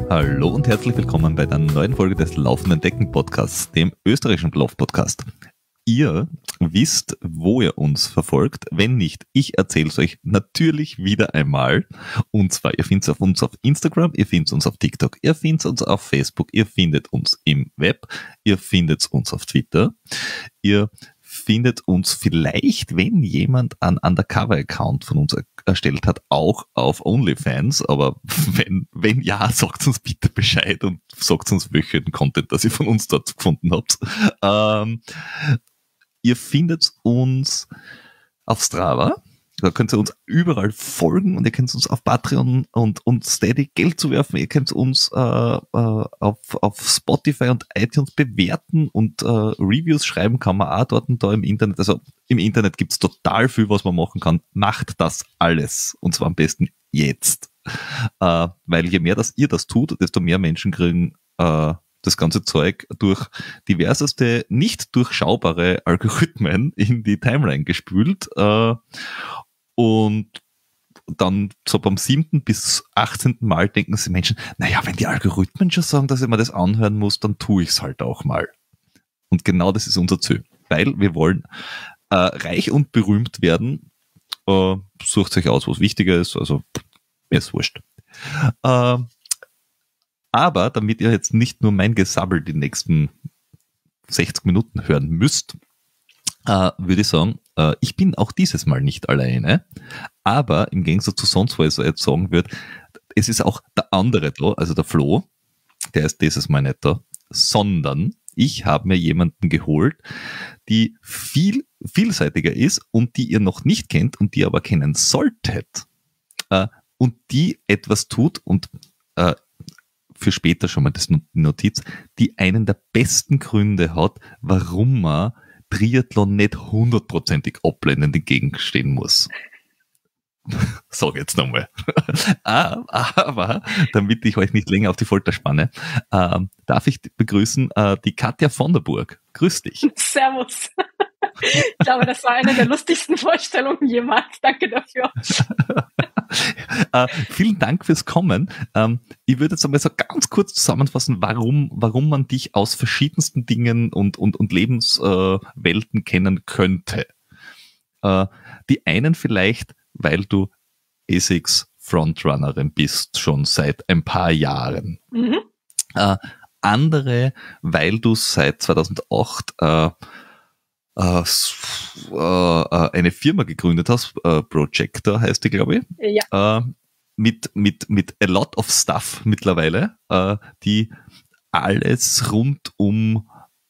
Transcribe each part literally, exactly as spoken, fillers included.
Hallo und herzlich willkommen bei der neuen Folge des Laufenden Decken Podcasts, dem österreichischen Lauf-Podcast. Ihr wisst, wo ihr uns verfolgt. Wenn nicht, ich erzähle es euch natürlich wieder einmal. Und zwar, ihr findet auf uns auf Instagram, ihr findet uns auf TikTok, ihr findet uns auf Facebook, ihr findet uns im Web, ihr findet uns auf Twitter, ihr findet uns vielleicht, wenn jemand einen Undercover-Account von uns erstellt hat, auch auf OnlyFans. Aber wenn, wenn ja, sagt uns bitte Bescheid und sagt uns, welchen Content, das ihr von uns dort gefunden habt. Ähm, ihr findet uns auf Strava. Da könnt ihr uns überall folgen und ihr könnt uns auf Patreon und, und Steady Geld zuwerfen. Ihr könnt uns äh, äh, auf, auf Spotify und iTunes bewerten und äh, Reviews schreiben kann man auch dort und da im Internet. Also im Internet gibt's total viel, was man machen kann. Macht das alles und zwar am besten jetzt. Äh, weil je mehr, dass ihr das tut, desto mehr Menschen kriegen äh, das ganze Zeug durch diverseste, nicht durchschaubare Algorithmen in die Timeline gespült. Äh, und dann so beim siebten bis achtzehnten Mal denken sich Menschen, naja, wenn die Algorithmen schon sagen, dass ich mir das anhören muss, dann tue ich es halt auch mal. Und genau das ist unser Ziel. Weil wir wollen äh, reich und berühmt werden. Äh, sucht euch aus, was wichtiger ist. Also mir ist wurscht. Äh, aber damit ihr jetzt nicht nur mein Gesabbel die nächsten sechzig Minuten hören müsst, äh, würde ich sagen, äh, ich bin auch dieses Mal nicht alleine, aber im Gegensatz zu sonst, wo ich so jetzt sagen würde, es ist auch der andere da, also der Flo, der ist dieses Mal nicht da, sondern ich habe mir jemanden geholt, die viel vielseitiger ist und die ihr noch nicht kennt und die ihr aber kennen solltet äh, und die etwas tut und äh, für später schon mal das Notiz, die einen der besten Gründe hat, warum man Triathlon nicht hundertprozentig ablehnend entgegenstehen muss. Sag jetzt nochmal. Aber, damit ich euch nicht länger auf die Folter spanne, äh, darf ich begrüßen äh, die Katja von der Burg. Grüß dich. Servus. Ich glaube, das war eine der lustigsten Vorstellungen jemals. Danke dafür. äh, vielen Dank fürs Kommen. Ähm, ich würde jetzt einmal so ganz kurz zusammenfassen, warum, warum man dich aus verschiedensten Dingen und, und, und Lebenswelten äh, kennen könnte. Äh, die einen vielleicht, weil du A S I C S Frontrunnerin bist, schon seit ein paar Jahren. Mhm. Äh, andere, weil du seit zweitausendacht äh, Uh, uh, eine Firma gegründet hast, uh, Projector heißt die, glaube ich, ja. uh, mit, mit, mit a lot of stuff mittlerweile, uh, die alles rund um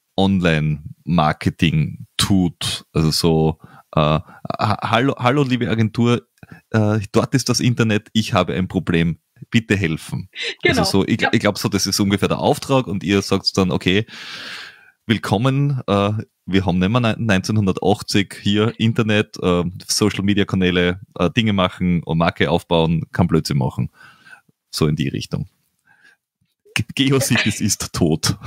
Online-Marketing tut. Also so, uh, hallo, hallo liebe Agentur, uh, dort ist das Internet, ich habe ein Problem, bitte helfen. Genau. Also so, ich, ja. ich glaube so, das ist ungefähr der Auftrag und ihr sagt dann, okay, willkommen, uh, wir haben nicht mehr neunzehnhundertachtzig hier Internet, äh, Social-Media-Kanäle, äh, Dinge machen und Marke aufbauen, kann Blödsinn machen. So in die Richtung. GeoCities ist tot.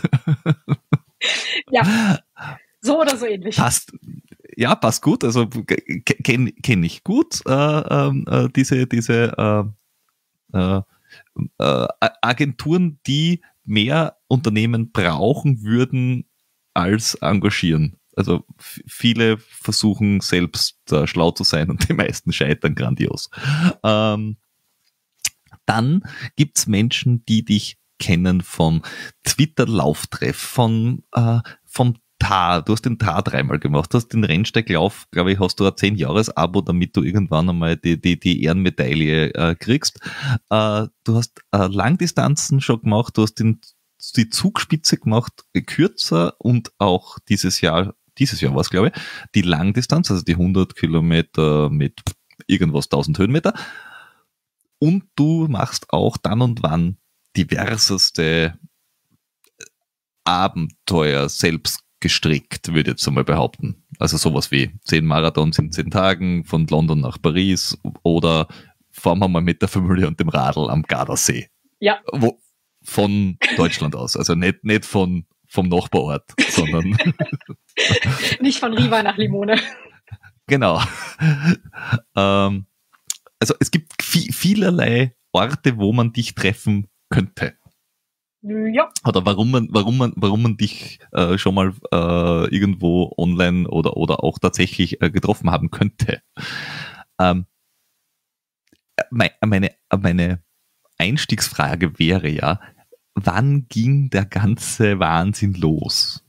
Ja, so oder so ähnlich. Passt, ja, passt gut. Also kenne kenn ich gut äh, äh, diese, diese äh, äh, äh, Agenturen, die mehr Unternehmen brauchen würden, als engagieren. Also f- viele versuchen selbst äh, schlau zu sein und die meisten scheitern grandios. Ähm, dann gibt's Menschen, die dich kennen vom Twitter-Lauftreff, von, äh, vom T A. Du hast den T A dreimal gemacht, du hast den Rennsteiglauf, glaube ich, hast du ein zehn Jahres Abo, damit du irgendwann einmal die, die, die Ehrenmedaille äh, kriegst. Äh, du hast äh, Langdistanzen schon gemacht, du hast den die Zugspitze gemacht, kürzer und auch dieses Jahr, dieses Jahr war es, glaube ich, die Langdistanz, also die hundert Kilometer mit irgendwas tausend Höhenmeter. Und du machst auch dann und wann diverseste Abenteuer selbst gestrickt, würde ich jetzt einmal behaupten. Also sowas wie zehn Marathons in zehn Tagen, von London nach Paris oder fahren wir mal mit der Familie und dem Radl am Gardasee. Ja. Wo, von Deutschland aus, also nicht, nicht von, vom Nachbarort, sondern nicht von Riva nach Limone. Genau. Ähm, also es gibt vi- vielerlei Orte, wo man dich treffen könnte. Ja. Oder warum man, warum man, warum man dich äh, schon mal äh, irgendwo online oder oder auch tatsächlich äh, getroffen haben könnte. Ähm, mein, meine meine Einstiegsfrage wäre ja, wann ging der ganze Wahnsinn los?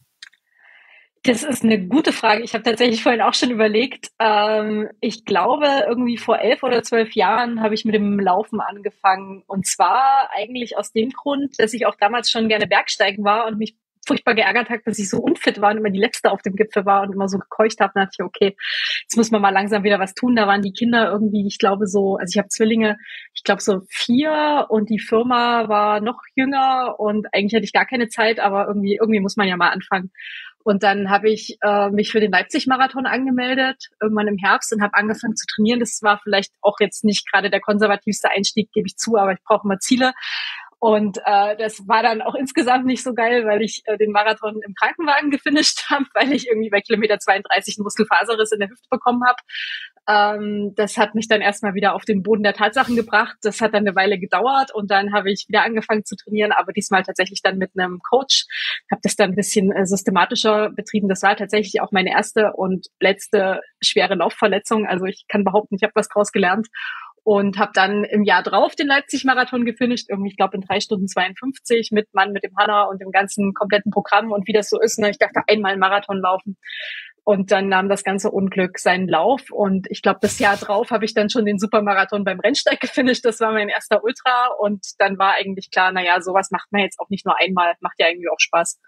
Das ist eine gute Frage. Ich habe tatsächlich vorhin auch schon überlegt. Ähm, ich glaube, irgendwie vor elf oder zwölf Jahren habe ich mit dem Laufen angefangen. Und zwar eigentlich aus dem Grund, dass ich auch damals schon gerne Bergsteigen war und mich furchtbar geärgert habe, dass ich so unfit war und immer die Letzte auf dem Gipfel war und immer so gekeucht habe. Dann dachte ich, okay, jetzt muss man mal langsam wieder was tun. Da waren die Kinder irgendwie, ich glaube so, also ich habe Zwillinge, ich glaube so vier und die Firma war noch jünger und eigentlich hatte ich gar keine Zeit, aber irgendwie, irgendwie muss man ja mal anfangen. Und dann habe ich äh, mich für den Leipzig-Marathon angemeldet, irgendwann im Herbst, und habe angefangen zu trainieren. Das war vielleicht auch jetzt nicht gerade der konservativste Einstieg, gebe ich zu, aber ich brauche immer Ziele. Und äh, das war dann auch insgesamt nicht so geil, weil ich äh, den Marathon im Krankenwagen gefinisht habe, weil ich irgendwie bei Kilometer zweiunddreißig einen Muskelfaserriss in der Hüfte bekommen habe. Ähm, das hat mich dann erstmal wieder auf den Boden der Tatsachen gebracht. Das hat dann eine Weile gedauert und dann habe ich wieder angefangen zu trainieren, aber diesmal tatsächlich dann mit einem Coach. Habe das dann ein bisschen äh, systematischer betrieben. Das war tatsächlich auch meine erste und letzte schwere Laufverletzung. Also ich kann behaupten, ich habe was draus gelernt. Und habe dann im Jahr drauf den Leipzig-Marathon gefinisht, irgendwie, ich glaube, in drei Stunden zweiundfünfzig mit Mann, mit dem Hanna und dem ganzen kompletten Programm und wie das so ist. Ne? Ich dachte, einmal einen Marathon laufen. Und dann nahm das ganze Unglück seinen Lauf. Und ich glaube, das Jahr drauf habe ich dann schon den Supermarathon beim Rennsteig gefinisht. Das war mein erster Ultra. Und dann war eigentlich klar, naja, sowas macht man jetzt auch nicht nur einmal. Macht ja irgendwie auch Spaß.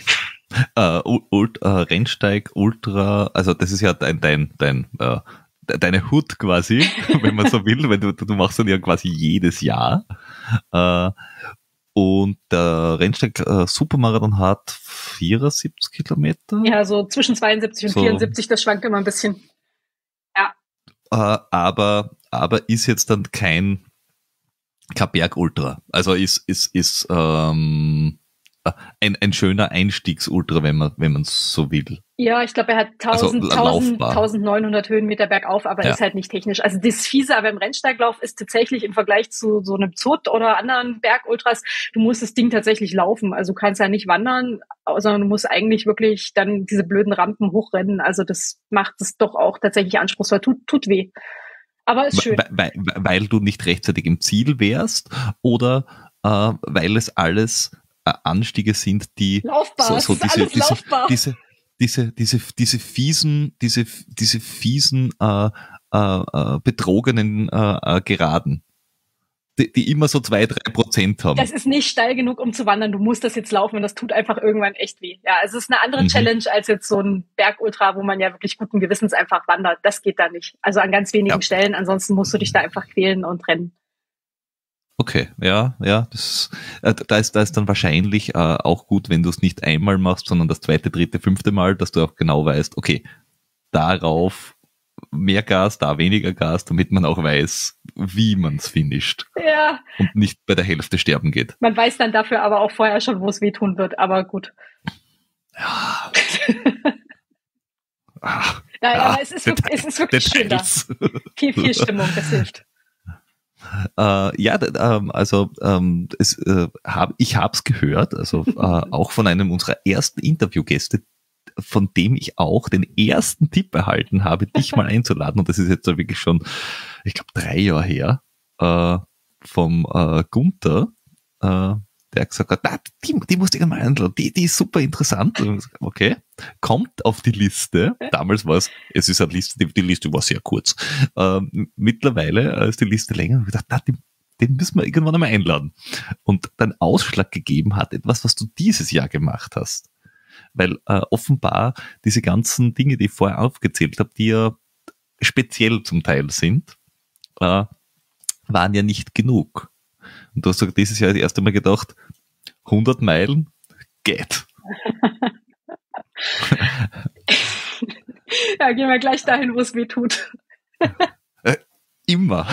Uh, Ult, uh, Rennsteig, Ultra, also das ist ja dein, dein, dein uh deine Hut quasi, wenn man so will, weil du, du machst dann ja quasi jedes Jahr. Äh, und der Rennsteig äh, Supermarathon hat vierundsiebzig Kilometer. Ja, so zwischen zweiundsiebzig und so. vierundsiebzig, das schwankt immer ein bisschen. Ja. Äh, aber, aber ist jetzt dann kein, kein Bergultra. Also ist, ist, ist ähm, ein, ein schöner Einstiegsultra, wenn man wenn man so will. Ja, ich glaube, er hat tausend, also, eintausendneunhundert Höhenmeter bergauf, aber ja. Ist halt nicht technisch. Also das Fiese aber im Rennsteiglauf ist tatsächlich im Vergleich zu so einem Z U T oder anderen Bergultras, du musst das Ding tatsächlich laufen. Also du kannst ja nicht wandern, sondern du musst eigentlich wirklich dann diese blöden Rampen hochrennen. Also das macht es doch auch tatsächlich anspruchsvoll. Tut, tut weh. Aber ist schön. Weil, weil, weil du nicht rechtzeitig im Ziel wärst oder äh, weil es alles äh, Anstiege sind, die laufbar, so, so diese, alles diese, laufbar. diese diese diese diese fiesen diese diese fiesen äh, äh, betrogenen äh, Geraden, die, die immer so zwei drei Prozent haben. Das ist nicht steil genug, um zu wandern. Du musst das jetzt laufen und das tut einfach irgendwann echt weh. Ja, es ist eine andere mhm. Challenge als jetzt so ein Bergultra, wo man ja wirklich guten Gewissens einfach wandert. Das geht da nicht. Also an ganz wenigen ja. Stellen. Ansonsten musst du dich da einfach quälen und rennen. Okay, ja, ja, das, äh, da ist, da ist dann wahrscheinlich äh, auch gut, wenn du es nicht einmal machst, sondern das zweite, dritte, fünfte Mal, dass du auch genau weißt, okay, darauf mehr Gas, da weniger Gas, damit man auch weiß, wie man es finisht. Ja. Und nicht bei der Hälfte sterben geht. Man weiß dann dafür aber auch vorher schon, wo es wehtun wird, aber gut. Ja. Ach, Nein, ja, aber es ist wirklich, es ist wirklich schön da. Viel, viel Stimmung, das hilft. Äh, ja, ähm, also ähm, es, äh, hab, ich habe es gehört, also äh, auch von einem unserer ersten Interviewgäste, von dem ich auch den ersten Tipp erhalten habe, dich mal einzuladen. Und das ist jetzt wirklich schon, ich glaube, drei Jahre her, äh, vom äh, Gunther, äh, der gesagt hat, na, die, die musst du mal einladen, die, die ist super interessant. Okay, kommt auf die Liste. Damals war es, es ist eine Liste, die, die Liste war sehr kurz. Ähm, mittlerweile ist die Liste länger und ich dachte, na, die, den müssen wir irgendwann einmal einladen. Und dann Ausschlag gegeben hat etwas, was du dieses Jahr gemacht hast. Weil äh, offenbar diese ganzen Dinge, die ich vorher aufgezählt habe, die ja speziell zum Teil sind, äh, waren ja nicht genug. Und du hast sogar dieses Jahr das erste Mal gedacht, hundert Meilen geht. Ja, gehen wir gleich dahin, wo es weh tut. Äh, immer.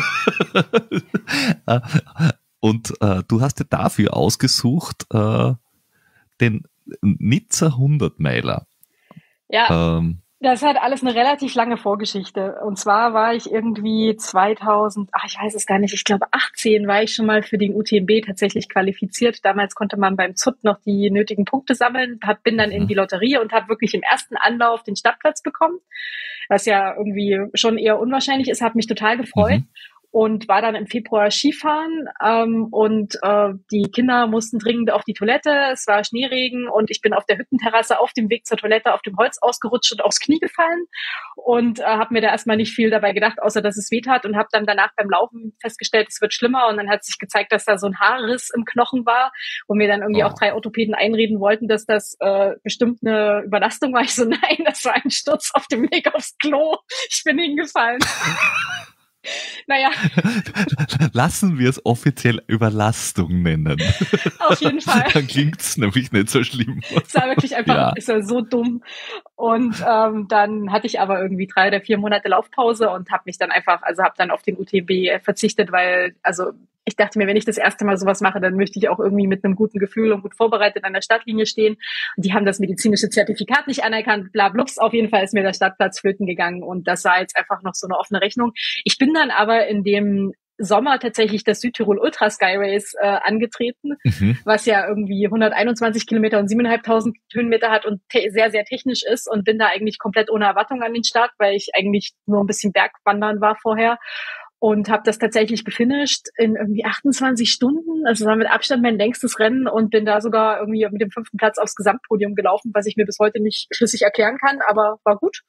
immer. Und äh, du hast dir dafür ausgesucht, äh, den Nizza hundert Meiler. Ja. Ähm, Das hat alles eine relativ lange Vorgeschichte. Und zwar war ich irgendwie zweitausend, ach, ich weiß es gar nicht, ich glaube achtzehn war ich schon mal für den U T M B tatsächlich qualifiziert. Damals konnte man beim Z U T noch die nötigen Punkte sammeln, hab, bin dann in die Lotterie und habe wirklich im ersten Anlauf den Startplatz bekommen, was ja irgendwie schon eher unwahrscheinlich ist, habe mich total gefreut. Mhm. Und war dann im Februar Skifahren ähm, und äh, die Kinder mussten dringend auf die Toilette, es war Schneeregen und ich bin auf der Hüttenterrasse auf dem Weg zur Toilette auf dem Holz ausgerutscht und aufs Knie gefallen und äh, habe mir da erstmal nicht viel dabei gedacht, außer dass es weh tat und habe dann danach beim Laufen festgestellt, es wird schlimmer und dann hat sich gezeigt, dass da so ein Haarriss im Knochen war, wo mir dann irgendwie oh. auch drei Orthopäden einreden wollten, dass das äh, bestimmt eine Überlastung war. Ich so, nein, das war ein Sturz auf dem Weg aufs Klo, ich bin hingefallen. Naja. Lassen wir es offiziell Überlastung nennen. Auf jeden Fall. Dann klingt es nämlich nicht so schlimm. Es war wirklich einfach ja. es war so dumm. Und ähm, dann hatte ich aber irgendwie drei oder vier Monate Laufpause und habe mich dann einfach, also habe dann auf den U T M B verzichtet, weil, also ich dachte mir, wenn ich das erste Mal sowas mache, dann möchte ich auch irgendwie mit einem guten Gefühl und gut vorbereitet an der Startlinie stehen. Und die haben das medizinische Zertifikat nicht anerkannt, bla blups. Auf jeden Fall ist mir der Startplatz flöten gegangen und das war jetzt einfach noch so eine offene Rechnung. Ich bin dann aber in dem Sommer tatsächlich das Südtirol Ultra Sky Race äh, angetreten, mhm. was ja irgendwie hunderteinundzwanzig Kilometer und siebeneinhalbtausend Höhenmeter hat und te- sehr, sehr technisch ist und bin da eigentlich komplett ohne Erwartung an den Start, weil ich eigentlich nur ein bisschen Bergwandern war vorher. Und habe das tatsächlich gefinisht in irgendwie achtundzwanzig Stunden. Also war mit Abstand mein längstes Rennen und bin da sogar irgendwie mit dem fünften Platz aufs Gesamtpodium gelaufen, was ich mir bis heute nicht schlüssig erklären kann, aber war gut.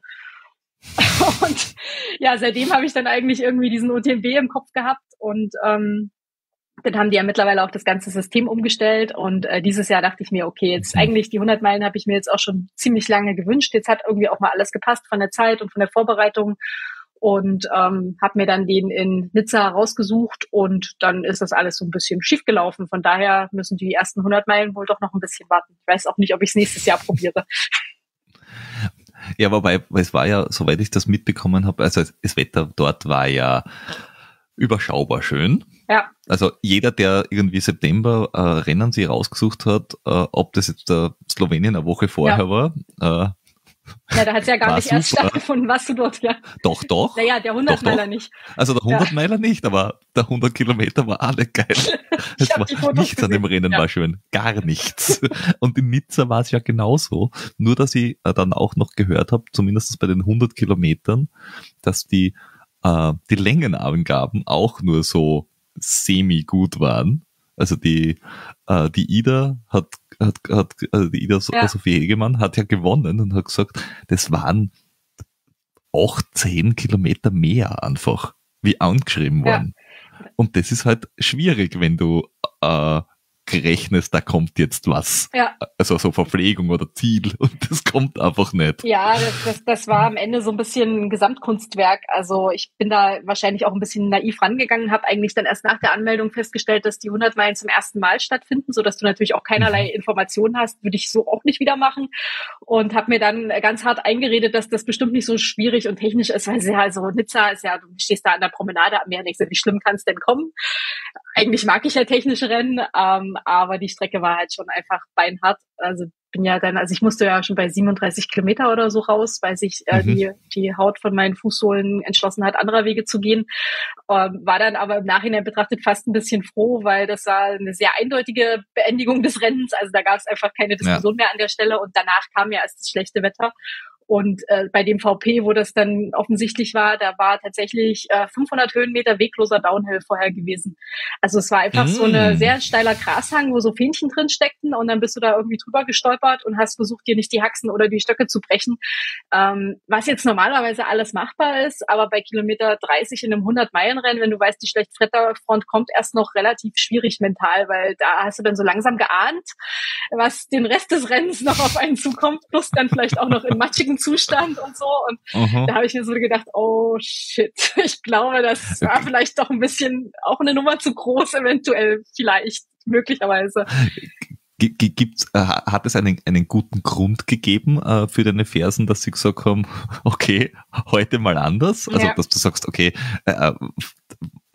Und ja, seitdem habe ich dann eigentlich irgendwie diesen U T M B im Kopf gehabt und ähm, dann haben die ja mittlerweile auch das ganze System umgestellt und äh, dieses Jahr dachte ich mir, okay, jetzt eigentlich die hundert Meilen habe ich mir jetzt auch schon ziemlich lange gewünscht. Jetzt hat irgendwie auch mal alles gepasst von der Zeit und von der Vorbereitung. Und ähm, habe mir dann den in Nizza rausgesucht und dann ist das alles so ein bisschen schief gelaufen. Von daher müssen die ersten hundert Meilen wohl doch noch ein bisschen warten. Ich weiß auch nicht, ob ich es nächstes Jahr probiere. Ja, wobei, weil es war ja, soweit ich das mitbekommen habe, also das Wetter dort war ja überschaubar schön. Ja. Also jeder, der irgendwie September äh, Rennen sich rausgesucht hat, äh, ob das jetzt äh, Slowenien eine Woche vorher ja. war, äh, ja, da hat es ja gar nicht super. erst stattgefunden, warst du dort, ja. Doch, doch. Naja, der hundert-Meiler nicht. Also der hundert-Meiler ja. nicht, aber der hundert Kilometer war alle geil. Es war nichts gesehen. An dem Rennen ja. war schön. Gar nichts. Und in Nizza war es ja genauso. Nur, dass ich äh, dann auch noch gehört habe, zumindest bei den hundert Kilometern, dass die, äh, die Längenangaben auch nur so semi-gut waren. Also die, äh, die Ida hat hat, hat also die Ida ja. Sophie Hegemann hat ja gewonnen und hat gesagt, das waren acht, zehn Kilometer mehr einfach, wie angeschrieben worden. Ja. Und das ist halt schwierig, wenn du äh, rechnest, da kommt jetzt was. Ja. Also so Verpflegung oder Ziel und das kommt einfach nicht. Ja, das, das, das war am Ende so ein bisschen ein Gesamtkunstwerk. Also ich bin da wahrscheinlich auch ein bisschen naiv rangegangen, habe eigentlich dann erst nach der Anmeldung festgestellt, dass die hundert Meilen zum ersten Mal stattfinden, sodass du natürlich auch keinerlei mhm. Informationen hast, würde ich so auch nicht wieder machen und habe mir dann ganz hart eingeredet, dass das bestimmt nicht so schwierig und technisch ist, weil sie ja, also Nizza ist ja, du stehst da an der Promenade am Meer und denkst, wie schlimm kann es denn kommen? Eigentlich mag ich ja technische Rennen, ähm, aber die Strecke war halt schon einfach beinhart. Also bin ja dann, also ich musste ja schon bei siebenunddreißig Kilometer oder so raus, weil sich äh, mhm. die die Haut von meinen Fußsohlen entschlossen hat, anderer Wege zu gehen. Ähm, war dann aber im Nachhinein betrachtet fast ein bisschen froh, weil das war eine sehr eindeutige Beendigung des Rennens. Also da gab es einfach keine Diskussion ja. mehr an der Stelle und danach kam ja erst das schlechte Wetter. Und äh, bei dem V P, wo das dann offensichtlich war, da war tatsächlich äh, fünfhundert Höhenmeter wegloser Downhill vorher gewesen. Also es war einfach mm. so eine sehr steiler Grashang, wo so Fähnchen drin steckten und dann bist du da irgendwie drüber gestolpert und hast versucht, dir nicht die Haxen oder die Stöcke zu brechen. Ähm, was jetzt normalerweise alles machbar ist, aber bei Kilometer dreißig in einem hundert-Meilen-Rennen, wenn du weißt, die Schlechtwetterfront kommt, erst noch relativ schwierig mental, weil da hast du dann so langsam geahnt, was den Rest des Rennens noch auf einen zukommt, plus dann vielleicht auch noch in matschigen Zustand und so. Und uh-huh. da habe ich mir so gedacht, oh shit, ich glaube, das war vielleicht doch ein bisschen auch eine Nummer zu groß, eventuell, vielleicht, möglicherweise. Gibt's, äh, hat es einen, einen guten Grund gegeben äh, für deine Fersen, dass sie gesagt haben, okay, heute mal anders? Also, ja. dass du sagst, okay, äh,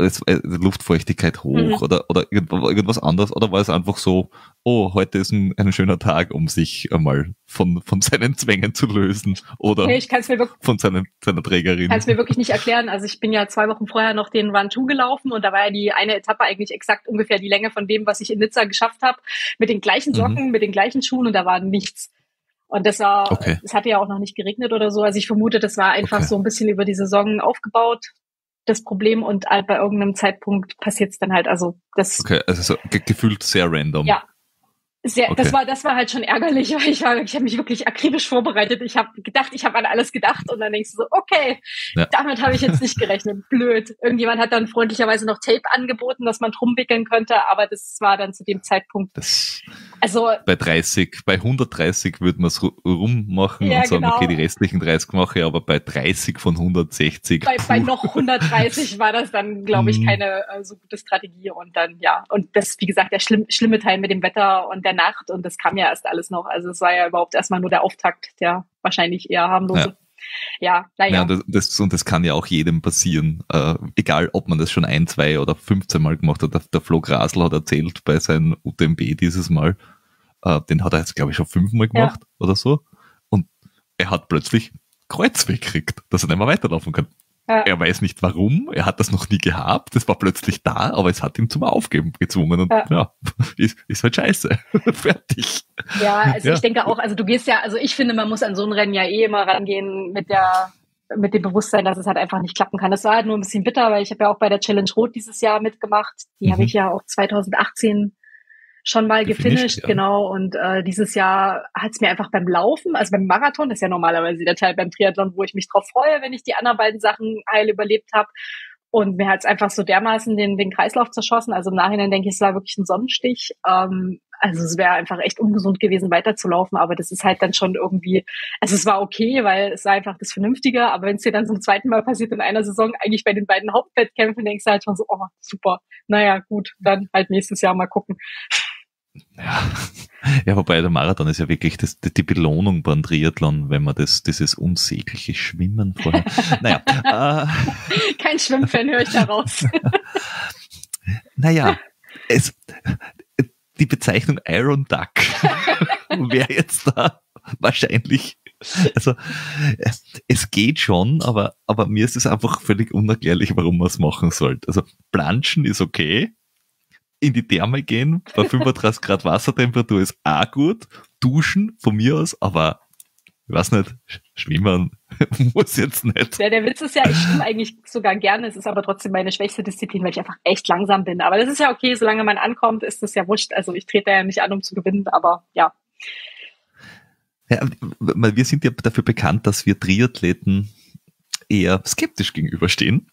es, äh, Luftfeuchtigkeit hoch Mhm. oder, oder irgendwas, irgendwas anderes? Oder war es einfach so, oh, heute ist ein, ein schöner Tag, um sich einmal von, von seinen Zwängen zu lösen Nee, oder ich kann es mir wirklich von seinen, seiner kann Trägerin? es mir wirklich nicht erklären. Also ich bin ja zwei Wochen vorher noch den Run zwei gelaufen und da war ja die eine Etappe eigentlich exakt ungefähr die Länge von dem, was ich in Nizza geschafft habe, mit den gleichen Mhm. Socken, mit den gleichen Schuhen und da war nichts. Und das war, Okay. es hatte ja auch noch nicht geregnet oder so. Also ich vermute, das war einfach Okay. so ein bisschen über die Saison aufgebaut, das Problem. Und halt bei irgendeinem Zeitpunkt passiert es dann halt. Also das, Okay, also so ge gefühlt sehr random. ja, sehr, Okay. das war, das war halt schon ärgerlich, weil ich war, ich habe mich wirklich akribisch vorbereitet. Ich habe gedacht, ich habe an alles gedacht und dann denkst du so, okay, Ja. damit habe ich jetzt nicht gerechnet. Blöd. Irgendjemand hat dann freundlicherweise noch Tape angeboten, dass man drum wickeln könnte, aber das war dann zu dem Zeitpunkt. Das, Also bei dreißig, bei hundertdreißig würde man es rummachen Ja, und sagen, genau. okay, die restlichen dreißig mache ich, aber bei dreißig von hundertsechzig. bei, bei puh. noch hundertdreißig war das dann, glaube ich, Mhm. keine äh, so gute Strategie. Und dann, ja, und das, wie gesagt, der schlimm, schlimme Teil mit dem Wetter und der Nacht und das kam ja erst alles noch. Also es war ja überhaupt erstmal nur der Auftakt, der wahrscheinlich eher harmlose. Ja, naja. Ja, und das, das, und das kann ja auch jedem passieren, äh, egal ob man das schon ein, zwei oder fünfzehn Mal gemacht hat. Der, der Flo Grasl hat erzählt bei seinem U T M B dieses Mal, äh, den hat er jetzt, glaube ich, schon fünfmal gemacht oder so. Und er hat plötzlich Kreuzweh gekriegt, dass er nicht mehr weiterlaufen kann. Ja. Er weiß nicht warum, er hat das noch nie gehabt, das war plötzlich da, aber es hat ihn zum Aufgeben gezwungen und ja, Ja. ist, ist halt scheiße. Fertig. Ja, also Ja. ich denke auch, also du gehst ja, also ich finde, man muss an so ein Rennen ja eh immer rangehen mit der, mit dem Bewusstsein, dass es halt einfach nicht klappen kann. Das war halt nur ein bisschen bitter, weil ich habe ja auch bei der Challenge Rot dieses Jahr mitgemacht. Die Mhm. habe ich ja auch zwanzig achtzehn schon mal Gefinisht, gefinisht, ja. genau. Und äh, dieses Jahr hat es mir einfach beim Laufen, also beim Marathon, das ist ja normalerweise der Teil beim Triathlon, wo ich mich drauf freue, wenn ich die anderen beiden Sachen heil überlebt habe. Und mir hat es einfach so dermaßen den, den Kreislauf zerschossen. Also im Nachhinein denke ich, es war wirklich ein Sonnenstich. Ähm, also es wäre einfach echt ungesund gewesen, weiterzulaufen. Aber das ist halt dann schon irgendwie, also es war okay, weil es war einfach das Vernünftige. Aber wenn es dir dann zum zweiten Mal passiert in einer Saison, eigentlich bei den beiden Hauptwettkämpfen, denkst du halt schon so, oh, super. Naja, gut, dann halt nächstes Jahr mal gucken. Ja. Ja, wobei der Marathon ist ja wirklich das, die Belohnung beim Triathlon, wenn man das, dieses unsägliche Schwimmen vorher. Naja. Äh, Kein Schwimmfan, höre ich da raus. naja, es, die Bezeichnung Iron Duck wäre jetzt da wahrscheinlich, also es geht schon, aber, aber mir ist es einfach völlig unerklärlich, warum man es machen sollte. Also Planschen ist okay. In die Therme gehen, bei fünfunddreißig Grad Wassertemperatur ist auch gut. Duschen von mir aus, aber ich weiß nicht, schwimmen muss jetzt nicht. Ja, der Witz ist ja, ich schwimme eigentlich sogar gerne. Es ist aber trotzdem meine schwächste Disziplin, weil ich einfach echt langsam bin. Aber das ist ja okay, solange man ankommt, ist das ja wurscht. Also ich trete ja nicht an, um zu gewinnen, aber ja. Ja, weil wir sind ja dafür bekannt, dass wir Triathleten eher skeptisch gegenüberstehen.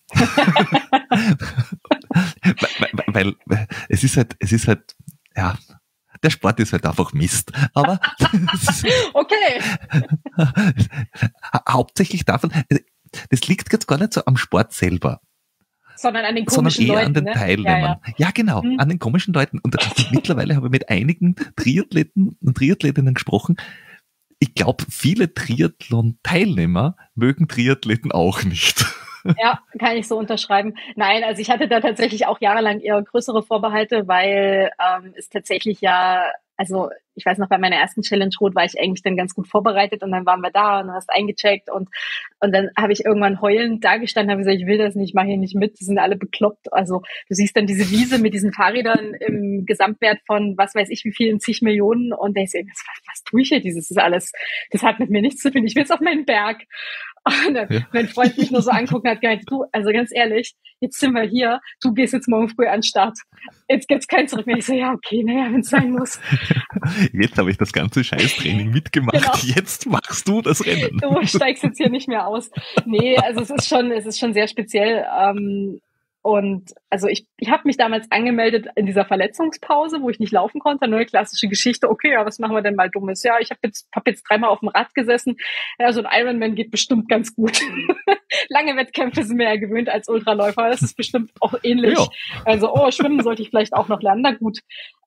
weil, weil, weil es ist halt, es ist halt, ja, der Sport ist halt einfach Mist. Aber Okay. hauptsächlich davon, das liegt jetzt gar nicht so am Sport selber, Sondern an den sondern komischen eher Leuten, an den ne? Teilnehmern. Ja, ja. Ja, genau, Mhm. an den komischen Leuten. Und mittlerweile habe ich mit einigen Triathleten und Triathletinnen gesprochen. Ich glaube, viele Triathlon-Teilnehmer mögen Triathleten auch nicht. Ja, kann ich so unterschreiben. Nein, also ich hatte da tatsächlich auch jahrelang eher größere Vorbehalte, weil ähm, es tatsächlich ja, also ich weiß noch, bei meiner ersten Challenge Rot war ich eigentlich dann ganz gut vorbereitet und dann waren wir da und du hast eingecheckt und und dann habe ich irgendwann heulend da gestanden, habe gesagt, ich will das nicht, ich mache hier nicht mit, die sind alle bekloppt. Also du siehst dann diese Wiese mit diesen Fahrrädern im Gesamtwert von was weiß ich wie vielen zig Millionen und denkst dir, was, was tue ich hier, dieses ist alles, das hat mit mir nichts zu tun, ich will jetzt auf meinen Berg. Und dann, ja. Mein Freund mich nur so anguckt und hat gemeint, du, also ganz ehrlich, jetzt sind wir hier, du gehst jetzt morgen früh an den Start. Jetzt gibt's kein Zurück mehr. Ich so, ja, okay, naja, wenn es sein muss. Jetzt habe ich das ganze Scheißtraining mitgemacht, genau. Jetzt machst du das Rennen. Du steigst jetzt hier nicht mehr aus. Nee, also es ist schon, es ist schon sehr speziell. Ähm, und also ich, ich habe mich damals angemeldet in dieser Verletzungspause, wo ich nicht laufen konnte. Neue klassische Geschichte. Okay, ja, was machen wir denn mal Dummes? Ja, ich habe jetzt, hab jetzt dreimal auf dem Rad gesessen. Ja, so ein Ironman geht bestimmt ganz gut. Lange Wettkämpfe sind wir ja gewöhnt als Ultraläufer. Das ist bestimmt auch ähnlich. Ja. Also, oh, schwimmen sollte ich vielleicht auch noch lernen. Na gut.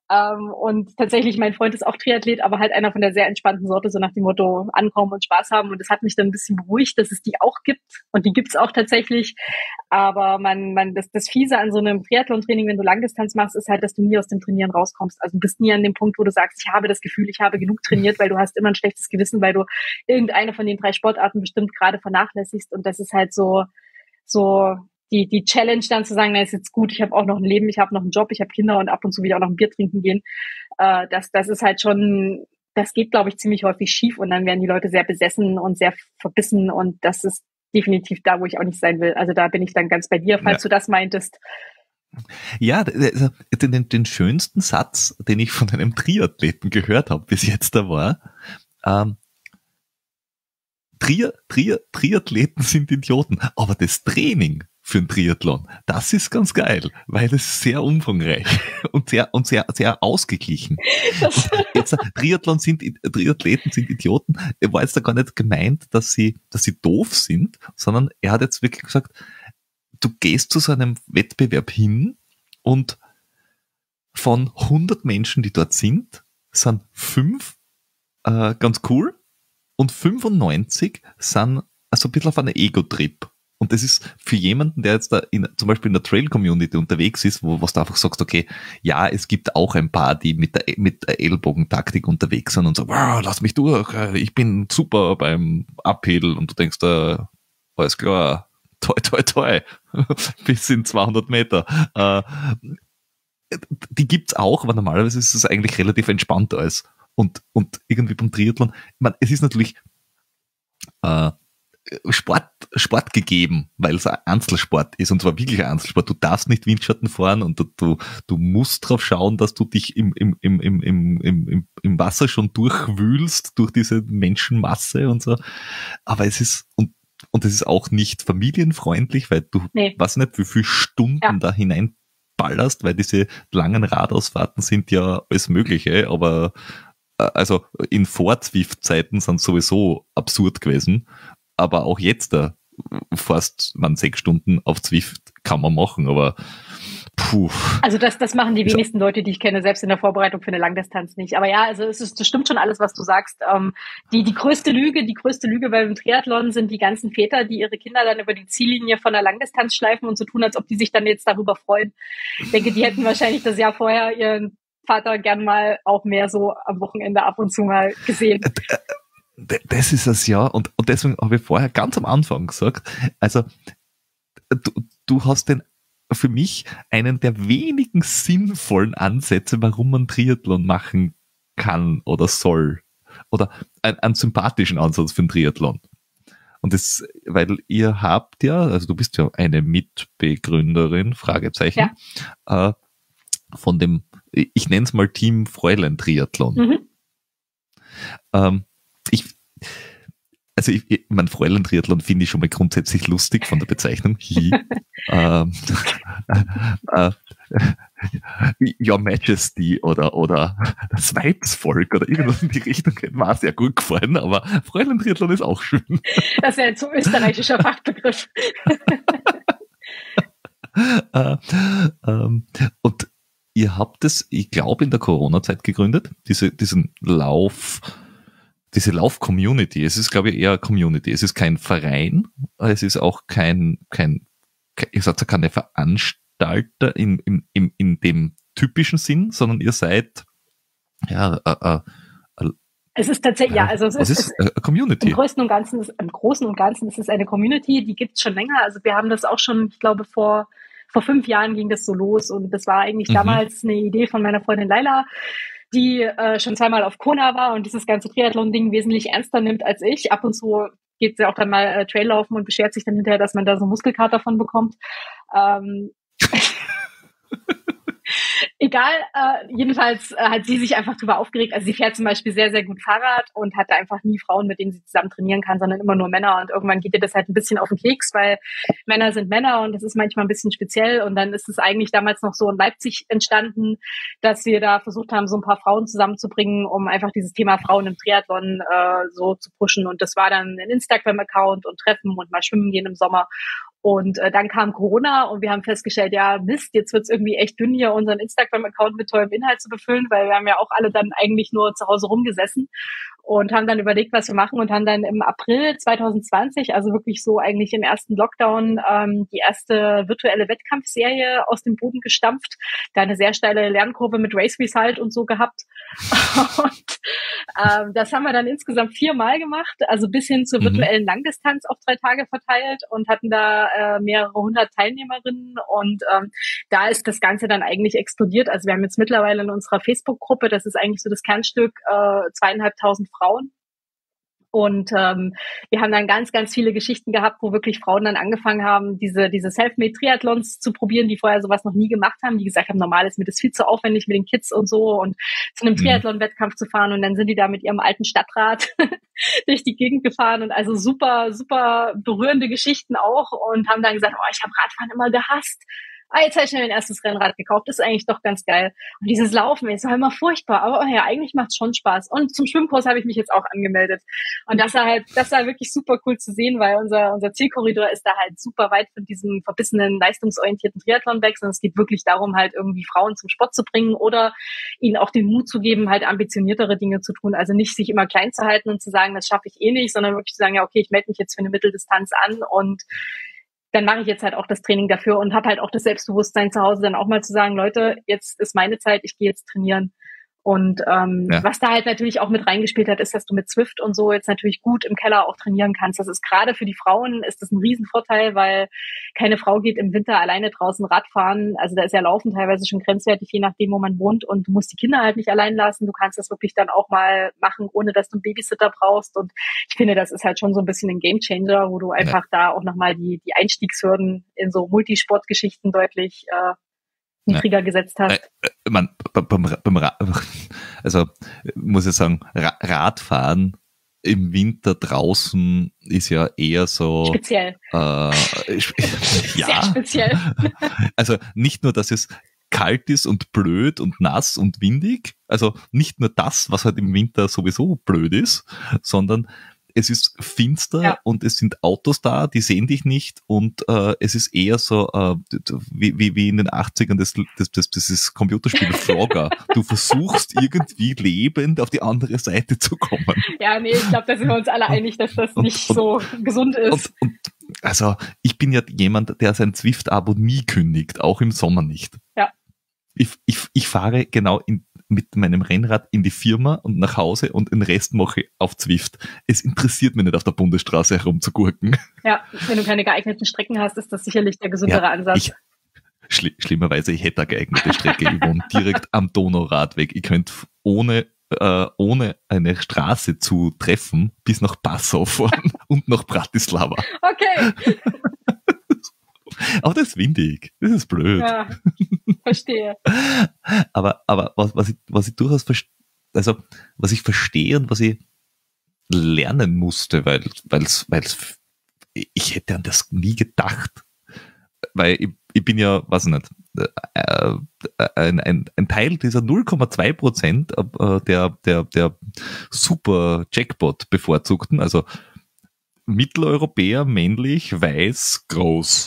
Ähm, und tatsächlich, mein Freund ist auch Triathlet, aber halt einer von der sehr entspannten Sorte, so nach dem Motto ankommen und Spaß haben. Und das hat mich dann ein bisschen beruhigt, dass es die auch gibt. Und die gibt's auch tatsächlich. Aber man, man, das, das Fiese an so einem Triathlon-Training, wenn du Langdistanz machst, ist halt, dass du nie aus dem Trainieren rauskommst. Also du bist nie an dem Punkt, wo du sagst, ich habe das Gefühl, ich habe genug trainiert, weil du hast immer ein schlechtes Gewissen, weil du irgendeine von den drei Sportarten bestimmt gerade vernachlässigst. Und das ist halt so, so die, die Challenge dann zu sagen, na, ist jetzt gut, ich habe auch noch ein Leben, ich habe noch einen Job, ich habe Kinder und ab und zu will ich auch noch ein Bier trinken gehen. Äh, das, das ist halt schon, das geht, glaube ich, ziemlich häufig schief und dann werden die Leute sehr besessen und sehr verbissen und das ist definitiv da, wo ich auch nicht sein will. Also da bin ich dann ganz bei dir, falls ja. du das meintest. Ja, den, den schönsten Satz, den ich von einem Triathleten gehört habe bis jetzt da war, ähm, Tri, Tri, Triathleten sind Idioten, aber das Training für einen Triathlon, das ist ganz geil, weil es ist sehr umfangreich und sehr und sehr sehr ausgeglichen. Und jetzt Triathlon sind Triathleten sind Idioten. Er war jetzt da gar nicht gemeint, dass sie dass sie doof sind, sondern er hat jetzt wirklich gesagt, du gehst zu so einem Wettbewerb hin und von hundert Menschen, die dort sind, sind fünf äh, ganz cool und fünfundneunzig sind also ein bisschen auf einem Ego-Trip. Und das ist für jemanden, der jetzt da in, zum Beispiel in der Trail-Community unterwegs ist, wo was du einfach sagst, okay, ja, es gibt auch ein paar, die mit der, mit der Ellbogentaktik unterwegs sind und so, wow, lass mich durch, ich bin super beim Uphill und du denkst, äh, alles klar, toi, toi, toi, bis in zweihundert Meter. Äh, die gibt's auch, aber normalerweise ist es eigentlich relativ entspannt alles. Und, und irgendwie beim Triathlon, ich meine, es ist natürlich äh, Sport, Sport gegeben, weil es ein Einzelsport ist und zwar wirklich ein Einzelsport. Du darfst nicht Windschatten fahren und du, du, du musst drauf schauen, dass du dich im, im, im, im, im, im, im Wasser schon durchwühlst durch diese Menschenmasse und so. Aber es ist, und, und es ist auch nicht familienfreundlich, weil du, nee. weiß nicht, wie viele Stunden ja. da hineinballerst, weil diese langen Radausfahrten sind ja alles Mögliche, aber also in Vor-Zwift-Zeiten sind sowieso absurd gewesen. Aber auch jetzt da fast man sechs Stunden auf Zwift kann man machen, aber puh. Also das, das machen die wenigsten Leute, die ich kenne, selbst in der Vorbereitung für eine Langdistanz nicht. Aber ja, also es ist, das stimmt schon alles, was du sagst. Ähm, die, die größte Lüge, die größte Lüge beim Triathlon sind die ganzen Väter, die ihre Kinder dann über die Ziellinie von der Langdistanz schleifen und so tun, als ob die sich dann jetzt darüber freuen. Ich denke, die hätten wahrscheinlich das Jahr vorher ihren Vater gern mal auch mehr so am Wochenende ab und zu mal gesehen. Das ist es ja, und, und deswegen habe ich vorher ganz am Anfang gesagt, also du, du hast den für mich einen der wenigen sinnvollen Ansätze, warum man Triathlon machen kann oder soll. Oder ein, einen sympathischen Ansatz für einen Triathlon. Und das, weil ihr habt ja, also du bist ja eine Mitbegründerin, Fragezeichen, ja. äh, von dem, ich nenne es mal Team Fräulein Triathlon. Mhm. Ähm, ich, also ich, ich, mein Fräulein Triathlon finde ich schon mal grundsätzlich lustig von der Bezeichnung. ähm, äh, Your Majesty oder, oder das Weibsvolk oder irgendwas in die Richtung war sehr gut gefallen, aber Fräulein Triathlon ist auch schön. Das wäre ein so österreichischer Fachbegriff. äh, ähm, und ihr habt es, ich glaube, in der Corona-Zeit gegründet, diese, diesen Lauf, diese Lauf-Community. Es ist, glaube ich, eher eine Community. Es ist kein Verein, es ist auch kein, kein, ihr seid keine Veranstalter in, in, in, in dem typischen Sinn, sondern ihr seid, ja, äh, äh, es ist tatsächlich, ja, also es ist, ist eine Community. Im Größten und Ganzen ist, im Großen und Ganzen ist es eine Community, die gibt's schon länger. Also wir haben das auch schon, ich glaube, vor, vor fünf Jahren ging das so los und das war eigentlich mhm. damals eine Idee von meiner Freundin Laila, die äh, schon zweimal auf Kona war und dieses ganze Triathlon-Ding wesentlich ernster nimmt als ich. Ab und zu geht sie auch dann mal äh, Trail laufen und beschwert sich dann hinterher, dass man da so Muskelkater von bekommt. Ähm, Egal, äh, jedenfalls äh, hat sie sich einfach drüber aufgeregt. Also sie fährt zum Beispiel sehr, sehr gut Fahrrad und hat da einfach nie Frauen, mit denen sie zusammen trainieren kann, sondern immer nur Männer. Und irgendwann geht ihr das halt ein bisschen auf den Keks, weil Männer sind Männer und das ist manchmal ein bisschen speziell. Und dann ist es eigentlich damals noch so in Leipzig entstanden, dass wir da versucht haben, so ein paar Frauen zusammenzubringen, um einfach dieses Thema Frauen im Triathlon äh, so zu pushen. Und das war dann ein Instagram-Account und Treffen und mal schwimmen gehen im Sommer. Und äh, dann kam Corona und wir haben festgestellt, ja Mist, jetzt wird's irgendwie echt dünn hier, unseren Instagram Instagram-Account mit tollem Inhalt zu befüllen, weil wir haben ja auch alle dann eigentlich nur zu Hause rumgesessen und haben dann überlegt, was wir machen und haben dann im April zwanzig zwanzig, also wirklich so eigentlich im ersten Lockdown, ähm, die erste virtuelle Wettkampfserie aus dem Boden gestampft. Da eine sehr steile Lernkurve mit Race Result und so gehabt. Und ähm, das haben wir dann insgesamt viermal gemacht, also bis hin zur virtuellen Langdistanz auf drei Tage verteilt und hatten da äh, mehrere hundert Teilnehmerinnen und ähm, da ist das Ganze dann eigentlich explodiert. Also wir haben jetzt mittlerweile in unserer Facebook-Gruppe, das ist eigentlich so das Kernstück, äh, zweieinhalbtausend Frauen. Und ähm, wir haben dann ganz, ganz viele Geschichten gehabt, wo wirklich Frauen dann angefangen haben, diese diese Selfmade-Triathlons zu probieren, die vorher sowas noch nie gemacht haben, die gesagt haben, normal ist mir das viel zu aufwendig mit den Kids und so und zu einem Triathlon-Wettkampf zu fahren. Und dann sind die da mit ihrem alten Stadtrad durch die Gegend gefahren und also super, super berührende Geschichten auch und haben dann gesagt, oh, ich habe Radfahren immer gehasst. Ah, jetzt habe ich mir ein erstes Rennrad gekauft, das ist eigentlich doch ganz geil. Und dieses Laufen, es war immer furchtbar, aber oh ja, eigentlich macht's schon Spaß. Und zum Schwimmkurs habe ich mich jetzt auch angemeldet. Und das war halt, das war wirklich super cool zu sehen, weil unser, unser Zielkorridor ist da halt super weit von diesem verbissenen, leistungsorientierten Triathlon weg, sondern es geht wirklich darum, halt irgendwie Frauen zum Sport zu bringen oder ihnen auch den Mut zu geben, halt ambitioniertere Dinge zu tun. Also nicht sich immer klein zu halten und zu sagen, das schaffe ich eh nicht, sondern wirklich zu sagen, ja, okay, ich melde mich jetzt für eine Mitteldistanz an und dann mache ich jetzt halt auch das Training dafür und habe halt auch das Selbstbewusstsein zu Hause, dann auch mal zu sagen, Leute, jetzt ist meine Zeit, ich gehe jetzt trainieren. Und ähm, ja. was da halt natürlich auch mit reingespielt hat, ist, dass du mit Zwift und so jetzt natürlich gut im Keller auch trainieren kannst. Das ist gerade für die Frauen ist das ein Riesenvorteil, weil keine Frau geht im Winter alleine draußen Radfahren. Also da ist ja Laufen teilweise schon grenzwertig, je nachdem, wo man wohnt. Und du musst die Kinder halt nicht allein lassen. Du kannst das wirklich dann auch mal machen, ohne dass du einen Babysitter brauchst. Und ich finde, das ist halt schon so ein bisschen ein Gamechanger, wo du einfach ja. da auch nochmal die, die Einstiegshürden in so Multisportgeschichten deutlich äh, niedriger ja. gesetzt hast. Äh, man, beim, beim, also muss ich sagen, Radfahren im Winter draußen ist ja eher so speziell. Äh, ja, sehr speziell. Also nicht nur, dass es kalt ist und blöd und nass und windig, also nicht nur das, was halt im Winter sowieso blöd ist, sondern es ist finster ja. und es sind Autos da, die sehen dich nicht und äh, es ist eher so äh, wie, wie, wie in den achtzigern das, das, das, das ist Computerspiel Frogger. Du versuchst irgendwie lebend auf die andere Seite zu kommen. Ja, nee, ich glaube, da sind wir uns alle einig, dass das und, nicht und, so gesund ist. Und, und, also ich bin ja jemand, der sein Zwift-Abo nie kündigt, auch im Sommer nicht. Ja. Ich, ich, ich fahre genau in mit meinem Rennrad in die Firma und nach Hause und den Rest mache ich auf Zwift. Es interessiert mich nicht, auf der Bundesstraße herumzugurken. Ja, wenn du keine geeigneten Strecken hast, ist das sicherlich der gesündere ja, Ansatz. Ich, schli- schlimmerweise, ich hätte eine geeignete Strecke. Ich wohne direkt am Donauradweg. Ich könnte ohne, äh, ohne eine Straße zu treffen bis nach Passau fahren und nach Bratislava. Okay. Aber das ist windig. Das ist blöd. Ja, verstehe. aber aber was, was, ich, was ich durchaus verstehe, also was ich verstehe und was ich lernen musste, weil weil's, weil's, ich hätte an das nie gedacht. Weil ich, ich bin ja, weiß ich nicht, äh, ein, ein, ein Teil dieser null Komma zwei Prozent äh, der, der, der super Jackpot bevorzugten, also Mitteleuropäer, männlich, weiß, groß.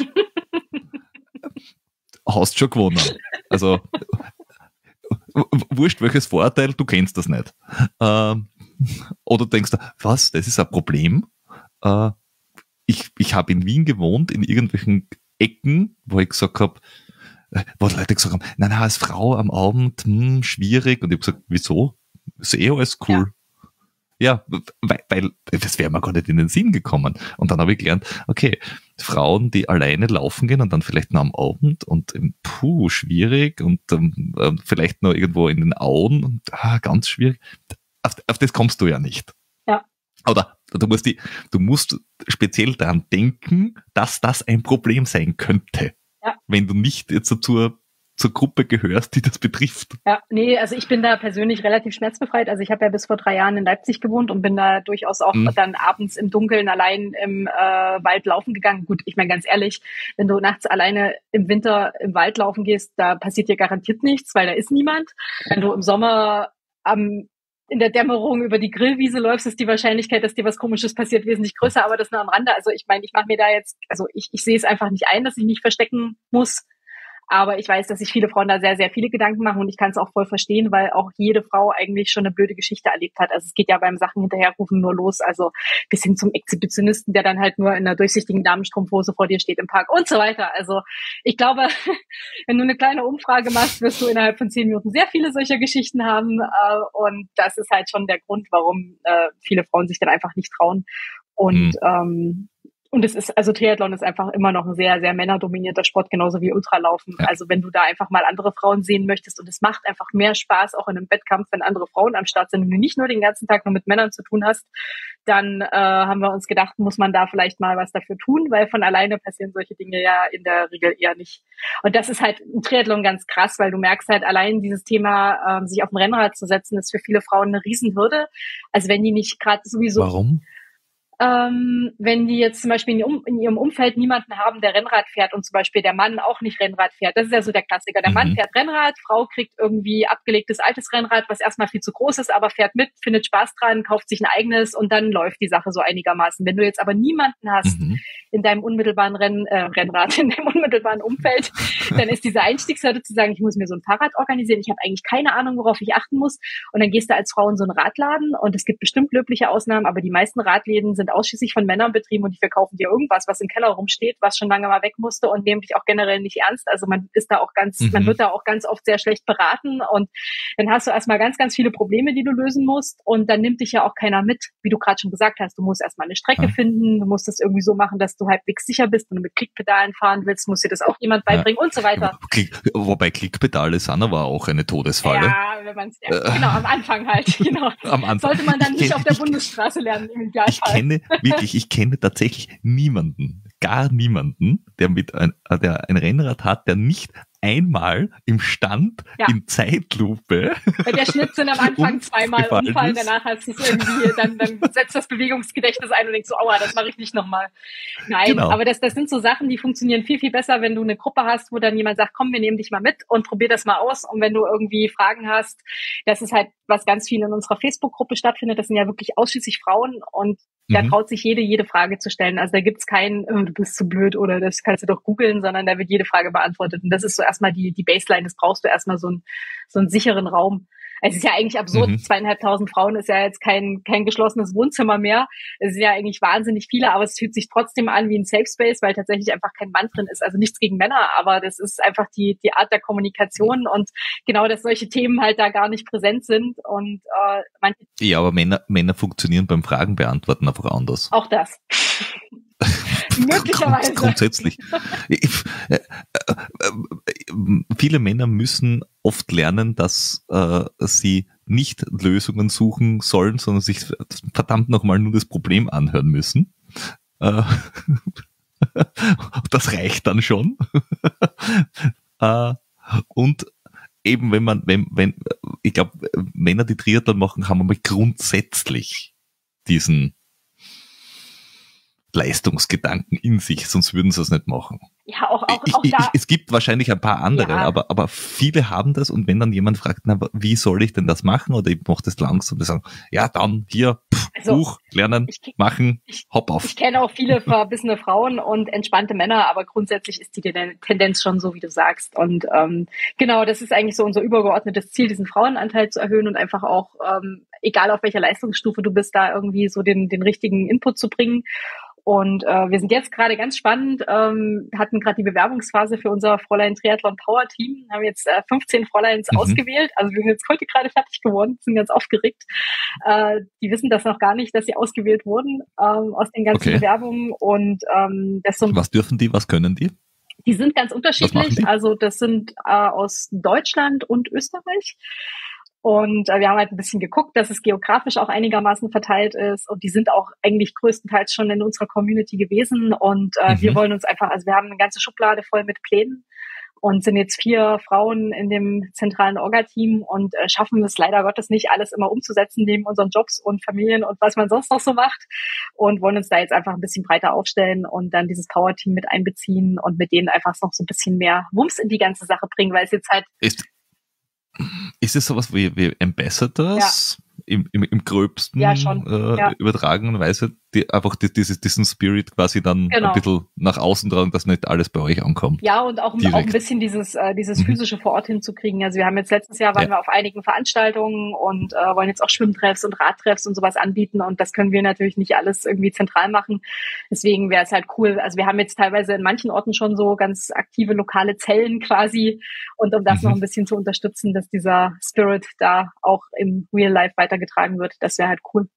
Hast schon gewonnen. Also, wurscht welches Vorteil, du kennst das nicht. Ähm, oder denkst du, was, das ist ein Problem? Äh, ich ich habe in Wien gewohnt, in irgendwelchen Ecken, wo ich gesagt habe, wo Leute gesagt haben, nein, nein, als Frau am Abend, hm, schwierig. Und ich habe gesagt, wieso? Ist eh alles cool. Ja. Ja, weil, weil das wäre mir gar nicht in den Sinn gekommen. Und dann habe ich gelernt, okay, Frauen, die alleine laufen gehen und dann vielleicht noch am Abend und ähm, puh, schwierig und ähm, vielleicht noch irgendwo in den Auen und ah, ganz schwierig. Auf, auf das kommst du ja nicht. Ja. Oder du musst, die, du musst speziell daran denken, dass das ein Problem sein könnte. Ja. Wenn du nicht jetzt zur zur Gruppe gehörst, die das betrifft. Ja, nee, also ich bin da persönlich relativ schmerzbefreit. Also ich habe ja bis vor drei Jahren in Leipzig gewohnt und bin da durchaus auch mhm. dann abends im Dunkeln allein im äh, Wald laufen gegangen. Gut, ich meine ganz ehrlich, wenn du nachts alleine im Winter im Wald laufen gehst, da passiert dir garantiert nichts, weil da ist niemand. Wenn du im Sommer am in der Dämmerung über die Grillwiese läufst, ist die Wahrscheinlichkeit, dass dir was Komisches passiert, wesentlich größer, aber das nur am Rande. Also ich meine, ich mache mir da jetzt, also ich, ich sehe es einfach nicht ein, dass ich mich verstecken muss. Aber ich weiß, dass sich viele Frauen da sehr, sehr viele Gedanken machen und ich kann es auch voll verstehen, weil auch jede Frau eigentlich schon eine blöde Geschichte erlebt hat. Also es geht ja beim Sachen hinterherrufen nur los, also bis hin zum Exhibitionisten, der dann halt nur in einer durchsichtigen Damenstrumpfhose vor dir steht im Park und so weiter. Also ich glaube, wenn du eine kleine Umfrage machst, wirst du innerhalb von zehn Minuten sehr viele solcher Geschichten haben äh, und das ist halt schon der Grund, warum äh, viele Frauen sich dann einfach nicht trauen. Und mhm. ähm, und es ist, also Triathlon ist einfach immer noch ein sehr, sehr männerdominierter Sport, genauso wie Ultralaufen. Ja. Also wenn du da einfach mal andere Frauen sehen möchtest und es macht einfach mehr Spaß, auch in einem Wettkampf, wenn andere Frauen am Start sind und du nicht nur den ganzen Tag nur mit Männern zu tun hast, dann äh, haben wir uns gedacht, muss man da vielleicht mal was dafür tun, weil von alleine passieren solche Dinge ja in der Regel eher nicht. Und das ist halt im Triathlon ganz krass, weil du merkst halt allein dieses Thema, ähm, sich auf dem Rennrad zu setzen, ist für viele Frauen eine Riesenhürde. Also wenn die nicht gerade sowieso... Warum? Ähm, wenn die jetzt zum Beispiel in, ihrem, in ihrem Umfeld niemanden haben, der Rennrad fährt und zum Beispiel der Mann auch nicht Rennrad fährt. Das ist ja so der Klassiker. Der mhm. Mann fährt Rennrad, Frau kriegt irgendwie abgelegtes altes Rennrad, was erstmal viel zu groß ist, aber fährt mit, findet Spaß dran, kauft sich ein eigenes und dann läuft die Sache so einigermaßen. Wenn du jetzt aber niemanden hast mhm. in deinem unmittelbaren Renn, äh, Rennrad, in deinem unmittelbaren Umfeld, dann ist diese Einstiegshürde zu sagen, ich muss mir so ein Fahrrad organisieren, ich habe eigentlich keine Ahnung, worauf ich achten muss und dann gehst du als Frau in so einen Radladen und es gibt bestimmt löbliche Ausnahmen, aber die meisten Radläden sind ausschließlich von Männern betrieben und die verkaufen dir irgendwas, was im Keller rumsteht, was schon lange mal weg musste und nehmen dich auch generell nicht ernst. Also man ist da auch ganz, mhm. man wird da auch ganz oft sehr schlecht beraten und dann hast du erstmal ganz, ganz viele Probleme, die du lösen musst und dann nimmt dich ja auch keiner mit, wie du gerade schon gesagt hast. Du musst erstmal eine Strecke ja. finden, du musst das irgendwie so machen, dass du halbwegs sicher bist. Wenn du mit Klickpedalen fahren willst, muss dir das auch jemand beibringen ja. und so weiter. Klick, wobei Klickpedale sind aber auch eine Todesfalle. Ja, wenn man es, ja, genau, am Anfang halt, genau. Am Anfang. Sollte man dann nicht kenn, auf der Bundesstraße lernen, im Idealfall. Ich kenne wirklich, ich kenne tatsächlich niemanden, gar niemanden, der mit ein, der ein Rennrad hat, der nicht einmal im Stand ja. in Zeitlupe. Bei der Schnitt sind am Anfang zweimal umfallen, danach hast du es irgendwie, dann, dann setzt das Bewegungsgedächtnis ein und denkst so, aua, das mache ich nicht nochmal. Nein, genau. aber das, das sind so Sachen, die funktionieren viel, viel besser, wenn du eine Gruppe hast, wo dann jemand sagt, komm, wir nehmen dich mal mit und probier das mal aus. Und wenn du irgendwie Fragen hast, das ist halt, was ganz viel in unserer Facebook-Gruppe stattfindet, das sind ja wirklich ausschließlich Frauen und da mhm. traut sich jede, jede Frage zu stellen. Also da gibt's kein, oh, du bist zu blöd oder das kannst du doch googeln, sondern da wird jede Frage beantwortet. Und das ist so erstmal die, die Baseline, das brauchst du erstmal so, ein, so einen sicheren Raum. Es ist ja eigentlich absurd, mhm. zweieinhalbtausend Frauen ist ja jetzt kein, kein geschlossenes Wohnzimmer mehr. Es sind ja eigentlich wahnsinnig viele, aber es fühlt sich trotzdem an wie ein Safe Space, weil tatsächlich einfach kein Mann drin ist. Also nichts gegen Männer, aber das ist einfach die, die Art der Kommunikation und genau, dass solche Themen halt da gar nicht präsent sind und äh, manche. Ja, aber Männer, Männer funktionieren beim Fragen beantworten einfach anders. Auch das. Möglicherweise. Grundsätzlich. Viele Männer müssen oft lernen, dass äh, sie nicht Lösungen suchen sollen, sondern sich verdammt nochmal nur das Problem anhören müssen. Äh, das reicht dann schon. äh, und eben, wenn man, wenn, wenn, ich glaube, Männer, die Triathlon machen, haben aber grundsätzlich diesen Leistungsgedanken in sich, sonst würden sie es nicht machen. Ja, auch, auch, ich, auch da. Ich, es gibt wahrscheinlich ein paar andere, ja. aber, aber viele haben das und wenn dann jemand fragt, na, wie soll ich denn das machen oder ich mache das langsam, die sagen, ja, dann hier, pff, also, Buch, lernen, ich, machen, ich, hopp auf. Ich kenne auch viele verbissene Frauen und entspannte Männer, aber grundsätzlich ist die Tendenz schon so, wie du sagst. Und ähm, genau, das ist eigentlich so unser übergeordnetes Ziel, diesen Frauenanteil zu erhöhen und einfach auch, ähm, egal auf welcher Leistungsstufe du bist, da irgendwie so den, den richtigen Input zu bringen. Und äh, wir sind jetzt gerade ganz spannend, ähm, hatten gerade die Bewerbungsphase für unser Fräulein Triathlon Power Team, haben jetzt äh, fünfzehn Fräuleins mhm. ausgewählt. Also wir sind jetzt heute gerade fertig geworden, sind ganz aufgeregt. Äh, die wissen das noch gar nicht, dass sie ausgewählt wurden ähm, aus den ganzen okay. Bewerbungen. Und ähm, das so was dürfen die, was können die? Die sind ganz unterschiedlich. Also das sind äh, aus Deutschland und Österreich. Und äh, wir haben halt ein bisschen geguckt, dass es geografisch auch einigermaßen verteilt ist. Und die sind auch eigentlich größtenteils schon in unserer Community gewesen. Und äh, mhm. wir wollen uns einfach, also wir haben eine ganze Schublade voll mit Plänen und sind jetzt vier Frauen in dem zentralen Orga-Team und äh, schaffen es leider Gottes nicht, alles immer umzusetzen neben unseren Jobs und Familien und was man sonst noch so macht. Und wollen uns da jetzt einfach ein bisschen breiter aufstellen und dann dieses Power-Team mit einbeziehen und mit denen einfach noch so ein bisschen mehr Wumms in die ganze Sache bringen, weil es jetzt halt... Ist Ist es sowas wie, wie Ambassadors ja. im, im, im gröbsten ja, schon. Äh, ja. übertragenen Weise? die, einfach die, dieses, diesen Spirit quasi dann Genau. ein bisschen nach außen tragen, dass nicht alles bei euch ankommt. Ja, und auch, auch ein bisschen dieses, äh, dieses physische vor Ort hinzukriegen. Also wir haben jetzt letztes Jahr waren ja. wir auf einigen Veranstaltungen und äh, wollen jetzt auch Schwimmtreffs und Radtreffs und sowas anbieten und das können wir natürlich nicht alles irgendwie zentral machen. Deswegen wäre es halt cool. Also wir haben jetzt teilweise in manchen Orten schon so ganz aktive lokale Zellen quasi und um das mhm. noch ein bisschen zu unterstützen, dass dieser Spirit da auch im Real Life weitergetragen wird, das wäre halt cool.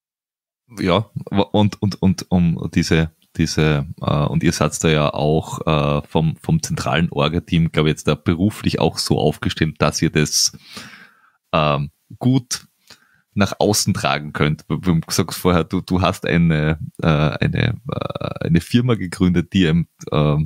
Ja, und, und, und um diese, diese, äh, und ihr seid da ja auch äh, vom, vom zentralen Orga-Team, glaube ich, jetzt da beruflich auch so aufgestellt, dass ihr das ähm, gut nach außen tragen könnt. Wir haben gesagt vorher, du, du hast eine, äh, eine, äh, eine Firma gegründet, die ähm, äh,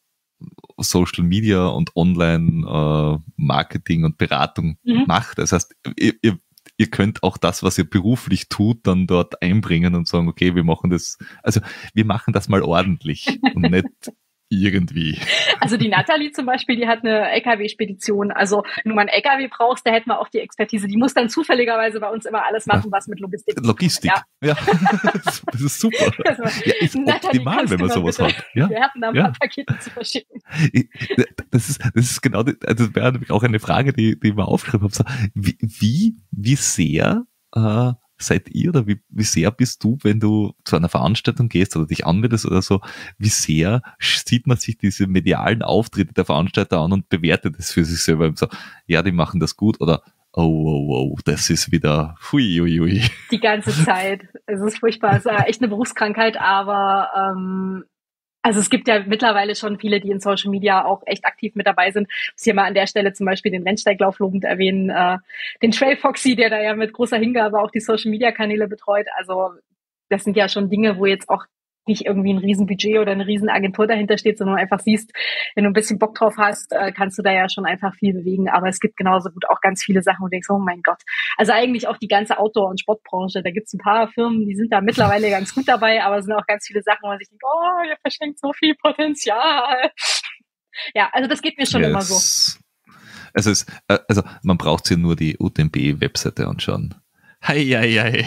Social Media und Online äh, Marketing und Beratung mhm. macht. Das heißt, ihr, ihr Ihr könnt auch das, was ihr beruflich tut, dann dort einbringen und sagen, okay, wir machen das, also wir machen das mal ordentlich und nicht irgendwie. Also die Nathalie zum Beispiel, die hat eine L K W-Spedition. Also wenn du mal einen L K W brauchst, da hätten wir auch die Expertise. Die muss dann zufälligerweise bei uns immer alles machen, was mit Logistik ist. Logistik, ja. ja. Das ist super. Also, ja, ist Nathalie, optimal, wenn man sowas bitte, hat. Ja. Wir hatten da ein ja. paar Pakete zu verschicken. Das ist, das ist genau, die, das wäre nämlich auch eine Frage, die, die ich mir aufgeschrieben habe. So, wie, wie, wie sehr äh, seid ihr oder wie, wie sehr bist du, wenn du zu einer Veranstaltung gehst oder dich anmeldest oder so, wie sehr sieht man sich diese medialen Auftritte der Veranstalter an und bewertet es für sich selber? So, ja, die machen das gut oder oh, oh, oh, das ist wieder hui, hui, hui. Die ganze Zeit. Es ist furchtbar. Es ist echt eine Berufskrankheit, aber ähm, also es gibt ja mittlerweile schon viele, die in Social Media auch echt aktiv mit dabei sind. Ich muss hier mal an der Stelle zum Beispiel den Rennsteiglauf lobend erwähnen, äh, den Trail Foxy, der da ja mit großer Hingabe auch die Social Media Kanäle betreut. Also das sind ja schon Dinge, wo jetzt auch nicht irgendwie ein Riesenbudget oder eine Riesenagentur dahinter steht, sondern einfach siehst, wenn du ein bisschen Bock drauf hast, äh, kannst du da ja schon einfach viel bewegen. Aber es gibt genauso gut auch ganz viele Sachen, wo du denkst, oh mein Gott. Also eigentlich auch die ganze Outdoor- und Sportbranche. Da gibt es ein paar Firmen, die sind da mittlerweile ganz gut dabei, aber es sind auch ganz viele Sachen, wo man sich denkt, oh, ihr verschenkt so viel Potenzial. Ja, also das geht mir schon yes. immer so. Also, es, also man braucht sich nur die U T M B-Webseite anschauen. Hei, hei, hei.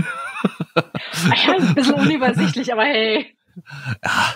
Ja, ein bisschen unübersichtlich, aber hey. Ja,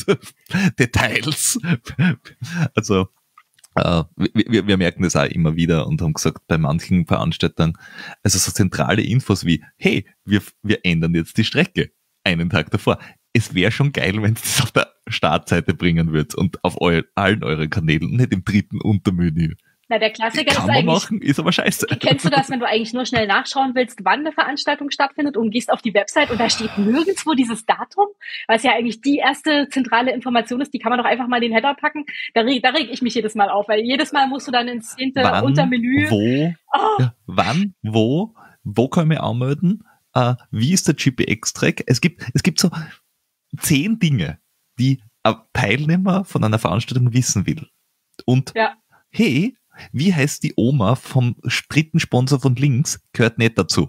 Details. Also äh, wir, wir merken das auch immer wieder und haben gesagt, bei manchen Veranstaltern, also so zentrale Infos wie, hey, wir, wir ändern jetzt die Strecke einen Tag davor. Es wäre schon geil, wenn es das auf der Startseite bringen würdet und auf eu, allen euren Kanälen, nicht im dritten Untermenü. Na, der Klassiker Kann ist man eigentlich, machen, ist aber scheiße. Kennst du das, wenn du eigentlich nur schnell nachschauen willst, wann eine Veranstaltung stattfindet und gehst auf die Website und da steht nirgendwo dieses Datum, weil es ja eigentlich die erste zentrale Information ist, die kann man doch einfach mal in den Header packen. Da reg, da reg ich mich jedes Mal auf, weil jedes Mal musst du dann ins zehnte wann, Untermenü. Wo, oh. ja, wann, wo, wo kann ich mich anmelden? Uh, wie ist der G P X-Track? Es gibt, es gibt so zehn Dinge, die ein Teilnehmer von einer Veranstaltung wissen will. Und ja. hey, wie heißt die Oma vom dritten Sponsor von links? Gehört nicht dazu.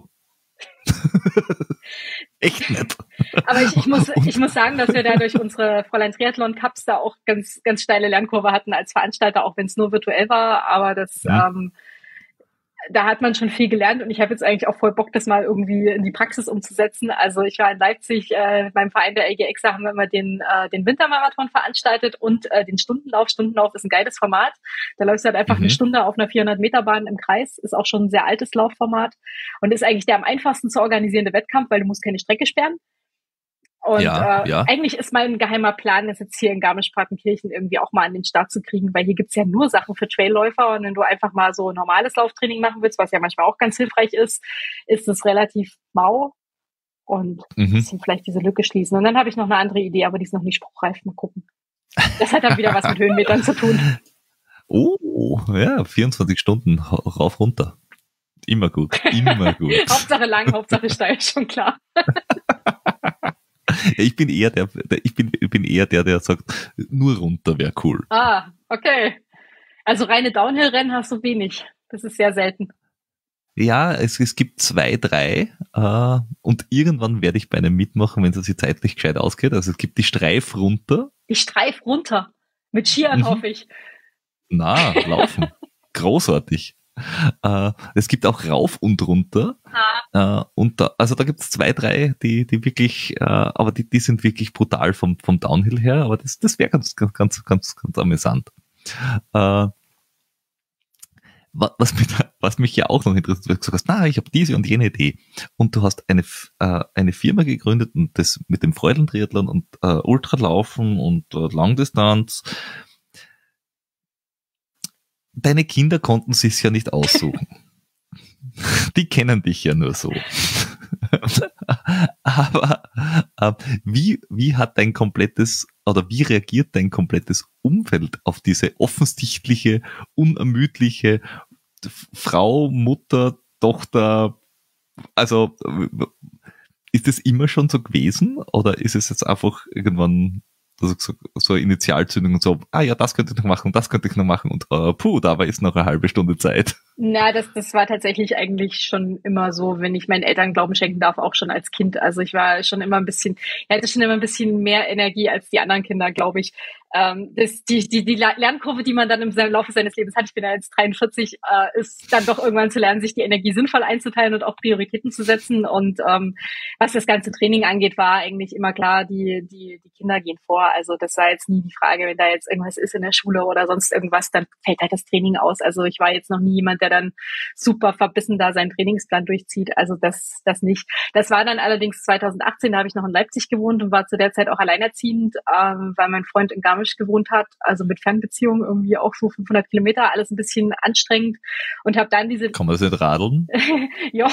Echt nicht. Aber ich, ich, muss, ich muss sagen, dass wir da durch unsere Fräulein Triathlon Cups da auch ganz, ganz steile Lernkurve hatten als Veranstalter, auch wenn es nur virtuell war. Aber das, ja. ähm, da hat man schon viel gelernt und ich habe jetzt eigentlich auch voll Bock, das mal irgendwie in die Praxis umzusetzen. Also ich war in Leipzig, äh, beim Verein der L G X haben wir immer den, äh, den Wintermarathon veranstaltet und äh, den Stundenlauf. Stundenlauf ist ein geiles Format. Da läufst du halt einfach mhm. eine Stunde auf einer vierhundert Meter Bahn im Kreis. Ist auch schon ein sehr altes Laufformat und ist eigentlich der am einfachsten zu organisierende Wettkampf, weil du musst keine Strecke sperren. Und ja, äh, ja. eigentlich ist mein geheimer Plan, das jetzt hier in Garmisch-Partenkirchen irgendwie auch mal an den Start zu kriegen, weil hier gibt's ja nur Sachen für Trailläufer und wenn du einfach mal so normales Lauftraining machen willst, was ja manchmal auch ganz hilfreich ist, ist es relativ mau und mhm. ein bisschen vielleicht diese Lücke schließen. Und dann habe ich noch eine andere Idee, aber die ist noch nicht spruchreif. Mal gucken. Das hat dann wieder was mit Höhenmetern zu tun. Oh, ja, vierundzwanzig Stunden rauf, runter. Immer gut, immer gut. Hauptsache lang, Hauptsache steil, schon klar. Ja, ich bin eher der, der ich bin, ich bin eher der, der sagt, nur runter wäre cool. Ah, okay. Also reine Downhill-Rennen hast du wenig. Das ist sehr selten. Ja, es, es gibt zwei, drei äh, und irgendwann werde ich bei einem mitmachen, wenn es sich zeitlich gescheit ausgeht. Also es gibt die Streif runter. Die Streif runter? Mit Skiern, mhm. hoffe ich. Na, laufen. Großartig. Äh, es gibt auch rauf und runter. Ah. Äh, und da, also da gibt es zwei, drei, die, die wirklich, äh, aber die, die sind wirklich brutal vom, vom Downhill her, aber das, das wäre ganz, ganz, ganz, ganz, ganz amüsant. Äh, was, mich, was mich ja auch noch interessiert, weil du gesagt hast, na, ich habe diese und jene Idee. Und du hast eine, äh, eine Firma gegründet und das mit dem Freudel-Triathlon und äh, Ultralaufen und äh, Langdistanz. Deine Kinder konnten sich's ja nicht aussuchen. Die kennen dich ja nur so. Aber äh, wie, wie hat dein komplettes oder wie reagiert dein komplettes Umfeld auf diese offensichtliche, unermüdliche Frau, Mutter, Tochter? Also ist es immer schon so gewesen oder ist es jetzt einfach irgendwann also so, so eine Initialzündung und so, ah ja, das könnte ich noch machen, das könnte ich noch machen und uh, puh, dabei ist noch eine halbe Stunde Zeit. Na, das, das war tatsächlich eigentlich schon immer so, wenn ich meinen Eltern Glauben schenken darf, auch schon als Kind. Also ich war schon immer ein bisschen, er hatte schon immer ein bisschen mehr Energie als die anderen Kinder, glaube ich. Ähm, das, die, die, die Lernkurve, die man dann im Laufe seines Lebens hat, ich bin ja jetzt dreiundvierzig, äh, ist dann doch irgendwann zu lernen, sich die Energie sinnvoll einzuteilen und auch Prioritäten zu setzen. Und ähm, was das ganze Training angeht, war eigentlich immer klar, die, die, die Kinder gehen vor. Also das war jetzt nie die Frage, wenn da jetzt irgendwas ist in der Schule oder sonst irgendwas, dann fällt halt das Training aus. Also ich war jetzt noch nie jemand, der dann super verbissen da seinen Trainingsplan durchzieht. Also das, das nicht. Das war dann allerdings zweitausendachtzehn, da habe ich noch in Leipzig gewohnt und war zu der Zeit auch alleinerziehend, ähm, weil mein Freund in Garmisch gewohnt hat, also mit Fernbeziehungen irgendwie auch so fünfhundert Kilometer, alles ein bisschen anstrengend und habe dann diese... Kann man das nicht radeln? Ja,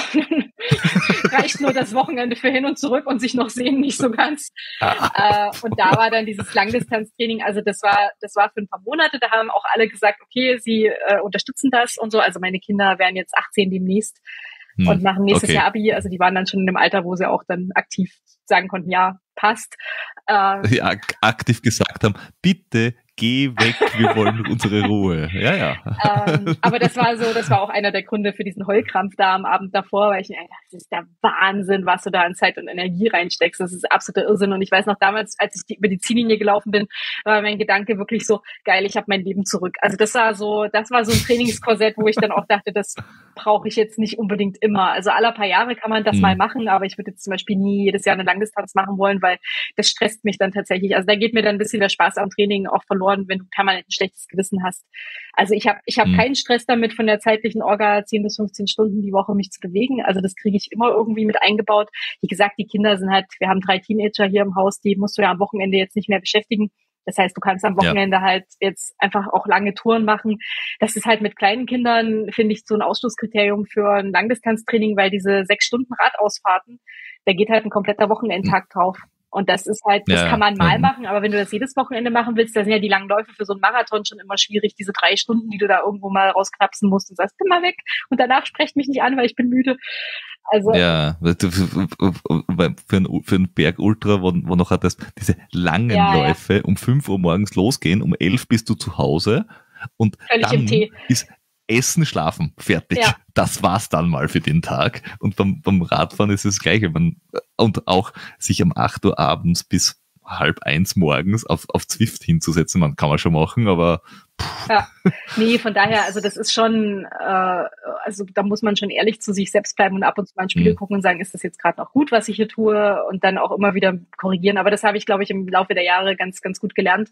reicht nur das Wochenende für hin und zurück und sich noch sehen, nicht so ganz. äh, und da war dann dieses Langdistanztraining, also das war das war für ein paar Monate, da haben auch alle gesagt, okay, sie äh, unterstützen das und so, also meine Kinder werden jetzt achtzehn demnächst hm, und machen nächstes okay. Jahr Abi, also die waren dann schon in dem Alter, wo sie auch dann aktiv sagen konnten, ja, passt. Ähm, ja, aktiv gesagt haben, bitte geh weg, wir wollen unsere Ruhe. Ja, ja. Ähm, aber das war so, das war auch einer der Gründe für diesen Heulkrampf da am Abend davor, weil ich mir dachte, das ist der Wahnsinn, was du da an Zeit und Energie reinsteckst. Das ist absoluter Irrsinn. Und ich weiß noch damals, als ich die, über die Ziellinie gelaufen bin, war mein Gedanke wirklich so, geil, ich habe mein Leben zurück. Also das war so, das war so ein Trainingskorsett, wo ich dann auch dachte, das brauche ich jetzt nicht unbedingt immer. Also alle paar Jahre kann man das mhm. mal machen, aber ich würde jetzt zum Beispiel nie jedes Jahr eine Langdistanz machen wollen, weil das stresst mich dann tatsächlich. Also da geht mir dann ein bisschen der Spaß am Training auch verloren, wenn du permanent ein schlechtes Gewissen hast. Also ich habe ich hab mhm. keinen Stress damit, von der zeitlichen Orga zehn bis fünfzehn Stunden die Woche mich zu bewegen. Also das kriege ich immer irgendwie mit eingebaut. Wie gesagt, die Kinder sind halt, wir haben drei Teenager hier im Haus, die musst du ja am Wochenende jetzt nicht mehr beschäftigen. Das heißt, du kannst am Wochenende ja. halt jetzt einfach auch lange Touren machen. Das ist halt mit kleinen Kindern, finde ich, so ein Ausschlusskriterium für ein Langdistanztraining, weil diese sechs Stunden Radausfahrten, da geht halt ein kompletter Wochenendtag drauf. Und das ist halt, das ja, kann man mal ja. machen, aber wenn du das jedes Wochenende machen willst, da sind ja die langen Läufe für so einen Marathon schon immer schwierig, diese drei Stunden, die du da irgendwo mal rausknapsen musst und sagst, bin mal weg und danach sprecht mich nicht an, weil ich bin müde. Also ja, für, für, ein, für ein Bergultra, wo, wo noch das, diese langen ja, Läufe ja. um fünf Uhr morgens losgehen, um elf bist du zu Hause und völlig dann im Tee. ist Essen, Schlafen, fertig. Ja. Das war's dann mal für den Tag. Und beim, beim Radfahren ist es das Gleiche. Man, und auch sich um acht Uhr abends bis halb eins morgens auf, auf Zwift hinzusetzen, man kann man schon machen, aber pff. Ja, nee, von daher, also das ist schon, äh, also da muss man schon ehrlich zu sich selbst bleiben und ab und zu mal ein Spiel mhm. gucken und sagen, ist das jetzt gerade noch gut, was ich hier tue und dann auch immer wieder korrigieren. Aber das habe ich, glaube ich, im Laufe der Jahre ganz, ganz gut gelernt.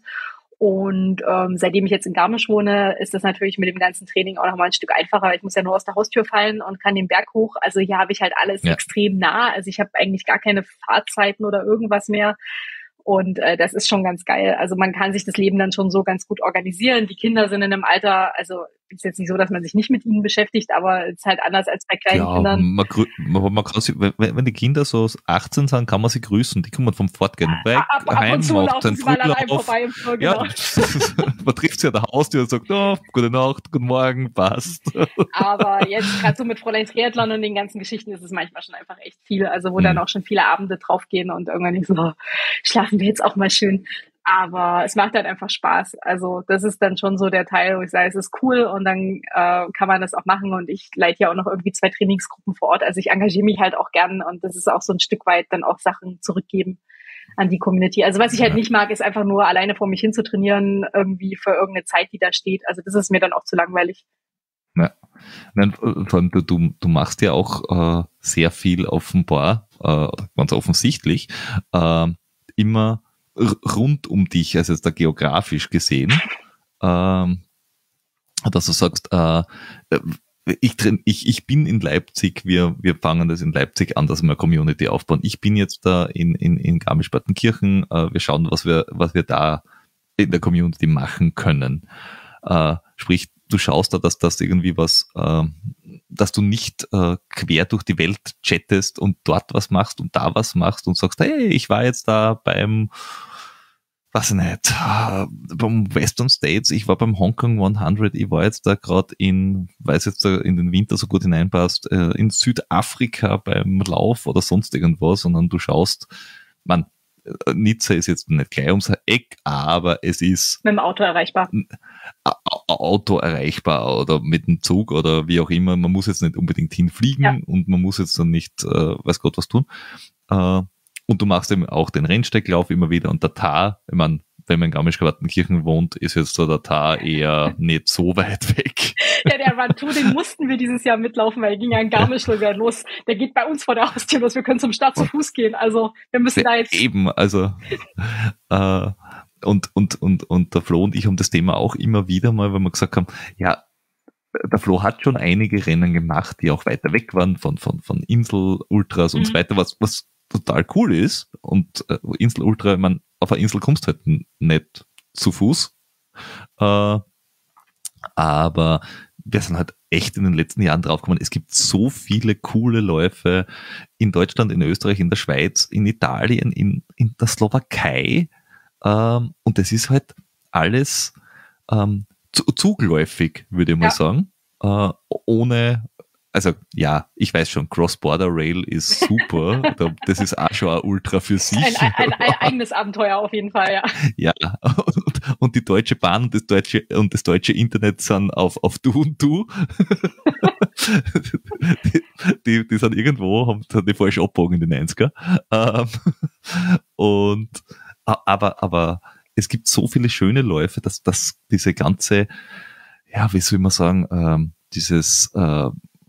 Und ähm, seitdem ich jetzt in Garmisch wohne, ist das natürlich mit dem ganzen Training auch nochmal ein Stück einfacher. Ich muss ja nur aus der Haustür fallen und kann den Berg hoch. Also hier habe ich halt alles ja. extrem nah. Also ich habe eigentlich gar keine Fahrzeiten oder irgendwas mehr. Und äh, das ist schon ganz geil. Also man kann sich das Leben dann schon so ganz gut organisieren. Die Kinder sind in einem Alter, also ist jetzt nicht so, dass man sich nicht mit ihnen beschäftigt, aber es ist halt anders als bei kleinen ja, Kindern. Man, man, man kann sie, wenn, wenn die Kinder so achtzehn sind, kann man sie grüßen. Die kommen vom Fortgehen weg, ab, ab heim, und zu macht seinen Frühlauf. Genau. Ja, man trifft sie an der Haustür und sagt, oh, gute Nacht, guten Morgen, passt. Aber jetzt gerade so mit Fräulein Triathlon und den ganzen Geschichten ist es manchmal schon einfach echt viel. Also wo hm. dann auch schon viele Abende draufgehen und irgendwann nicht so, schlafen wir jetzt auch mal schön. Aber es macht halt einfach Spaß. Also das ist dann schon so der Teil, wo ich sage, es ist cool und dann äh, kann man das auch machen. Und ich leite ja auch noch irgendwie zwei Trainingsgruppen vor Ort. Also ich engagiere mich halt auch gern und das ist auch so ein Stück weit dann auch Sachen zurückgeben an die Community. Also was ich halt nicht mag, ist einfach nur alleine vor mich hin zu trainieren, irgendwie für irgendeine Zeit, die da steht. Also das ist mir dann auch zu langweilig. Ja. Nein, vor allem, du, du, du machst ja auch äh, sehr viel offenbar, äh, ganz offensichtlich, äh, immer r- rund um dich, also jetzt da geografisch gesehen, äh, dass du sagst, äh, ich, ich, ich bin in Leipzig, wir, wir fangen das in Leipzig an, dass wir eine Community aufbauen. Ich bin jetzt da in, in, in Garmisch-Partenkirchen, äh, wir schauen, was wir, was wir da in der Community machen können. Äh, sprich, du schaust da, dass das irgendwie was, äh, dass du nicht äh, quer durch die Welt chattest und dort was machst und da was machst und sagst, hey, ich war jetzt da beim, weiß ich nicht, äh, beim Western States, ich war beim Hong Kong hundert, ich war jetzt da gerade in, weil es jetzt da in den Winter so gut hineinpasst, äh, in Südafrika beim Lauf oder sonst irgendwas, sondern du schaust, man, Nizza ist jetzt nicht gleich ums Eck, aber es ist mit dem Auto erreichbar. Auto erreichbar oder mit dem Zug oder wie auch immer. Man muss jetzt nicht unbedingt hinfliegen ja. und man muss jetzt dann nicht, äh, weiß Gott, was tun. Äh, und du machst eben auch den Rennsteiglauf immer wieder und der Tar, ich meine, wenn man in Garmisch-Partenkirchen wohnt, ist jetzt so der Tar eher nicht so weit weg. Ja, der Run Tour, den mussten wir dieses Jahr mitlaufen, weil er ging ja in Garmisch ja. los. Der geht bei uns vor der Haustür los. Wir können zum Start zu Fuß gehen. Also wir müssen da jetzt... Eben, also äh, und, und, und, und der Flo und ich haben das Thema auch immer wieder mal, weil wir gesagt haben, ja, der Flo hat schon einige Rennen gemacht, die auch weiter weg waren von, von, von Insel-Ultras und mhm. so weiter, was, was total cool ist. Und äh, Insel-Ultra, ich meine, auf eine Insel kommst du halt nicht zu Fuß. Äh, aber wir sind halt echt in den letzten Jahren draufgekommen, es gibt so viele coole Läufe in Deutschland, in Österreich, in der Schweiz, in Italien, in, in der Slowakei. Ähm, und das ist halt alles ähm, zu, zugläufig, würde ich mal ja. sagen. Äh, ohne, also ja, ich weiß schon, Cross-Border Rail ist super. Das ist auch schon ein Ultra für sich. Ein, ein, ein eigenes Abenteuer auf jeden Fall, ja. Ja, und, und die Deutsche Bahn und das deutsche, und das deutsche Internet sind auf, auf Du und Du. die, die, die sind irgendwo, haben die falsch abgebogen in den neunziger. Ähm, und, aber, aber es gibt so viele schöne Läufe, dass, dass diese ganze, ja, wie soll man sagen, ähm, dieses, äh,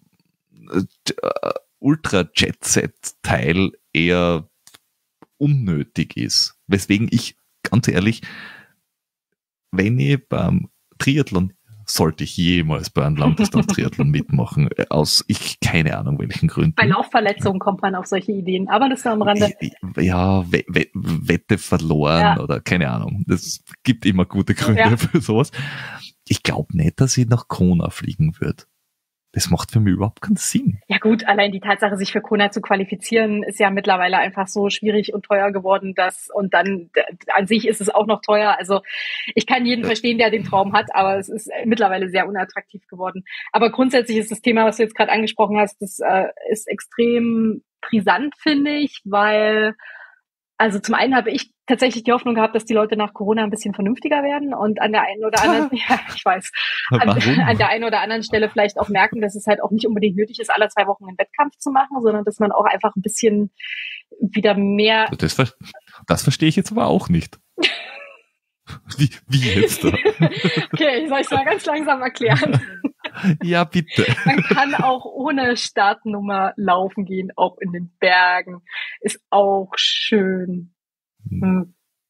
Ultra-Jet-Set-Teil eher unnötig ist. Weswegen ich, ganz ehrlich, wenn ich beim Triathlon, sollte ich jemals bei einem Langdistanz-Triathlon mitmachen, aus ich keine Ahnung welchen Gründen. Bei Laufverletzungen kommt man auf solche Ideen, aber das ist am Rande. Ja, Wette verloren ja. oder keine Ahnung. Das gibt immer gute Gründe ja. für sowas. Ich glaube nicht, dass ich nach Kona fliegen würde. Das macht für mich überhaupt keinen Sinn. Ja gut, allein die Tatsache, sich für Kona zu qualifizieren, ist ja mittlerweile einfach so schwierig und teuer geworden, dass und dann an sich ist es auch noch teuer. Also ich kann jeden verstehen, der den Traum hat, aber es ist mittlerweile sehr unattraktiv geworden. Aber grundsätzlich ist das Thema, was du jetzt gerade angesprochen hast, das äh, ist extrem brisant, finde ich, weil also zum einen habe ich tatsächlich die Hoffnung gehabt, dass die Leute nach Corona ein bisschen vernünftiger werden und an der einen oder anderen, ja, ich weiß, an, an der einen oder anderen Stelle vielleicht auch merken, dass es halt auch nicht unbedingt nötig ist, alle zwei Wochen einen Wettkampf zu machen, sondern dass man auch einfach ein bisschen wieder mehr... Das, das verstehe ich jetzt aber auch nicht. Wie, wie jetzt da? Okay, ich soll es mal ganz langsam erklären. Ja, bitte. Man kann auch ohne Startnummer laufen gehen, auch in den Bergen. Ist auch schön. Hm.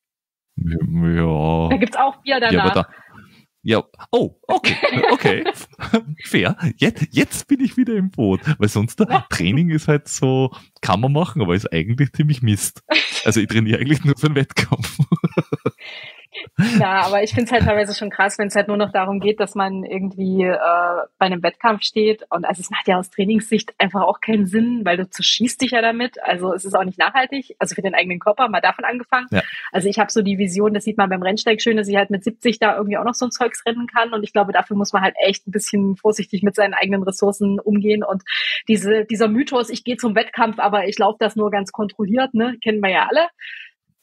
Ja. Da gibt's auch Bier danach. Ja, aber da, ja, oh, okay, okay. Fair. Jetzt, jetzt bin ich wieder im Boot. Weil sonst der Training ist halt so, kann man machen, aber ist eigentlich ziemlich Mist. Also ich trainiere eigentlich nur für einen Wettkampf. Ja, aber ich finde es halt teilweise schon krass, wenn es halt nur noch darum geht, dass man irgendwie äh, bei einem Wettkampf steht. Und also es macht ja aus Trainingssicht einfach auch keinen Sinn, weil du zerschießt dich ja damit. Also es ist auch nicht nachhaltig, also für den eigenen Körper, mal davon angefangen. Ja. Also ich habe so die Vision, das sieht man beim Rennsteig schön, dass ich halt mit siebzig da irgendwie auch noch so ein Zeugs rennen kann. Und ich glaube, dafür muss man halt echt ein bisschen vorsichtig mit seinen eigenen Ressourcen umgehen. Und diese dieser Mythos, ich gehe zum Wettkampf, aber ich laufe das nur ganz kontrolliert, ne, kennen wir ja alle.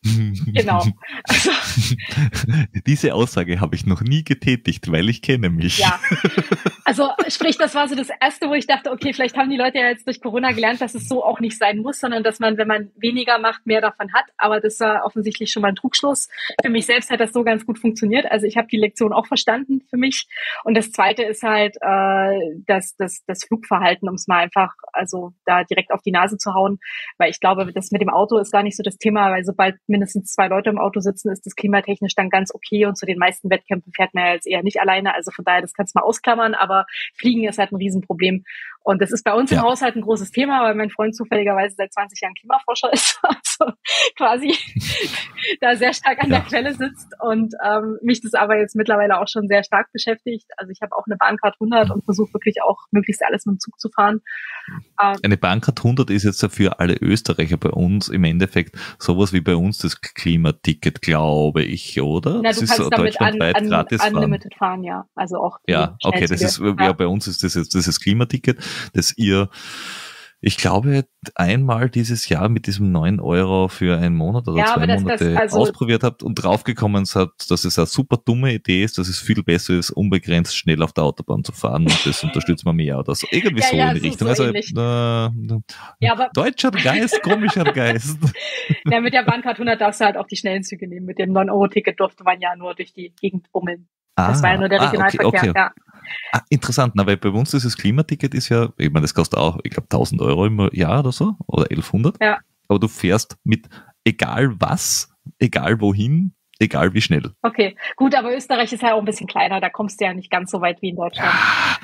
Genau. Also, diese Aussage habe ich noch nie getätigt, weil ich kenne mich. Ja, also sprich, das war so das Erste, wo ich dachte, okay, vielleicht haben die Leute ja jetzt durch Corona gelernt, dass es so auch nicht sein muss, sondern dass man, wenn man weniger macht, mehr davon hat. Aber das war offensichtlich schon mal ein Trugschluss. Für mich selbst hat das so ganz gut funktioniert. Also ich habe die Lektion auch verstanden für mich. Und das Zweite ist halt äh, das, das, das Flugverhalten, um es mal einfach also da direkt auf die Nase zu hauen. Weil ich glaube, das mit dem Auto ist gar nicht so das Thema, weil sobald mindestens zwei Leute im Auto sitzen, ist das klimatechnisch dann ganz okay. Und zu den meisten Wettkämpfen fährt man ja jetzt eher nicht alleine. Also von daher, das kannst du mal ausklammern, aber Fliegen ist halt ein Riesenproblem. Und das ist bei uns Ja. im Haushalt ein großes Thema, weil mein Freund zufälligerweise seit zwanzig Jahren Klimaforscher ist, also quasi da sehr stark an Ja. der Quelle sitzt und ähm, mich das aber jetzt mittlerweile auch schon sehr stark beschäftigt. Also ich habe auch eine Bahncard hundert und versuche wirklich auch möglichst alles mit dem Zug zu fahren. Ähm, Eine Bahncard hundert ist jetzt für alle Österreicher bei uns im Endeffekt sowas wie bei uns das Klimaticket, glaube ich, oder? na, Das du ist kannst damit un, deutschlandweit un, gratis fahren. unlimited fahren, ja. Also auch die Ja, okay, das ist, Schnellzüge. ja, bei uns ist das jetzt dieses Klimaticket, das ihr, ich glaube, einmal dieses Jahr mit diesem neun Euro für einen Monat oder Ja, zwei aber das- Monate das- also- ausprobiert habt und draufgekommen seid, dass es eine super dumme Idee ist, dass es viel besser ist, unbegrenzt schnell auf der Autobahn zu fahren und das unterstützt man mehr oder so. Irgendwie Ja, so ja, in die so- Richtung. so also, ähnlich. äh, Ja, aber deutscher Geist, komischer Geist. ja, mit der Bahncard hundert darfst du halt auch die schnellen Züge nehmen. Mit dem neun Euro Ticket durfte man ja nur durch die Gegend bummeln. Das war ja nur der ah, Regionalverkehr, okay, okay. ja. Ah, interessant, na, weil bei uns dieses Klimaticket ist ja, ich meine, das kostet auch, ich glaube, tausend Euro im Jahr oder so, oder elfhundert. Ja. Aber du fährst mit egal was, egal wohin, egal wie schnell. Okay, gut, aber Österreich ist ja auch ein bisschen kleiner, da kommst du ja nicht ganz so weit wie in Deutschland.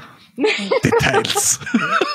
Details.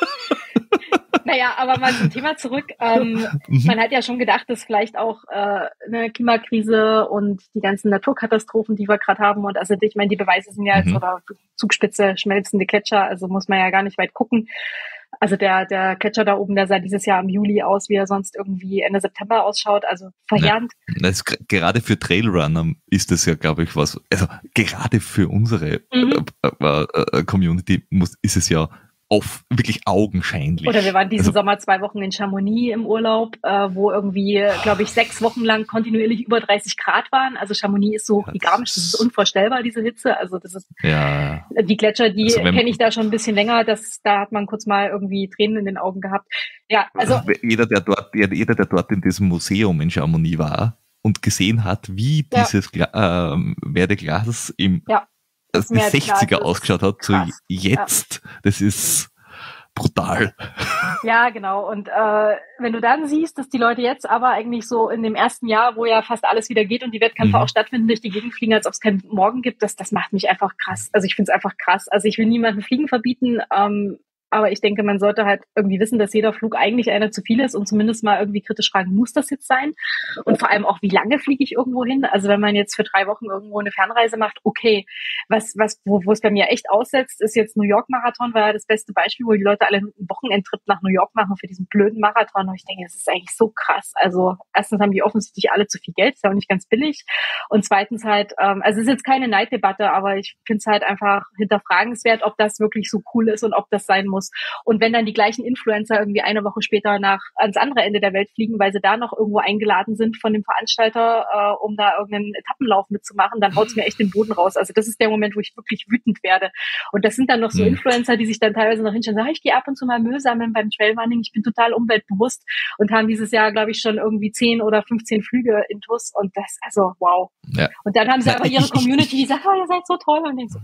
Naja, aber mal zum Thema zurück. Ähm, Mhm. man hat ja schon gedacht, dass vielleicht auch äh, eine Klimakrise und die ganzen Naturkatastrophen, die wir gerade haben, und also ich meine, die Beweise sind ja jetzt, Mhm. oder Zugspitze, schmelzende Gletscher, also muss man ja gar nicht weit gucken. Also der, der Gletscher da oben, der sah dieses Jahr im Juli aus, wie er sonst irgendwie Ende September ausschaut, also verheerend. Das ist, g- gerade für Trailrunner ist das ja, glaube ich, was, also gerade für unsere Mhm. äh, äh, äh, Community muss, ist es ja oft wirklich augenscheinlich. Oder wir waren diesen Also- Sommer zwei Wochen in Chamonix im Urlaub, äh, wo irgendwie, glaube ich, sechs Wochen lang kontinuierlich über dreißig Grad waren. Also Chamonix ist so hoch wie Garmisch, das ist unvorstellbar, diese Hitze. Also das ist, Ja, die Gletscher, die Also wenn- kenne ich da schon ein bisschen länger. Das, da hat man kurz mal irgendwie Tränen in den Augen gehabt. Ja, also jeder, der dort, jeder, der dort in diesem Museum in Chamonix war und gesehen hat, wie Ja. dieses Gla ähm, Werdeglas im Ja, das Meer des sechziger Glases. ausgeschaut hat, zu Krass. jetzt, das ist brutal. ja, genau. Und äh, wenn du dann siehst, dass die Leute jetzt aber eigentlich so in dem ersten Jahr, wo ja fast alles wieder geht und die Wettkämpfe Mhm. auch stattfinden, durch die Gegend fliegen, als ob es keinen Morgen gibt, das, das macht mich einfach krass. Also ich finde es einfach krass. Also ich will niemandem Fliegen verbieten, ähm, aber ich denke, man sollte halt irgendwie wissen, dass jeder Flug eigentlich einer zu viel ist und zumindest mal irgendwie kritisch fragen, muss das jetzt sein? Und vor allem auch, wie lange fliege ich irgendwo hin? Also wenn man jetzt für drei Wochen irgendwo eine Fernreise macht, okay. Was, was, wo, wo es bei mir echt aussetzt, ist jetzt New York Marathon, war ja das beste Beispiel, wo die Leute alle einen Wochenendtrip nach New York machen für diesen blöden Marathon. Und ich denke, das ist eigentlich so krass. Also erstens haben die offensichtlich alle zu viel Geld, ist ja auch nicht ganz billig. Und zweitens halt, ähm, also es ist jetzt keine Neiddebatte, aber ich finde es halt einfach hinterfragenswert, ob das wirklich so cool ist und ob das sein muss. Und wenn dann die gleichen Influencer irgendwie eine Woche später nach ans andere Ende der Welt fliegen, weil sie da noch irgendwo eingeladen sind von dem Veranstalter, äh, um da irgendeinen Etappenlauf mitzumachen, dann haut's mir echt den Boden raus. Also das ist der Moment, wo ich wirklich wütend werde. Und das sind dann noch so Mhm. Influencer, die sich dann teilweise noch hinstellen und sagen, ich gehe ab und zu mal Müll sammeln beim Trailrunning, ich bin total umweltbewusst und haben dieses Jahr, glaube ich, schon irgendwie zehn oder fünfzehn Flüge in T U S und das, also wow. Ja. Und dann haben sie Na, aber ihre ich- Community, die sagt, oh, ihr seid so toll und ich so,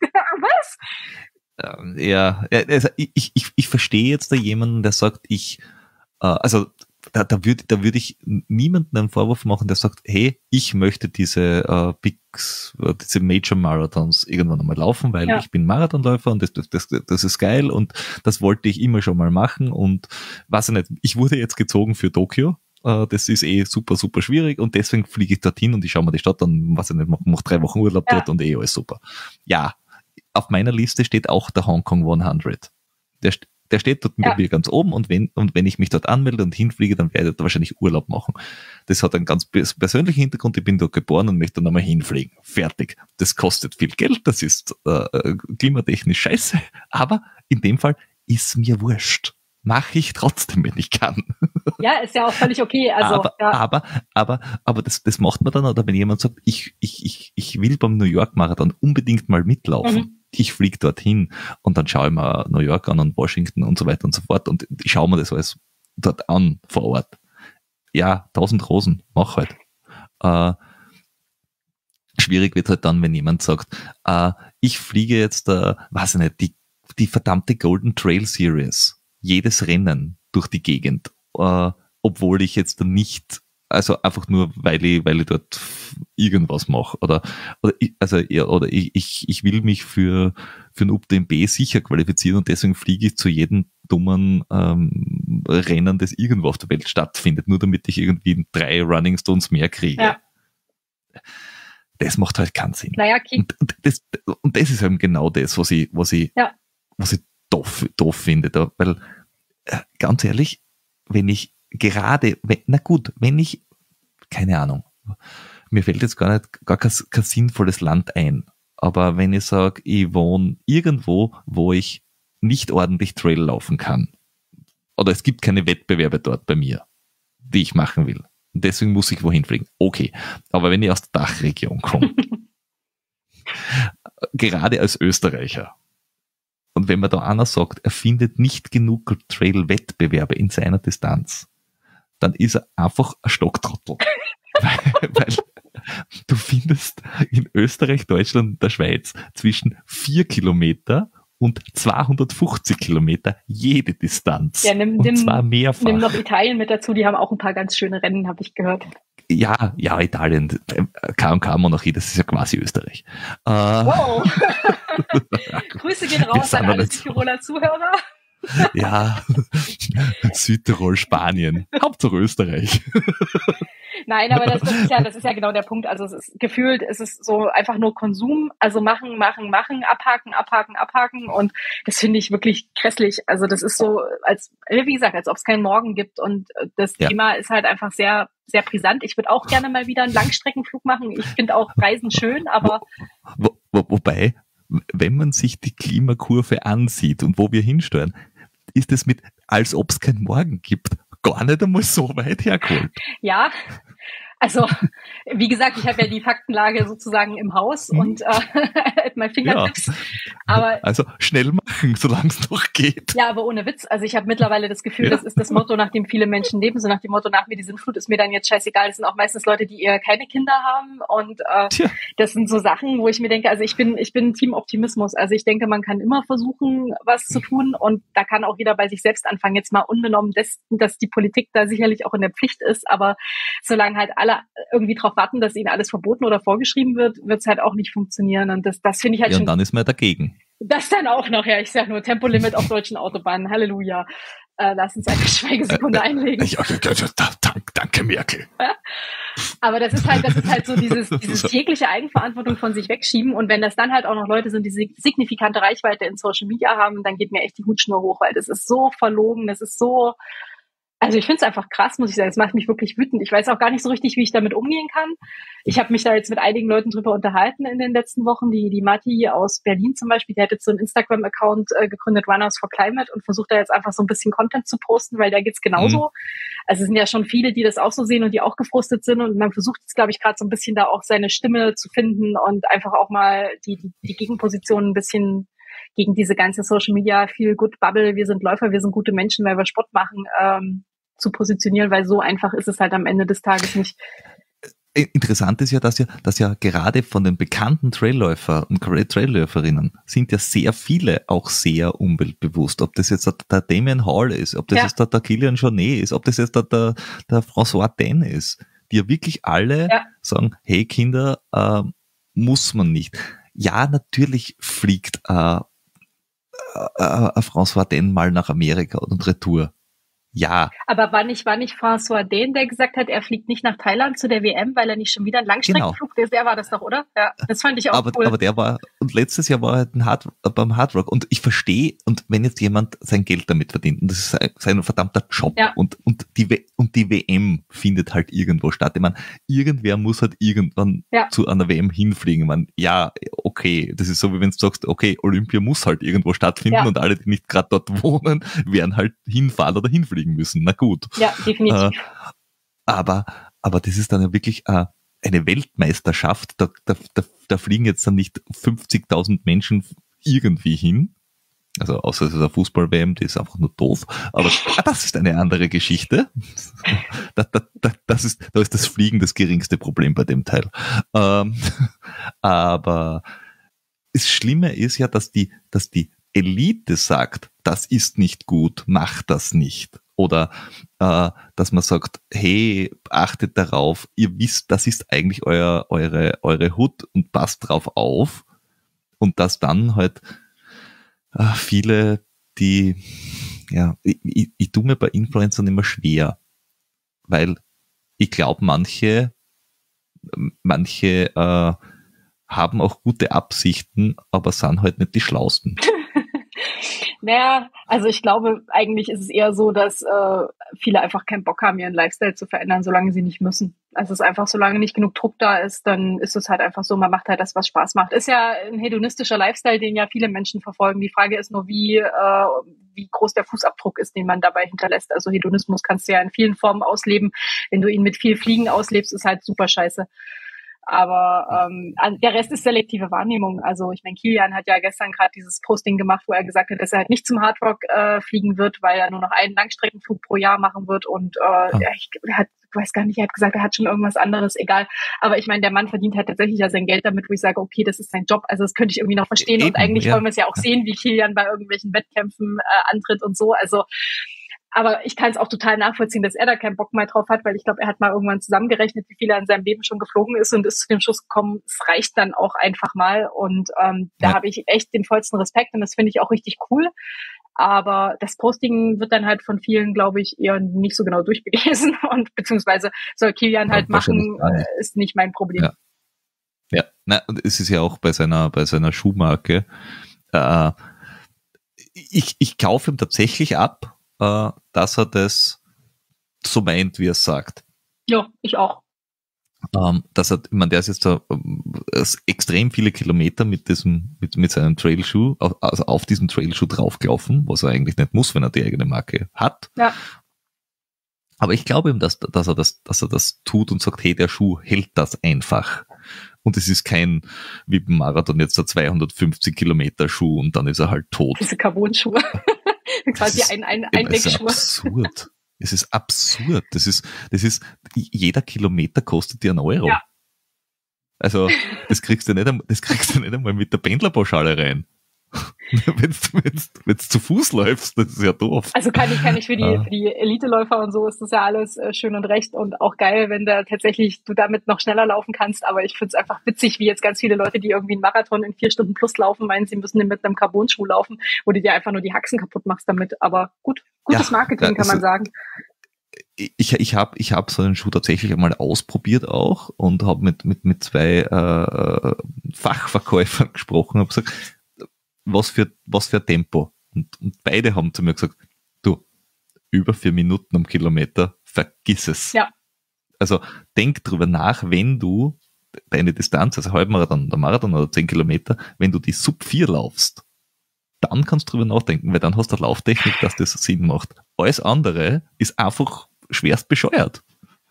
was? Ähm, Ja, ja, also ich, ich, ich ich verstehe jetzt da jemanden, der sagt, ich, äh, also da, da würde da würd ich niemanden einen Vorwurf machen, der sagt, hey, ich möchte diese äh, Bigs, äh, diese Major Marathons irgendwann einmal laufen, weil Ja. ich bin Marathonläufer und das, das, das, das ist geil und das wollte ich immer schon mal machen und weiß ich nicht, ich wurde jetzt gezogen für Tokio. Äh, Das ist eh super, super schwierig und deswegen fliege ich dorthin und ich schaue mir die Stadt an, weiß ich nicht, mach, mach drei Wochen Urlaub Ja. dort und eh alles super. Ja, auf meiner Liste steht auch der Hong Kong hundert. Der, st- der steht dort Ja. bei mir ganz oben und wenn, und wenn ich mich dort anmelde und hinfliege, dann werde ich da wahrscheinlich Urlaub machen. Das hat einen ganz pers- persönlichen Hintergrund. Ich bin dort geboren und möchte dann einmal hinfliegen. Fertig. Das kostet viel Geld. Das ist äh, äh, klimatechnisch scheiße. Aber in dem Fall ist mir wurscht. mache ich trotzdem, wenn ich kann. Ja, ist ja auch völlig okay. Also, aber, ja. aber, aber, aber das, das macht man dann, oder wenn jemand sagt, ich, ich, ich, ich will beim New York Marathon unbedingt mal mitlaufen. Mhm. Ich fliege dorthin und dann schaue ich mir New York an und Washington und so weiter und so fort und ich schaue mir das alles dort an, vor Ort. Ja, tausend Rosen, mach halt. Äh, schwierig wird halt dann, wenn jemand sagt, äh, ich fliege jetzt, äh, weiß ich nicht, die, die verdammte Golden Trail Series, jedes Rennen durch die Gegend, äh, obwohl ich jetzt nicht, also einfach nur, weil ich, weil ich dort irgendwas mache, oder, oder ich, also, ja, oder ich, ich, ich will mich für, für ein U T M B sicher qualifizieren und deswegen fliege ich zu jedem dummen ähm, Rennen, das irgendwo auf der Welt stattfindet, nur damit ich irgendwie drei Running Stones mehr kriege. Ja. Das macht halt keinen Sinn. Naja, okay. und, und, das, und das ist eben genau das, was ich, was ich, ja. was ich doof, doof finde, da, weil, äh, ganz ehrlich, wenn ich gerade, wenn, na gut, wenn ich, keine Ahnung, mir fällt jetzt gar nicht, gar kein, kein sinnvolles Land ein, aber wenn ich sage, ich wohne irgendwo, wo ich nicht ordentlich Trail laufen kann, oder es gibt keine Wettbewerbe dort bei mir, die ich machen will, und deswegen muss ich wohin fliegen, okay, aber wenn ich aus der Dachregion komme, gerade als Österreicher, und wenn man da einer sagt, er findet nicht genug Trail-Wettbewerbe in seiner Distanz, dann ist er einfach ein Stocktrottel. weil, weil du findest in Österreich, Deutschland und der Schweiz zwischen vier Kilometer und zweihundertfünfzig Kilometer jede Distanz. Ja, nimm, und nimm, zwar mehrfach. Nimm noch Italien mit dazu, die haben auch ein paar ganz schöne Rennen, habe ich gehört. Ja, ja, Italien, K und K-Monarchie, das ist ja quasi Österreich. Wow. Grüße gehen raus an alle Tiroler Zuhörer. Ja, Südtirol, Spanien, Hauptsache Österreich. Nein, aber das, das, ist ja, das ist ja genau der Punkt. Also es ist gefühlt, es ist so einfach nur Konsum, also machen, machen, machen, abhaken, abhaken, abhaken und das finde ich wirklich grässlich. Also das ist so, als wie gesagt, als ob es keinen Morgen gibt und das ja. Thema ist halt einfach sehr, sehr brisant. Ich würde auch gerne mal wieder einen Langstreckenflug machen. Ich finde auch Reisen schön, aber wo, wo, wobei, wenn man sich die Klimakurve ansieht und wo wir hinsteuern, ist es mit, als ob es keinen Morgen gibt, gar nicht einmal so weit hergeholt. Ja, also wie gesagt, ich habe ja die Faktenlage sozusagen im Haus hm. und äh, mein Fingertips. Ja. Aber also schnell machen, solange es noch geht. Ja, aber ohne Witz. Also ich habe mittlerweile das Gefühl, ja. das ist das Motto, nach dem viele Menschen leben. So nach dem Motto, nach mir die Sintflut ist mir dann jetzt scheißegal. Das sind auch meistens Leute, die eher keine Kinder haben. Und äh, das sind so Sachen, wo ich mir denke, also ich bin ich bin Team Optimismus. Also ich denke, man kann immer versuchen, was zu tun. Und da kann auch jeder bei sich selbst anfangen. Jetzt mal unbenommen dessen, dass die Politik da sicherlich auch in der Pflicht ist. Aber solange halt alle irgendwie drauf warten, dass ihnen alles verboten oder vorgeschrieben wird, wird es halt auch nicht funktionieren. Und das, das finde ich halt ja, schon... Und dann ist man dagegen. Das dann auch noch, ja. Ich sag nur Tempolimit auf deutschen Autobahnen. Halleluja. Äh, lass uns eine Schweigesekunde einlegen. Ja, danke, Merkel. Aber das ist halt, das ist halt so dieses, dieses tägliche Eigenverantwortung von sich wegschieben. Und wenn das dann halt auch noch Leute sind, die signifikante Reichweite in Social Media haben, dann geht mir echt die Hutschnur hoch, weil das ist so verlogen, das ist so... Also ich finde es einfach krass, muss ich sagen. Es macht mich wirklich wütend. Ich weiß auch gar nicht so richtig, wie ich damit umgehen kann. Ich habe mich da jetzt mit einigen Leuten drüber unterhalten in den letzten Wochen. Die die Matti aus Berlin zum Beispiel, die hat jetzt so einen Instagram-Account äh, gegründet, Runners for Climate, und versucht da jetzt einfach so ein bisschen Content zu posten, weil da geht's genauso. Mhm. Also es sind ja schon viele, die das auch so sehen und die auch gefrustet sind. Und man versucht jetzt, glaube ich, gerade so ein bisschen da auch seine Stimme zu finden und einfach auch mal die, die, die Gegenposition ein bisschen gegen diese ganze Social Media Feel Good Bubble, wir sind Läufer, wir sind gute Menschen, weil wir Sport machen, ähm, zu positionieren, weil so einfach ist es halt am Ende des Tages nicht. Interessant ist ja, dass ja, dass ja gerade von den bekannten Trailläufer und Trailläuferinnen sind ja sehr viele auch sehr umweltbewusst. Ob das jetzt der, der Damien Hall ist, ob das ja. jetzt der, der Kilian Jornet ist, ob das jetzt der, der, der François Den ist, die ja wirklich alle ja. sagen, hey Kinder, äh, muss man nicht. Ja, natürlich fliegt äh, äh, François Den mal nach Amerika und Retour. Ja. Aber war nicht, war nicht François Dehn, der gesagt hat, er fliegt nicht nach Thailand zu der W M, weil er nicht schon wieder einen Langstreckenflug, genau. der war das doch, oder? Ja, das fand ich auch aber, cool. Aber der war, und letztes Jahr war er halt ein Hard, beim Hard Rock und ich verstehe, und wenn jetzt jemand sein Geld damit verdient, und das ist sein, sein verdammter Job, ja. und, und die, und die W M findet halt irgendwo statt. Ich meine, irgendwer muss halt irgendwann ja. zu einer W M hinfliegen. Ich meine, ja, okay, das ist so, wie wenn du sagst, okay, Olympia muss halt irgendwo stattfinden ja. und alle, die nicht gerade dort wohnen, werden halt hinfahren oder hinfliegen müssen. Na gut. Ja, definitiv. Äh, aber, aber das ist dann ja wirklich äh, eine Weltmeisterschaft. Da, da, da, da fliegen jetzt dann nicht fünfzigtausend Menschen irgendwie hin. Also außer es ist eine Fußball-W M, die ist einfach nur doof. Aber ah, das ist eine andere Geschichte. Da, da, da, das ist, da ist das Fliegen das geringste Problem bei dem Teil. Ähm, aber das Schlimme ist ja, dass die, dass die Elite sagt, das ist nicht gut, macht das nicht. Oder äh, dass man sagt, hey, achtet darauf, ihr wisst, das ist eigentlich euer, eure, eure Hut und passt drauf auf. Und dass dann halt äh, viele, die, ja, ich, ich, ich tue mir bei Influencern immer schwer, weil ich glaube, manche, manche äh, haben auch gute Absichten, aber sind halt nicht die Schlausten. Naja, also ich glaube, eigentlich ist es eher so, dass äh, viele einfach keinen Bock haben, ihren Lifestyle zu verändern, solange sie nicht müssen. Also es ist einfach, solange nicht genug Druck da ist, dann ist es halt einfach so, man macht halt das, was Spaß macht. Ist ja ein hedonistischer Lifestyle, den ja viele Menschen verfolgen. Die Frage ist nur, wie äh, wie groß der Fußabdruck ist, den man dabei hinterlässt. Also Hedonismus kannst du ja in vielen Formen ausleben. Wenn du ihn mit viel Fliegen auslebst, ist halt super scheiße. Aber ähm, der Rest ist selektive Wahrnehmung. Also ich meine, Kilian hat ja gestern gerade dieses Posting gemacht, wo er gesagt hat, dass er halt nicht zum Hard Rock äh, fliegen wird, weil er nur noch einen Langstreckenflug pro Jahr machen wird. Und äh, oh. ja, ich, er hat, ich weiß gar nicht, er hat gesagt, er hat schon irgendwas anderes, egal. Aber ich meine, der Mann verdient halt tatsächlich ja sein Geld damit, wo ich sage, okay, das ist sein Job. Also das könnte ich irgendwie noch verstehen. Eben, und eigentlich ja. wollen wir es ja auch sehen, wie Kilian bei irgendwelchen Wettkämpfen äh, antritt und so. Also aber ich kann es auch total nachvollziehen, dass er da keinen Bock mehr drauf hat, weil ich glaube, er hat mal irgendwann zusammengerechnet, wie viel er in seinem Leben schon geflogen ist und ist zu dem Schluss gekommen, es reicht dann auch einfach mal. Und ähm, da ja. habe ich echt den vollsten Respekt und das finde ich auch richtig cool. Aber das Posting wird dann halt von vielen, glaube ich, eher nicht so genau durchgelesen und beziehungsweise soll Kilian halt ja, machen, nicht. ist nicht mein Problem. Ja, ja. Na, und es ist ja auch bei seiner, bei seiner Schuhmarke. Äh, ich, ich kaufe ihm tatsächlich ab, Uh, dass er das so meint, wie er es sagt. Ja, ich auch. Um, dass er, ich meine, der ist jetzt da um, extrem viele Kilometer mit diesem, mit, mit seinem Trailschuh, also auf diesem Trailschuh draufgelaufen, was er eigentlich nicht muss, wenn er die eigene Marke hat. Ja. Aber ich glaube ihm, dass, dass er das, dass er das tut und sagt, hey, der Schuh hält das einfach. Und es ist kein, wie beim Marathon jetzt der zweihundertfünfzig Kilometer Schuh und dann ist er halt tot. Diese Carbon-Schuhe. Quasi ein, ein, ein Es ist absurd. Es ist absurd. Das ist, das ist, jeder Kilometer kostet dir einen Euro. Ja. Also, das kriegst du nicht, das kriegst du nicht einmal mit der Pendlerpauschale rein. wenn du zu Fuß läufst, das ist ja doof. Also kann ich, kann ich für die, ah. für die Eliteläufer und so ist das ja alles äh, schön und recht und auch geil, wenn da tatsächlich du damit noch schneller laufen kannst, aber ich finde es einfach witzig, wie jetzt ganz viele Leute, die irgendwie einen Marathon in vier Stunden plus laufen, meinen, sie müssen mit einem Carbon-Schuh laufen, wo du dir einfach nur die Haxen kaputt machst damit, aber gut, gutes ja, Marketing, kann also, man sagen. Ich, ich habe ich hab so einen Schuh tatsächlich einmal ausprobiert auch und habe mit, mit, mit zwei äh, Fachverkäufern gesprochen und habe gesagt, was für, was für ein Tempo. Und, und beide haben zu mir gesagt, du, über vier Minuten am Kilometer, vergiss es. Ja. Also denk drüber nach, wenn du deine Distanz, also Halbmarathon, der Marathon oder zehn Kilometer, wenn du die Sub vier laufst, dann kannst du drüber nachdenken, weil dann hast du eine Lauftechnik, dass das Sinn macht. Alles andere ist einfach schwerst bescheuert.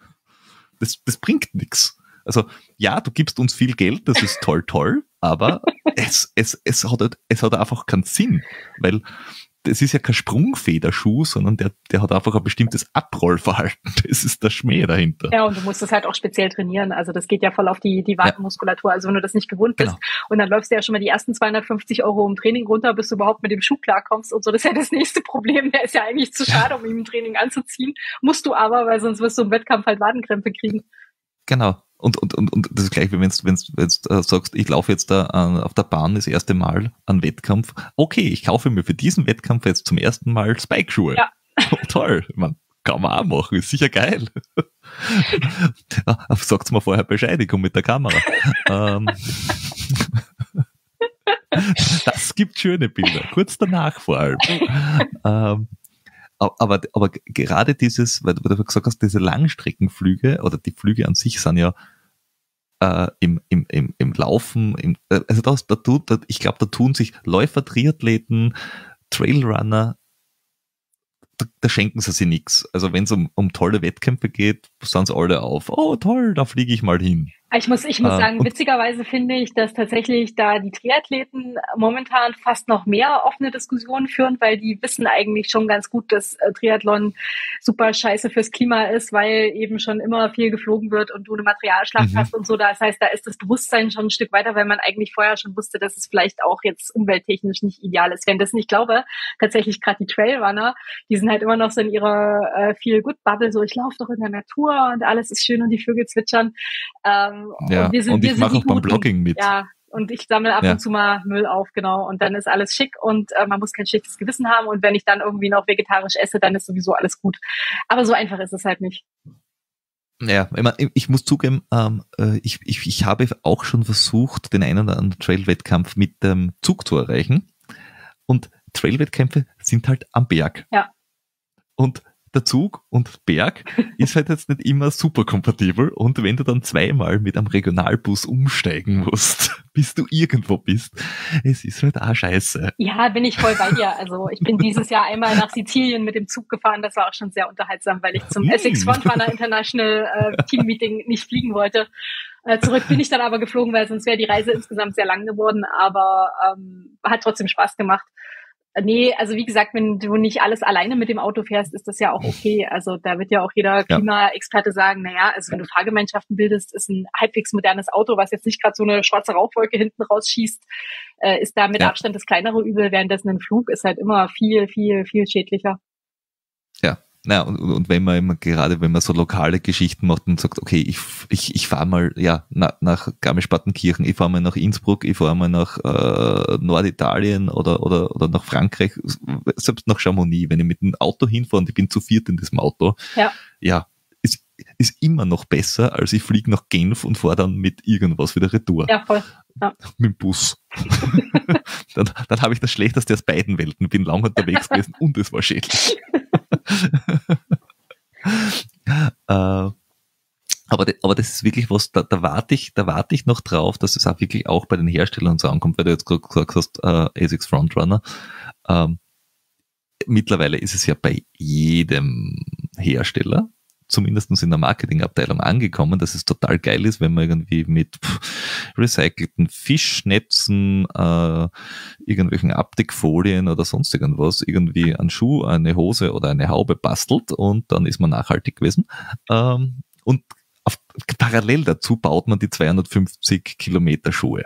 Das, das bringt nichts. Also ja, du gibst uns viel Geld, das ist toll, toll, aber es, es, es, hat, es hat einfach keinen Sinn, weil das ist ja kein Sprungfederschuh, sondern der, der hat einfach ein bestimmtes Abrollverhalten. Das ist der Schmäh dahinter. Ja, und du musst das halt auch speziell trainieren. Also das geht ja voll auf die, die Wadenmuskulatur. Also wenn du das nicht gewohnt bist genau. und dann läufst du ja schon mal die ersten zweihundertfünfzig Euro im Training runter, bis du überhaupt mit dem Schuh klarkommst und so. Das ist ja das nächste Problem. Der ist ja eigentlich zu schade, um ihn im Training anzuziehen. Musst du aber, weil sonst wirst du im Wettkampf halt Wadenkrämpfe kriegen. Genau. Und, und, und, und das ist gleich, wie wenn du wenn's, wenn's, äh, sagst, ich laufe jetzt da äh, auf der Bahn das erste Mal einen Wettkampf. Okay, ich kaufe mir für diesen Wettkampf jetzt zum ersten Mal Spike-Schuhe. Ja. Oh, toll. Ich mein, kann man auch machen, ist sicher geil. Sagt's mir vorher Bescheid, ich komme mit der Kamera. ähm, das gibt schöne Bilder, kurz danach vor allem. ähm, aber, aber gerade dieses, weil du gesagt hast, diese Langstreckenflüge oder die Flüge an sich sind ja äh, im, im, im, im Laufen, im, also das, da tut, da, ich glaube, da tun sich Läufer, Triathleten, Trailrunner, da, da schenken sie sich nichts. Also wenn es um, um tolle Wettkämpfe geht, sind sie alle auf, oh toll, da fliege ich mal hin. Ich muss, ich muss äh, sagen, witzigerweise finde ich, dass tatsächlich da die Triathleten momentan fast noch mehr offene Diskussionen führen, weil die wissen eigentlich schon ganz gut, dass äh, Triathlon super scheiße fürs Klima ist, weil eben schon immer viel geflogen wird und du eine Materialschlacht mhm. hast und so. Das heißt, da ist das Bewusstsein schon ein Stück weiter, weil man eigentlich vorher schon wusste, dass es vielleicht auch jetzt umwelttechnisch nicht ideal ist. Währenddessen, ich glaube, tatsächlich gerade die Trailrunner, die sind halt immer noch so in ihrer äh, Feel-Good-Bubble, so ich laufe doch in der Natur und alles ist schön und die Vögel zwitschern. Ähm, Ja, und, wir sind, und ich mache auch beim Blogging mit. Ja, und ich sammle ab ja. und zu mal Müll auf, genau. Und dann ist alles schick und äh, man muss kein schlechtes Gewissen haben. Und wenn ich dann irgendwie noch vegetarisch esse, dann ist sowieso alles gut. Aber so einfach ist es halt nicht. Ja, ich, mein, ich muss zugeben, ähm, ich, ich, ich habe auch schon versucht, den einen oder anderen Trail-Wettkampf mit dem Zug zu erreichen. Und Trail-Wettkämpfe sind halt am Berg. Ja. Und der Zug und Berg ist halt jetzt nicht immer super kompatibel und wenn du dann zweimal mit einem Regionalbus umsteigen musst, bis du irgendwo bist, es ist halt auch scheiße. Ja, bin ich voll bei dir. Also ich bin dieses Jahr einmal nach Sizilien mit dem Zug gefahren, das war auch schon sehr unterhaltsam, weil ich zum mm. Essex Frontrunner International äh, Team Meeting nicht fliegen wollte. Äh, zurück bin ich dann aber geflogen, weil sonst wäre die Reise insgesamt sehr lang geworden, aber ähm, hat trotzdem Spaß gemacht. Nee, also wie gesagt, wenn du nicht alles alleine mit dem Auto fährst, ist das ja auch okay. Also da wird ja auch jeder Klimaexperte sagen, naja, also wenn du Fahrgemeinschaften bildest, ist ein halbwegs modernes Auto, was jetzt nicht gerade so eine schwarze Rauchwolke hinten rausschießt, äh, ist da mit ja. Abstand das kleinere Übel, währenddessen ein Flug ist halt immer viel, viel, viel schädlicher. Ja. Na, und, und wenn man immer, gerade wenn man so lokale Geschichten macht und sagt, okay, ich, ich, ich fahre mal, ja, na, nach Garmisch-Partenkirchen, ich fahre mal nach Innsbruck, ich fahre mal nach äh, Norditalien oder, oder, oder nach Frankreich, selbst nach Chamonix, wenn ich mit dem Auto hinfahre und ich bin zu viert in diesem Auto, ja, ja ist, ist immer noch besser, als ich fliege nach Genf und fahre dann mit irgendwas wieder retour. Ja, voll. Ja. Mit dem Bus. dann dann habe ich das Schlechteste aus beiden Welten, bin lang unterwegs gewesen und es war schädlich. äh, aber, de, aber das ist wirklich was, da, da warte ich, da warte ich noch drauf, dass es auch wirklich auch bei den Herstellern so ankommt, weil du jetzt gerade gesagt hast, äh, ASICS Frontrunner. Ähm, mittlerweile ist es ja bei jedem Hersteller, zumindest in der Marketingabteilung angekommen, dass es total geil ist, wenn man irgendwie mit pff, recycelten Fischnetzen, äh, irgendwelchen Abdeckfolien oder sonst irgendwas irgendwie einen Schuh, eine Hose oder eine Haube bastelt und dann ist man nachhaltig gewesen. Ähm, und auf, parallel dazu baut man die zweihundertfünfzig Kilometer Schuhe.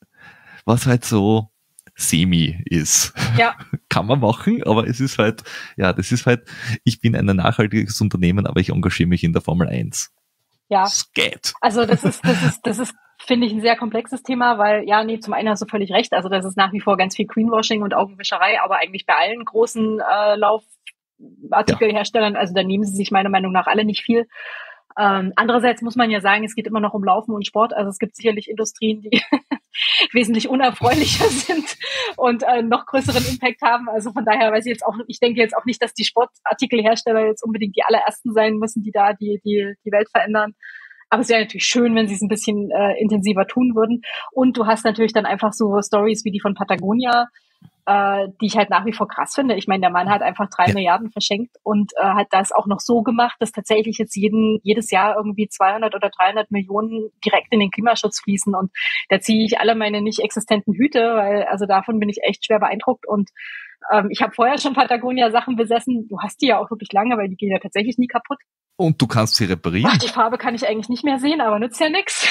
Was halt so semi ist. Ja. Kann man machen, aber es ist halt, ja, das ist halt, ich bin ein nachhaltiges Unternehmen, aber ich engagiere mich in der Formel eins. Ja. Das geht. Also das ist, das ist, das ist, finde ich, ein sehr komplexes Thema, weil, ja, nee, zum einen hast du völlig recht, also das ist nach wie vor ganz viel Greenwashing und Augenwischerei, aber eigentlich bei allen großen äh, Laufartikelherstellern, ja. Also da nehmen sie sich meiner Meinung nach alle nicht viel. Ähm, andererseits muss man ja sagen, es geht immer noch um Laufen und Sport. Also es gibt sicherlich Industrien, die wesentlich unerfreulicher sind und äh, noch größeren Impact haben. Also von daher weiß ich jetzt auch, ich denke jetzt auch nicht, dass die Sportartikelhersteller jetzt unbedingt die allerersten sein müssen, die da die die die Welt verändern. Aber es wäre natürlich schön, wenn sie es ein bisschen äh, intensiver tun würden. Und du hast natürlich dann einfach so Stories wie die von Patagonia, äh, die ich halt nach wie vor krass finde. Ich meine, der Mann hat einfach drei ja. Milliarden verschenkt und äh, hat das auch noch so gemacht, dass tatsächlich jetzt jeden jedes Jahr irgendwie zweihundert oder dreihundert Millionen direkt in den Klimaschutz fließen. Und da ziehe ich alle meine nicht existenten Hüte, weil also davon bin ich echt schwer beeindruckt. Und ähm, ich habe vorher schon Patagonia-Sachen besessen. Du hast die ja auch wirklich lange, weil die gehen ja tatsächlich nie kaputt. Und du kannst sie reparieren. Ach, die Farbe kann ich eigentlich nicht mehr sehen, aber nützt ja nichts.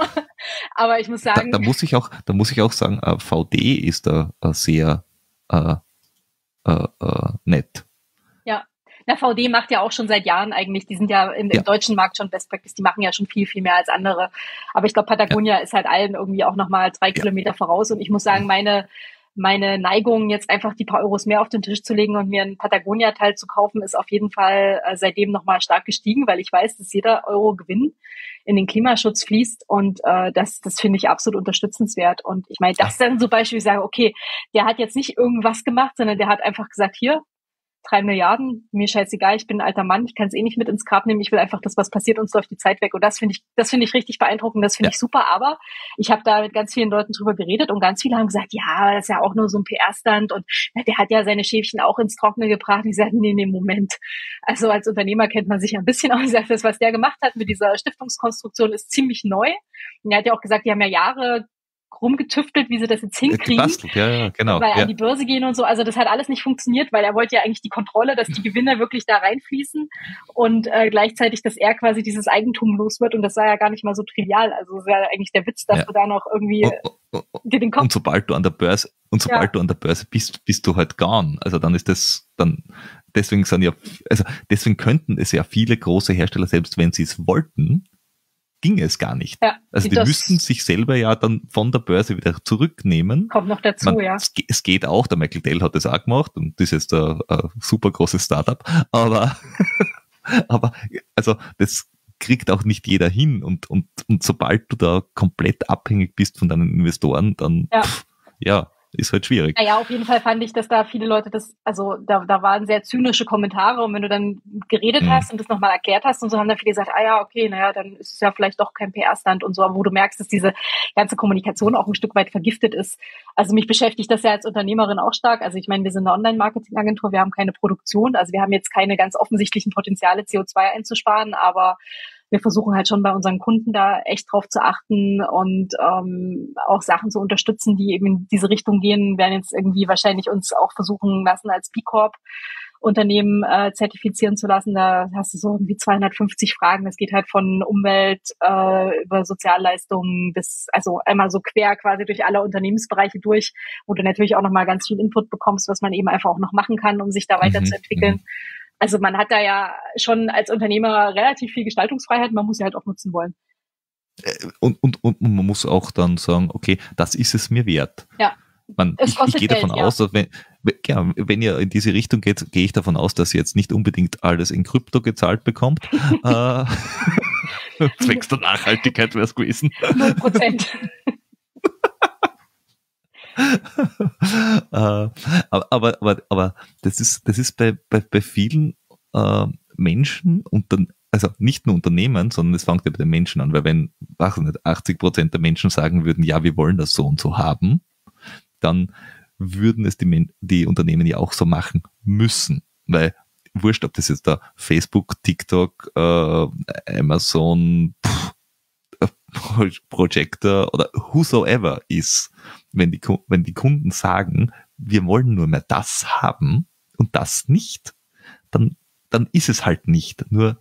Aber ich muss sagen... Da, da muss ich auch, da muss ich auch sagen, äh, V D ist da äh, sehr äh, äh, äh, nett. Ja, na, V D macht ja auch schon seit Jahren eigentlich, die sind ja im, im ja. deutschen Markt schon Best Practice, die machen ja schon viel, viel mehr als andere. Aber ich glaube, Patagonia ja. ist halt allen irgendwie auch nochmal drei ja. Kilometer voraus. Und ich muss sagen, meine meine Neigung, jetzt einfach die paar Euros mehr auf den Tisch zu legen und mir einen Patagonia-Teil zu kaufen, ist auf jeden Fall äh, seitdem nochmal stark gestiegen, weil ich weiß, dass jeder Euro Gewinn in den Klimaschutz fließt und äh, das, das finde ich absolut unterstützenswert. Und ich meine, das dann zum Beispiel, ich sage, okay, der hat jetzt nicht irgendwas gemacht, sondern der hat einfach gesagt, hier, drei Milliarden, mir scheißegal, ich bin ein alter Mann, ich kann es eh nicht mit ins Grab nehmen, ich will einfach, dass was passiert, uns läuft die Zeit weg. Und das finde ich, das finde ich richtig beeindruckend, das finde Ja. ich super, aber ich habe da mit ganz vielen Leuten drüber geredet und ganz viele haben gesagt, ja, das ist ja auch nur so ein P R-Stand und na, der hat ja seine Schäfchen auch ins Trockene gebracht. Ich sage, nee, nee, Moment. Also als Unternehmer kennt man sich ja ein bisschen aus. Ich sage, das, was der gemacht hat mit dieser Stiftungskonstruktion, ist ziemlich neu. Und er hat ja auch gesagt, die haben ja Jahre rumgetüftelt, wie sie das jetzt hinkriegen. Gebastelt, ja, ja, genau. Weil ja. an die Börse gehen und so, also das hat alles nicht funktioniert, weil er wollte ja eigentlich die Kontrolle, dass die Gewinne wirklich da reinfließen und äh, gleichzeitig, dass er quasi dieses Eigentum los wird und das war ja gar nicht mal so trivial, also das wäre eigentlich der Witz, dass Ja. du da noch irgendwie und, und, dir den Kopf... und sobald du an der Börse und sobald Ja. du an der Börse bist, bist du halt gone. Also dann ist das, dann deswegen sind ja, also deswegen könnten es ja viele große Hersteller, selbst wenn sie es wollten, ging es gar nicht. Ja, also die das müssten sich selber ja dann von der Börse wieder zurücknehmen. kommt noch dazu, Man, ja. Es, es geht auch, der Michael Dell hat das auch gemacht und das ist ein, ein super großes Startup, aber, aber also das kriegt auch nicht jeder hin und, und, und sobald du da komplett abhängig bist von deinen Investoren, dann Ja. pff, ja, ist halt schwierig. Naja, auf jeden Fall fand ich, dass da viele Leute das, also da, da waren sehr zynische Kommentare und wenn du dann geredet Mhm. hast und das nochmal erklärt hast und so, haben dann viele gesagt, ah ja, okay, naja, dann ist es ja vielleicht doch kein P R-Stand und so, aber wo du merkst, dass diese ganze Kommunikation auch ein Stück weit vergiftet ist. Also mich beschäftigt das ja als Unternehmerin auch stark. Also ich meine, wir sind eine Online-Marketing-Agentur, wir haben keine Produktion, also wir haben jetzt keine ganz offensichtlichen Potenziale, C O zwei einzusparen, aber wir versuchen halt schon bei unseren Kunden da echt drauf zu achten und ähm, auch Sachen zu unterstützen, die eben in diese Richtung gehen. Wir werden jetzt irgendwie wahrscheinlich uns auch versuchen lassen, als B Corp Unternehmen äh, zertifizieren zu lassen. Da hast du so irgendwie zweihundertfünfzig Fragen. Das geht halt von Umwelt äh, über Sozialleistungen bis, also einmal so quer quasi durch alle Unternehmensbereiche durch, wo du natürlich auch nochmal ganz viel Input bekommst, was man eben einfach auch noch machen kann, um sich da weiterzuentwickeln. Mhm. Also man hat da ja schon als Unternehmer relativ viel Gestaltungsfreiheit, man muss sie halt auch nutzen wollen. Und, und, und man muss auch dann sagen, okay, das ist es mir wert. Ja. Man, Es ich, ich kostet gehe davon Geld, aus, dass wenn, ja, wenn ihr in diese Richtung geht, gehe ich davon aus, dass ihr jetzt nicht unbedingt alles in Krypto gezahlt bekommt. äh, zwecks der Nachhaltigkeit wäre es gewesen. null Prozent. äh, aber, aber, aber, aber das ist, das ist bei, bei, bei vielen äh, Menschen und dann, also nicht nur Unternehmen, sondern es fängt ja bei den Menschen an, weil wenn, weiß ich nicht, achtzig Prozent der Menschen sagen würden, ja, wir wollen das so und so haben, dann würden es die, Men- die Unternehmen ja auch so machen müssen, weil wurscht, ob das jetzt da Facebook, TikTok, äh, Amazon, pff, Projector oder whosoever ist, wenn die, wenn die Kunden sagen, wir wollen nur mehr das haben und das nicht, dann, dann ist es halt nicht. Nur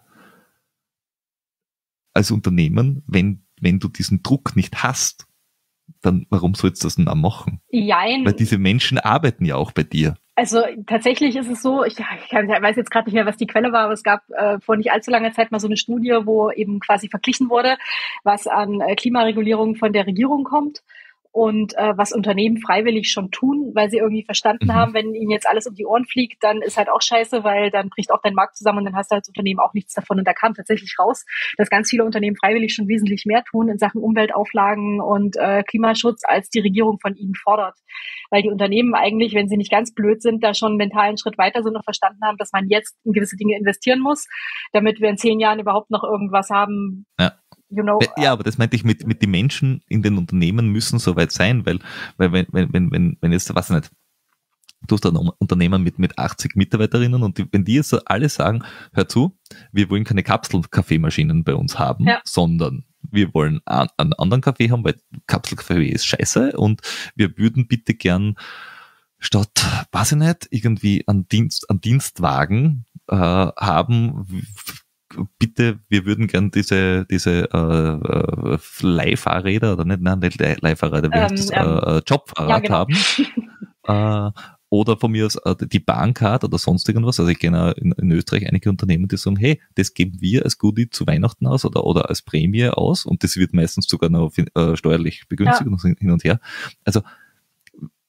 als Unternehmen, wenn, wenn du diesen Druck nicht hast, dann warum sollst du das denn auch machen? Jein. Weil diese Menschen arbeiten ja auch bei dir. Also tatsächlich ist es so, ich, ich kann, ich weiß jetzt gerade nicht mehr, was die Quelle war, aber es gab äh, vor nicht allzu langer Zeit mal so eine Studie, wo eben quasi verglichen wurde, was an äh, Klimaregulierung von der Regierung kommt und äh, was Unternehmen freiwillig schon tun, weil sie irgendwie verstanden Mhm. haben, wenn ihnen jetzt alles um die Ohren fliegt, dann ist halt auch scheiße, weil dann bricht auch dein Markt zusammen und dann hast du als Unternehmen auch nichts davon. Und da kam tatsächlich raus, dass ganz viele Unternehmen freiwillig schon wesentlich mehr tun in Sachen Umweltauflagen und äh, Klimaschutz, als die Regierung von ihnen fordert. Weil die Unternehmen eigentlich, wenn sie nicht ganz blöd sind, da schon mental einen Schritt weiter sind und verstanden haben, dass man jetzt in gewisse Dinge investieren muss, damit wir in zehn Jahren überhaupt noch irgendwas haben. Ja. You know, Ja, aber das meinte ich mit, mit die Menschen in den Unternehmen müssen soweit sein, weil, weil wenn, wenn, wenn, wenn, wenn jetzt, weiß ich nicht, du hast ein Unternehmen mit, mit achtzig Mitarbeiterinnen und die, wenn die jetzt alle sagen, hör zu, wir wollen keine Kapselkaffeemaschinen bei uns haben, Ja. sondern wir wollen an- einen anderen Kaffee haben, weil Kapselkaffee ist scheiße und wir würden bitte gern statt, weiß ich nicht, irgendwie einen Dienst, einen Dienstwagen äh, haben, bitte, wir würden gern diese, diese äh, äh, Leihfahrräder, oder nicht, nein, nicht Leihfahrräder, wie heißt Ähm, das, ähm, äh, Jobfahrrad ja, genau. haben. äh, oder von mir aus äh, die Bahncard oder sonst irgendwas. Also ich kenne in, in Österreich einige Unternehmen, die sagen, hey, das geben wir als Goodie zu Weihnachten aus oder, oder als Prämie aus und das wird meistens sogar noch äh, steuerlich begünstigt Ja. und hin und her. Also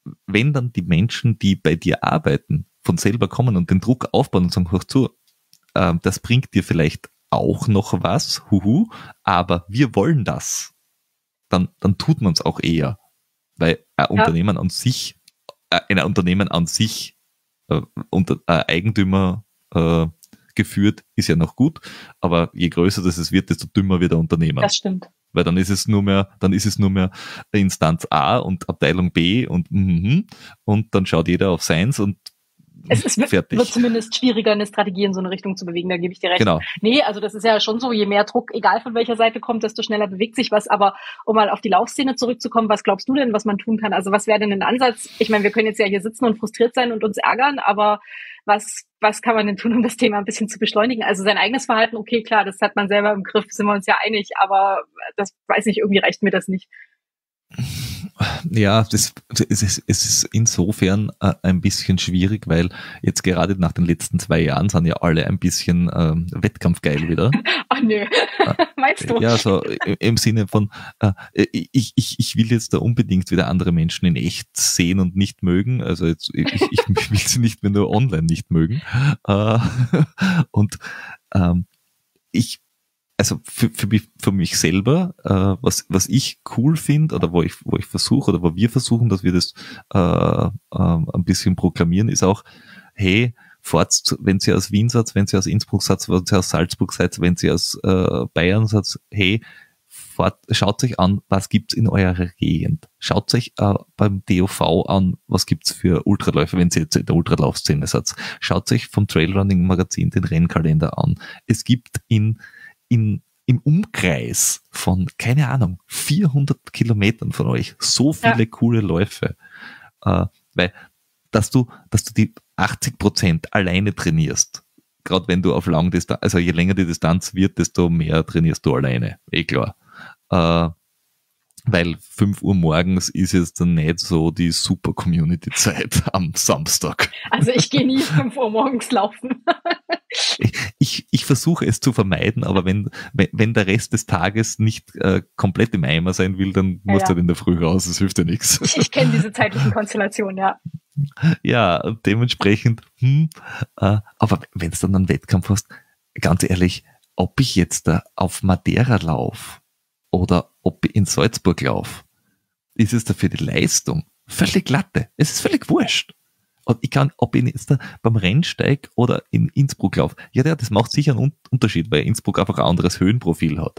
wenn dann die Menschen, die bei dir arbeiten, von selber kommen und den Druck aufbauen und sagen, hör zu, äh, das bringt dir vielleicht auch noch was, huhu, aber wir wollen das, dann, dann tut man es auch eher. Weil ein ja. Unternehmen an sich, äh, ein Unternehmen an sich, äh, unter äh, Eigentümer äh, geführt, ist ja noch gut, aber je größer das es wird, desto dümmer wird der Unternehmer. Das stimmt. Weil dann ist es nur mehr, dann ist es nur mehr Instanz A und Abteilung B und mhm, und dann schaut jeder auf seins und es ist, fertig. Wird zumindest schwieriger, eine Strategie in so eine Richtung zu bewegen, da gebe ich dir recht. Genau. Nee, also das ist ja schon so, je mehr Druck, egal von welcher Seite kommt, desto schneller bewegt sich was. Aber um mal auf die Laufszene zurückzukommen, was glaubst du denn, was man tun kann? Also was wäre denn ein Ansatz? Ich meine, wir können jetzt ja hier sitzen und frustriert sein und uns ärgern, aber was, was kann man denn tun, um das Thema ein bisschen zu beschleunigen? Also sein eigenes Verhalten, okay, klar, das hat man selber im Griff, sind wir uns ja einig, aber das weiß nicht, irgendwie reicht mir das nicht. Ja, das, es, ist, es ist insofern äh, ein bisschen schwierig, weil jetzt gerade nach den letzten zwei Jahren sind ja alle ein bisschen ähm, wettkampfgeil wieder. Ach nö, äh, meinst du? Ja, so im Sinne von, äh, ich, ich, ich will jetzt da unbedingt wieder andere Menschen in echt sehen und nicht mögen. Also jetzt, ich, ich will sie nicht mehr nur online nicht mögen. Äh, und ähm, ich Also für, für, mich, für mich selber, äh, was, was ich cool finde oder wo ich, wo ich versuche oder wo wir versuchen, dass wir das äh, äh, ein bisschen proklamieren, ist auch, hey, fahrt, wenn ihr aus Wien seid, wenn ihr aus Innsbruck seid, wenn ihr aus Salzburg seid, wenn ihr aus äh, Bayern seid, hey, fahrt, schaut euch an, was gibt's in eurer Gegend. Schaut euch äh, beim D O V an, was gibt's für Ultraläufe, wenn ihr jetzt in der Ultralaufszene seid. Schaut euch vom Trailrunning Magazin den Rennkalender an. Es gibt in In, im Umkreis von, keine Ahnung, vierhundert Kilometern von euch so viele ja. coole Läufe, äh, weil, dass du, dass du die achtzig Prozent alleine trainierst, gerade wenn du auf Langdistanz, also je länger die Distanz wird, desto mehr trainierst du alleine, eh klar, äh, weil fünf Uhr morgens ist jetzt dann nicht so die super Community-Zeit am Samstag. Also ich gehe nie fünf Uhr morgens laufen. Ich, ich, ich versuche es zu vermeiden, aber wenn, wenn, wenn der Rest des Tages nicht äh, komplett im Eimer sein will, dann ja, musst ja. du halt in der Früh raus, das hilft dir nichts. Ich, ich kenne diese zeitlichen Konstellationen, ja. Ja, und dementsprechend, hm, äh, aber wenn du dann einen Wettkampf hast, ganz ehrlich, ob ich jetzt da auf Madeira laufe oder ob ich in Salzburg laufe, ist es dafür die Leistung völlig glatte. Es ist völlig wurscht. Und ich kann, ob ich jetzt da beim Rennsteig oder in Innsbruck laufe, ja, ja, das macht sicher einen Unterschied, weil Innsbruck einfach ein anderes Höhenprofil hat.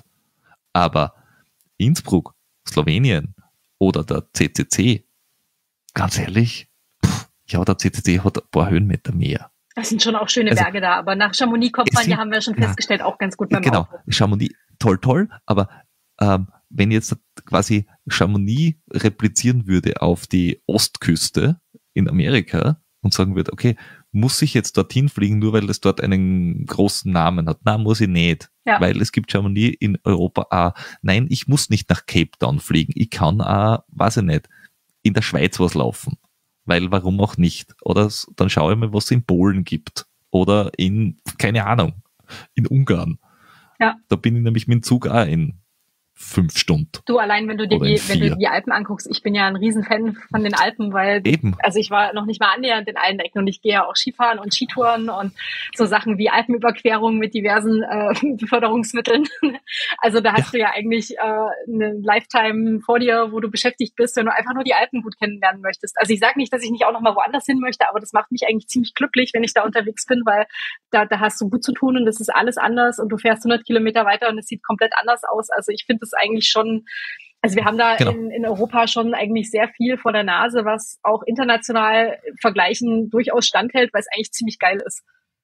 Aber Innsbruck, Slowenien oder der C C C, ganz ehrlich, pff, ja, der C C C hat ein paar Höhenmeter mehr. Das sind schon auch schöne also, Berge da, aber nach Chamonix kommt man, ja, haben wir schon festgestellt, auch ganz gut beim Genau, Auto. Chamonix, toll, toll, aber ähm, wenn jetzt quasi Chamonix replizieren würde auf die Ostküste in Amerika und sagen würde, okay, muss ich jetzt dorthin fliegen, nur weil es dort einen großen Namen hat? Nein, muss ich nicht, ja. Weil es gibt Chamonix in Europa auch. Nein, ich muss nicht nach Cape Town fliegen, ich kann auch, weiß ich nicht, in der Schweiz was laufen, weil warum auch nicht? Oder dann schaue ich mal, was es in Polen gibt oder in, keine Ahnung, in Ungarn. Ja. Da bin ich nämlich mit dem Zug auch in fünf Stunden. Du, allein wenn du dir die, wenn du die Alpen anguckst, ich bin ja ein Riesenfan von den Alpen, weil Eben. Also ich war noch nicht mal annähernd in allen Ecken und ich gehe ja auch Skifahren und Skitouren und so Sachen wie Alpenüberquerungen mit diversen äh, Beförderungsmitteln. Also da hast ja. du ja eigentlich äh, eine Lifetime vor dir, wo du beschäftigt bist, wenn du einfach nur die Alpen gut kennenlernen möchtest. Also ich sage nicht, dass ich nicht auch noch mal woanders hin möchte, aber das macht mich eigentlich ziemlich glücklich, wenn ich da unterwegs bin, weil da, da hast du gut zu tun und das ist alles anders und du fährst hundert Kilometer weiter und es sieht komplett anders aus. Also ich finde das eigentlich schon, also wir haben da genau. in, in Europa schon eigentlich sehr viel vor der Nase, was auch international vergleichen durchaus standhält, weil es eigentlich ziemlich geil ist.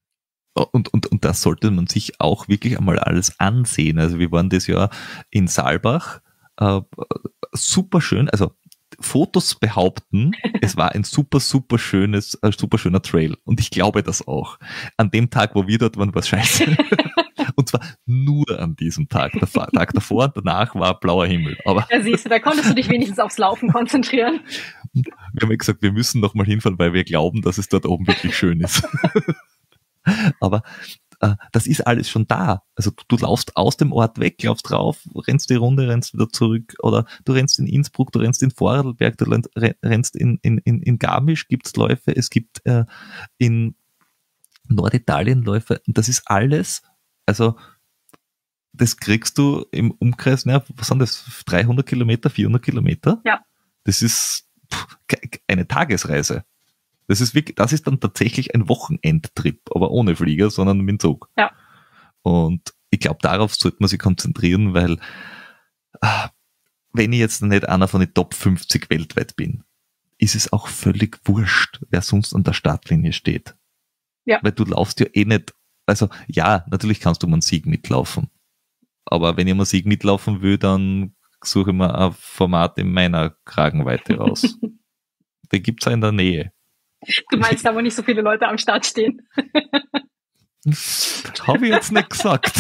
Und, und, und das sollte man sich auch wirklich einmal alles ansehen. Also wir waren das Jahr in Saalbach, äh, super schön, also Fotos behaupten, es war ein super, super schönes, äh, super schöner Trail. Und ich glaube das auch. An dem Tag, wo wir dort waren, war es scheiße. Und zwar nur an diesem Tag. Der Tag davor und danach war blauer Himmel. Aber ja, siehst du, da konntest du dich wenigstens aufs Laufen konzentrieren. Wir haben ja gesagt, wir müssen noch mal hinfahren, weil wir glauben, dass es dort oben wirklich schön ist. Aber äh, das ist alles schon da. Also du, du laufst aus dem Ort weg, laufst drauf, rennst die Runde, rennst wieder zurück, oder du rennst in Innsbruck, du rennst in Vorarlberg, du rennst in, in, in, in Garmisch, gibt's Läufe, es gibt äh, in Norditalien Läufe, und das ist alles, also das kriegst du im Umkreis, na, was sind das, dreihundert Kilometer, vierhundert Kilometer? Ja. Das ist pff, eine Tagesreise. Das ist wirklich, das ist dann tatsächlich ein Wochenendtrip, aber ohne Flieger, sondern mit dem Zug. Ja. Und ich glaube, darauf sollte man sich konzentrieren, weil äh, wenn ich jetzt nicht einer von den Top fünfzig weltweit bin, ist es auch völlig wurscht, wer sonst an der Startlinie steht. Ja. Weil du laufst ja eh nicht, also ja, natürlich kannst du mal einen Sieg mitlaufen. Aber wenn ich mal einen Sieg mitlaufen will, dann suche ich mir ein Format in meiner Kragenweite raus. Den gibt's ja in der Nähe. Du meinst da, wo nicht so viele Leute am Start stehen? Habe ich jetzt nicht gesagt.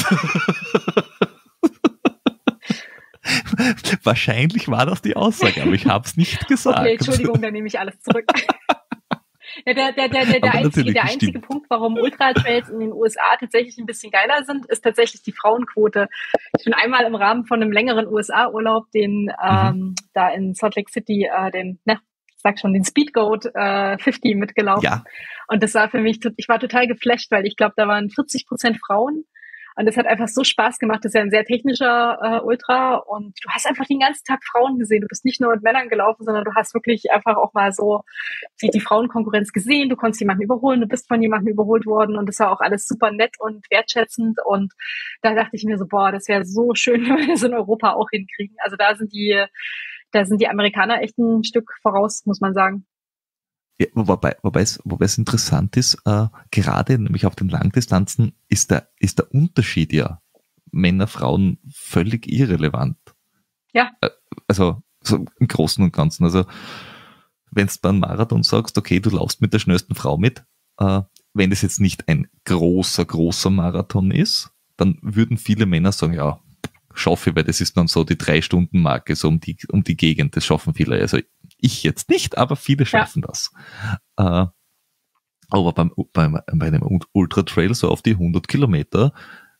Wahrscheinlich war das die Aussage, aber ich habe es nicht gesagt. Okay, Entschuldigung, dann nehme ich alles zurück. Ja, der der, der, der, der einzige, der einzige Punkt, warum Ultratrails in den U S A tatsächlich ein bisschen geiler sind, ist tatsächlich die Frauenquote. Ich bin einmal im Rahmen von einem längeren U S A-Urlaub, den mhm. ähm, da in Salt Lake City, äh, den, ne, ich sag schon, den Speedgoat äh, fünfzig mitgelaufen. Ja. Und das war für mich, ich war total geflasht, weil ich glaube, da waren vierzig Prozent Frauen. Und das hat einfach so Spaß gemacht. Das ist ja ein sehr technischer äh, Ultra. Und du hast einfach den ganzen Tag Frauen gesehen. Du bist nicht nur mit Männern gelaufen, sondern du hast wirklich einfach auch mal so die, die Frauenkonkurrenz gesehen. Du konntest jemanden überholen. Du bist von jemandem überholt worden. Und das war auch alles super nett und wertschätzend. Und da dachte ich mir so, boah, das wäre so schön, wenn wir das in Europa auch hinkriegen. Also da sind die, da sind die Amerikaner echt ein Stück voraus, muss man sagen. Ja, wobei, wobei, es, wobei es interessant ist, äh, gerade nämlich auf den Langdistanzen ist der, ist der Unterschied ja Männer, Frauen völlig irrelevant. Ja. Äh, also so im Großen und Ganzen. Also wenn du beim Marathon sagst, okay, du laufst mit der schnellsten Frau mit, äh, wenn das jetzt nicht ein großer, großer Marathon ist, dann würden viele Männer sagen, ja, schaffe ich, weil das ist dann so die Drei-Stunden-Marke, so um die, um die Gegend, das schaffen viele. Also ich jetzt nicht, aber viele schaffen ja. das. Äh, aber beim, beim, bei einem Ultra-Trail so auf die hundert Kilometer,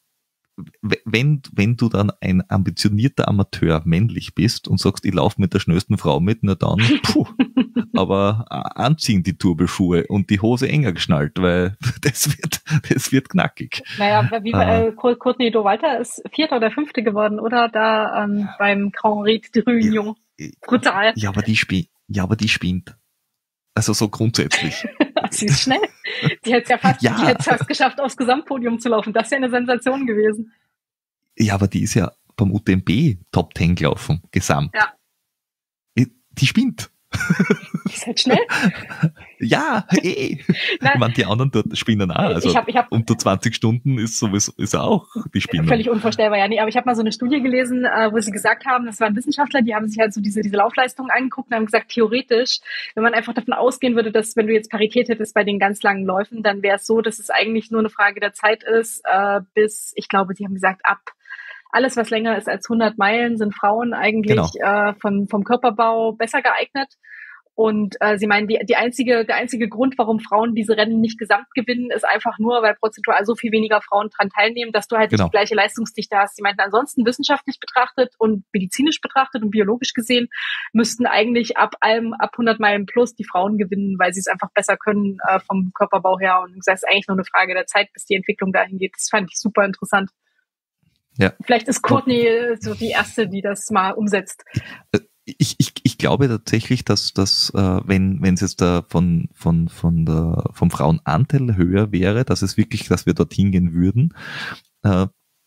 wenn, wenn du dann ein ambitionierter Amateur männlich bist und sagst, ich laufe mit der schnellsten Frau mit, na dann, puh, aber anziehen die Turboschuhe und die Hose enger geschnallt, weil das wird, das wird knackig. Naja, wie bei äh, Courtney Dauwalter ist Vierter oder Fünfte geworden, oder? Da ähm, ja. beim Grand Prix de Réunion. Brutal. Ja, aber die spielt, ja, aber die spinnt. Also so grundsätzlich. Sie ist schnell. Die hätte es ja fast, ja. Die hätte es fast geschafft, aufs Gesamtpodium zu laufen. Das wäre eine Sensation gewesen. Ja, aber die ist ja beim U T M B Top Ten gelaufen, gesamt. Ja. Die spinnt. Die ist halt schnell. Ja, eh. Ich meine, die anderen dort spinnen auch. Also ich hab, ich hab, unter zwanzig Stunden ist sowieso ist auch die Spinnen. Völlig unvorstellbar, ja. Nee, aber ich habe mal so eine Studie gelesen, äh, wo sie gesagt haben, das waren Wissenschaftler, die haben sich halt so diese, diese Laufleistungen angeguckt und haben gesagt, theoretisch, wenn man einfach davon ausgehen würde, dass wenn du jetzt Parität hättest bei den ganz langen Läufen, dann wäre es so, dass es eigentlich nur eine Frage der Zeit ist, äh, bis, ich glaube, sie haben gesagt, ab alles, was länger ist als hundert Meilen, sind Frauen eigentlich genau. äh, vom, vom Körperbau besser geeignet. Und äh, sie meinen, die, die einzige, der einzige Grund, warum Frauen diese Rennen nicht gesamt gewinnen, ist einfach nur, weil prozentual so viel weniger Frauen dran teilnehmen, dass du halt genau. nicht die gleiche Leistungsdichte hast. Sie meinten, ansonsten wissenschaftlich betrachtet und medizinisch betrachtet und biologisch gesehen müssten eigentlich ab allem, ab hundert Meilen plus die Frauen gewinnen, weil sie es einfach besser können äh, vom Körperbau her. Und das ist eigentlich nur eine Frage der Zeit, bis die Entwicklung dahin geht. Das fand ich super interessant. Ja. Vielleicht ist Courtney so die erste, die das mal umsetzt. Ich, ich, ich glaube tatsächlich, dass, dass äh, wenn wenn es jetzt da von von von der vom Frauenanteil höher wäre, dass es wirklich, dass wir dorthin gehen würden. Äh,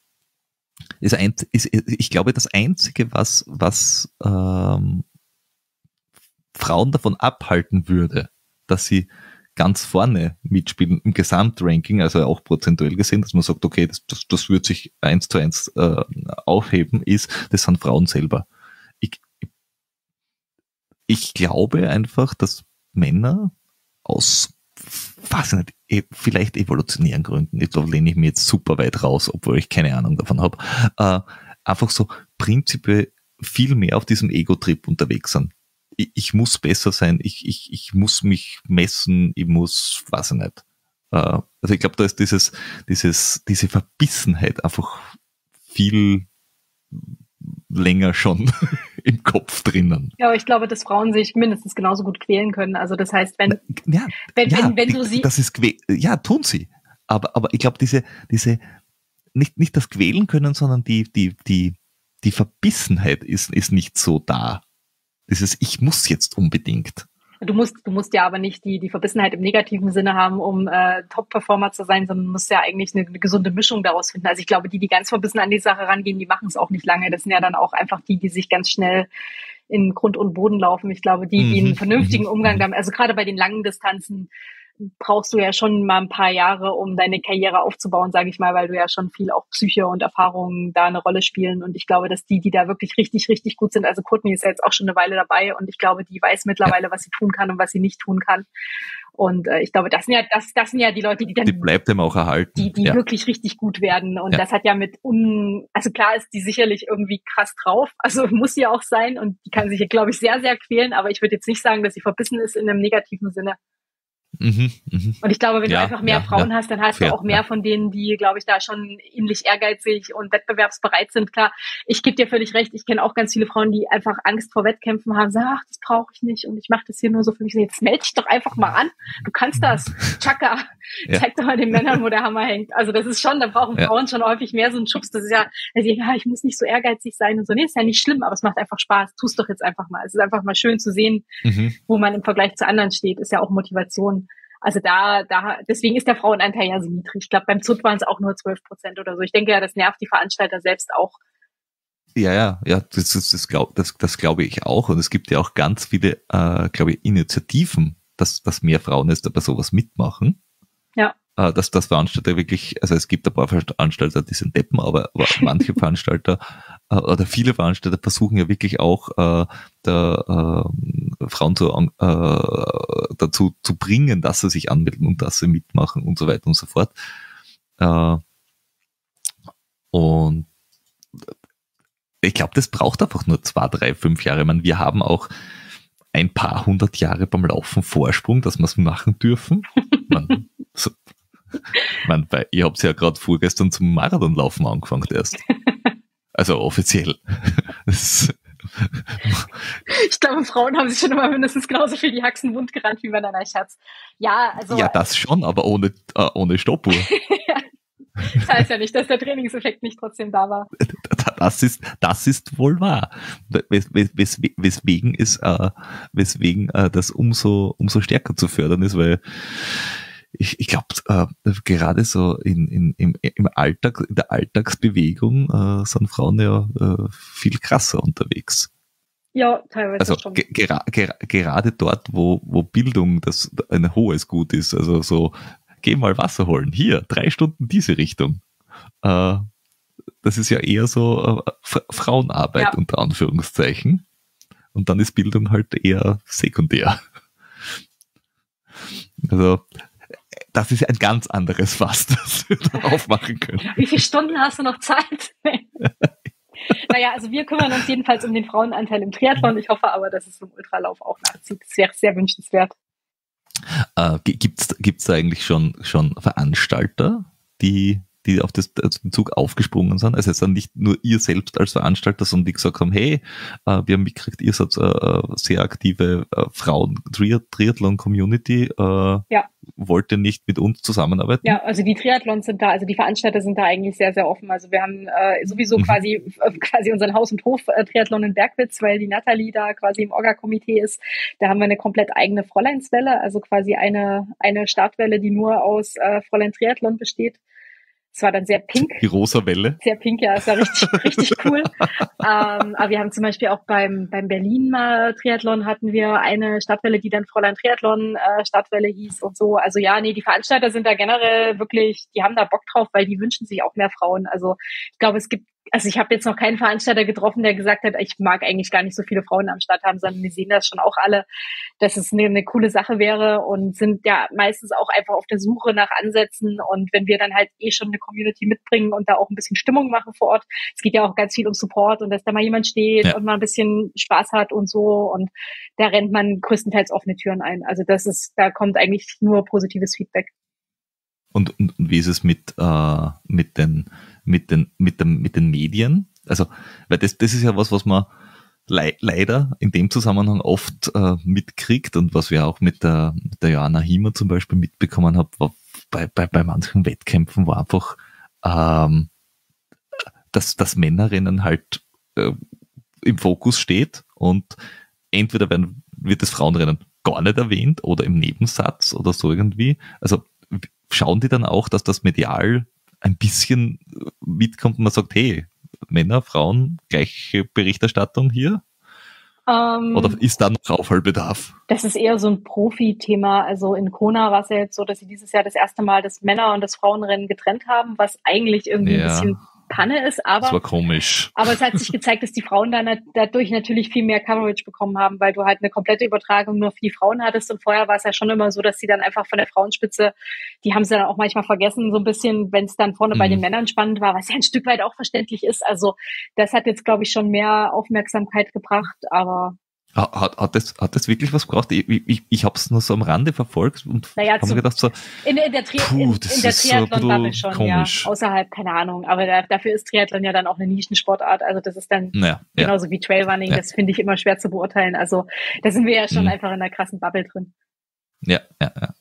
ist ein, ist, ich glaube, das Einzige, was was ähm, Frauen davon abhalten würde, dass sie ganz vorne mitspielen im Gesamtranking, also auch prozentuell gesehen, dass man sagt, okay, das, das, das wird sich eins zu eins äh, aufheben, ist, das sind Frauen selber. Ich, ich glaube einfach, dass Männer aus, weiß ich nicht, vielleicht evolutionären Gründen, da lehne ich mir jetzt super weit raus, obwohl ich keine Ahnung davon habe, äh, einfach so prinzipiell viel mehr auf diesem Ego-Trip unterwegs sind. Ich, ich muss besser sein, ich, ich, ich muss mich messen, ich muss, weiß ich nicht, äh, also ich glaube, da ist dieses, dieses, diese Verbissenheit einfach viel länger schon im Kopf drinnen. Ja, aber ich glaube, dass Frauen sich mindestens genauso gut quälen können. Also das heißt, wenn, ja, wenn, ja, wenn, wenn du sie... Das ist, ja, tun sie. Aber, aber ich glaube, diese, diese, nicht, nicht das Quälen können, sondern die, die, die, die Verbissenheit ist, ist nicht so da. Dieses, ich muss jetzt unbedingt. Du musst, du musst ja aber nicht die, die Verbissenheit im negativen Sinne haben, um äh, Top-Performer zu sein, sondern musst ja eigentlich eine, eine gesunde Mischung daraus finden. Also ich glaube, die, die ganz verbissen an die Sache rangehen, die machen es auch nicht lange. Das sind ja dann auch einfach die, die sich ganz schnell in Grund und Boden laufen. Ich glaube, die, die einen vernünftigen Umgang damit, also gerade bei den langen Distanzen, brauchst du ja schon mal ein paar Jahre, um deine Karriere aufzubauen, sage ich mal, weil du ja schon viel auch Psyche und Erfahrungen da eine Rolle spielen. Und ich glaube, dass die, die da wirklich richtig, richtig gut sind, also Courtney ist ja jetzt auch schon eine Weile dabei und ich glaube, die weiß mittlerweile, was sie tun kann und was sie nicht tun kann. Und äh, ich glaube, das sind ja das, das sind ja die Leute, die dann die bleibt ihm auch erhalten, die die ja. wirklich richtig gut werden. Und ja. das hat ja mit un, also klar ist die sicherlich irgendwie krass drauf, also muss sie auch sein und die kann sich, glaube ich, sehr, sehr quälen. Aber ich würde jetzt nicht sagen, dass sie verbissen ist in einem negativen Sinne. Mhm, mh. Und ich glaube, wenn ja, du einfach mehr ja, Frauen ja. hast, dann hast Fair, du auch mehr ja. von denen, die, glaube ich, da schon ähnlich ehrgeizig und wettbewerbsbereit sind. Klar, ich gebe dir völlig recht, ich kenne auch ganz viele Frauen, die einfach Angst vor Wettkämpfen haben, sagen, ach, das brauche ich nicht und ich mache das hier nur so für mich. Jetzt melde dich doch einfach mal an, du kannst das. Chaka, ja. Zeig doch mal den Männern, wo der Hammer hängt. Also das ist schon, da brauchen ja. Frauen schon häufig mehr so einen Schubs. Das ist ja, also, ja, ich muss nicht so ehrgeizig sein und so. Nee, ist ja nicht schlimm, aber es macht einfach Spaß. Tu es doch jetzt einfach mal. Es ist einfach mal schön zu sehen, mhm. wo man im Vergleich zu anderen steht. Ist ja auch Motivation. Also da, da, deswegen ist der Frauenanteil ja so niedrig. Ich glaube, beim Z U D waren es auch nur zwölf Prozent oder so. Ich denke ja, das nervt die Veranstalter selbst auch. Ja, ja, ja, das, das, das glaube das, das glaube ich auch. Und es gibt ja auch ganz viele, äh, glaube ich, Initiativen, dass, dass mehr Frauen jetzt bei sowas mitmachen. Ja. Äh, dass das Veranstalter wirklich, also es gibt ein paar Veranstalter, die sind Deppen, aber, aber manche Veranstalter äh, oder viele Veranstalter versuchen ja wirklich auch äh, der, äh, Frauen zu, äh, dazu zu bringen, dass sie sich anmelden und dass sie mitmachen und so weiter und so fort. Äh, und ich glaube, das braucht einfach nur zwei, drei, fünf Jahre. Ich meine, wir haben auch ein paar hundert Jahre beim Laufen Vorsprung, dass wir es machen dürfen. Man, so, man, weil ihr habt ja gerade vorgestern zum Marathonlaufen angefangen erst. Also offiziell. Das, ich glaube, Frauen haben sich schon immer mindestens genauso viel die Haxen wund gerannt wie Männer, nein, Schatz. Ja, also. Ja, das schon, aber ohne, äh, ohne Stoppuhr. Das heißt ja nicht, dass der Trainingseffekt nicht trotzdem da war. Das ist, das ist wohl wahr. Wes, wes, weswegen ist, äh, weswegen äh, das umso, umso stärker zu fördern ist, weil ich, ich glaube, äh, gerade so in, in, im, im Alltag, in der Alltagsbewegung äh, sind Frauen ja äh, viel krasser unterwegs. Ja, teilweise also schon. Ge gera gera gerade dort, wo, wo Bildung das ein hohes Gut ist, also so, geh mal Wasser holen, hier, drei Stunden diese Richtung. Äh, das ist ja eher so äh, Frauenarbeit ja. unter Anführungszeichen. Und dann ist Bildung halt eher sekundär. Also das ist ein ganz anderes Fass, das wir da aufmachen können. Wie viele Stunden hast du noch Zeit? Naja, also wir kümmern uns jedenfalls um den Frauenanteil im Triathlon. Ich hoffe aber, dass es im Ultralauf auch nachzieht. Das wäre sehr wünschenswert. Äh, gibt's, gibt's da eigentlich schon, schon Veranstalter, die, die auf das, auf den Zug aufgesprungen sind? Also jetzt dann nicht nur ihr selbst als Veranstalter, sondern die gesagt haben, hey, äh, wir haben mitgekriegt, ihr seid äh, sehr aktive äh, Frauen-Triathlon-Community. Äh, ja. Wollt ihr nicht mit uns zusammenarbeiten? Ja, also die Triathlons sind da, also die Veranstalter sind da eigentlich sehr, sehr offen. Also wir haben äh, sowieso mhm. quasi äh, quasi unseren Haus- und Hof-Triathlon in Bergwitz, weil die Nathalie da quasi im Orga-Komitee ist. Da haben wir eine komplett eigene Fräuleinswelle, also quasi eine eine Startwelle, die nur aus äh, Fräulein Triathlon besteht. Es war dann sehr pink. Die rosa Welle. Sehr pink, ja, es war richtig, richtig cool. Ähm, aber wir haben zum Beispiel auch beim, beim Berlin-Triathlon hatten wir eine Startwelle, die dann Fräulein Triathlon äh, Startwelle hieß und so. Also ja, nee, die Veranstalter sind da generell wirklich, die haben da Bock drauf, weil die wünschen sich auch mehr Frauen. Also ich glaube, es gibt, also ich habe jetzt noch keinen Veranstalter getroffen, der gesagt hat, ich mag eigentlich gar nicht so viele Frauen am Start haben, sondern wir sehen das schon auch alle, dass es eine, eine coole Sache wäre und sind ja meistens auch einfach auf der Suche nach Ansätzen. Und wenn wir dann halt eh schon eine Community mitbringen und da auch ein bisschen Stimmung machen vor Ort, es geht ja auch ganz viel um Support und dass da mal jemand steht ja. und mal ein bisschen Spaß hat und so, und da rennt man größtenteils offene Türen ein. Also das ist, da kommt eigentlich nur positives Feedback. Und, und, und wie ist es mit, äh, mit, den, mit, den, mit, dem, mit den Medien? Also, weil das, das ist ja was, was man le- leider in dem Zusammenhang oft äh, mitkriegt und was wir auch mit der, mit der Joanna Hiemer zum Beispiel mitbekommen haben, war bei, bei, bei manchen Wettkämpfen war einfach, ähm, dass, dass Männerrennen halt äh, im Fokus steht und entweder werden, wird das Frauenrennen gar nicht erwähnt oder im Nebensatz oder so irgendwie. Also schauen die dann auch, dass das medial ein bisschen mitkommt und man sagt, hey, Männer, Frauen, gleiche Berichterstattung hier? Ähm, Oder ist da noch Aufholbedarf? Das ist eher so ein Profi-Thema. Also in Kona war es ja jetzt so, dass sie dieses Jahr das erste Mal das Männer- und das Frauenrennen getrennt haben, was eigentlich irgendwie Ja, ein bisschen Panne ist, aber, das war komisch. aber es hat sich gezeigt, dass die Frauen dann dadurch natürlich viel mehr Coverage bekommen haben, weil du halt eine komplette Übertragung nur für die Frauen hattest und vorher war es ja schon immer so, dass sie dann einfach von der Frauenspitze, die haben sie dann auch manchmal vergessen, so ein bisschen, wenn es dann vorne mhm. bei den Männern spannend war, was ja ein Stück weit auch verständlich ist. Also das hat jetzt, glaube ich, schon mehr Aufmerksamkeit gebracht, aber Hat, hat, das, hat das wirklich was gebraucht? Ich, ich, ich habe es nur so am Rande verfolgt und naja, habe mir gedacht so, in, in der, Tri puh, in, in der Triathlon-Bubble so schon, komisch. Ja, außerhalb, keine Ahnung, aber da, dafür ist Triathlon ja dann auch eine Nischensportart, also das ist dann naja, genauso ja. wie Trailrunning, ja. das finde ich immer schwer zu beurteilen, also da sind wir ja schon mhm. einfach in einer krassen Bubble drin. Ja, ja, ja.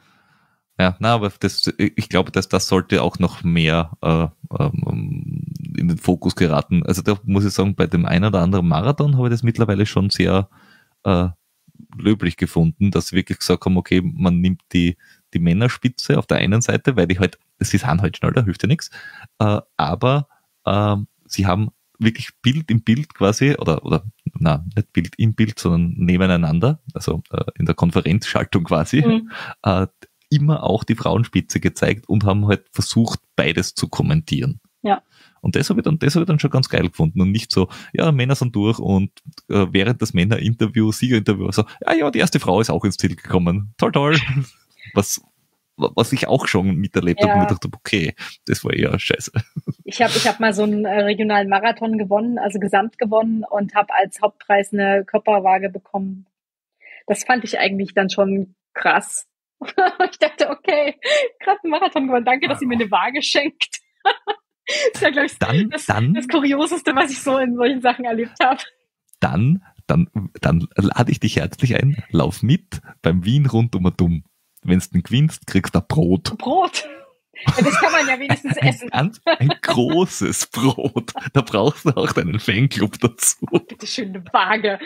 Ja, na, aber das, ich glaube, dass das sollte auch noch mehr äh, ähm, in den Fokus geraten. Also da muss ich sagen, bei dem einen oder anderen Marathon habe ich das mittlerweile schon sehr äh, löblich gefunden, dass sie wirklich gesagt haben, okay, man nimmt die, die Männerspitze auf der einen Seite, weil die halt, sie sind halt schnell, da hilft ja nichts, äh, aber äh, sie haben wirklich Bild im Bild quasi, oder, oder na, nicht Bild im Bild, sondern nebeneinander, also äh, in der Konferenzschaltung quasi, mhm. äh, immer auch die Frauenspitze gezeigt und haben halt versucht, beides zu kommentieren. Ja. Und das habe ich dann, das habe ich dann schon ganz geil gefunden und nicht so, ja, Männer sind durch und äh, während des Männerinterview, Siegerinterview, so, ja, ja, die erste Frau ist auch ins Ziel gekommen. Toll, toll. Was, was ich auch schon miterlebt ja. habe und mir dachte, okay, das war eher scheiße. Ich habe ich hab mal so einen regionalen Marathon gewonnen, also gesamt gewonnen und habe als Hauptpreis eine Körperwaage bekommen. Das fand ich eigentlich dann schon krass. Ich dachte, okay, gerade einen Marathon gewonnen, danke, dass ihr mir eine Waage schenkt. Das ist ja, glaube ich, dann, das, dann, das Kurioseste, was ich so in solchen Sachen erlebt habe. Dann, dann, dann lade ich dich herzlich ein, lauf mit beim Wien rundum und dumm. Wenn du gewinnst, kriegst du ein Brot. Brot? Ja, das kann man ja wenigstens essen. Ein, ein großes Brot. Da brauchst du auch deinen Fanclub dazu. Oh, bitte schön, eine Waage.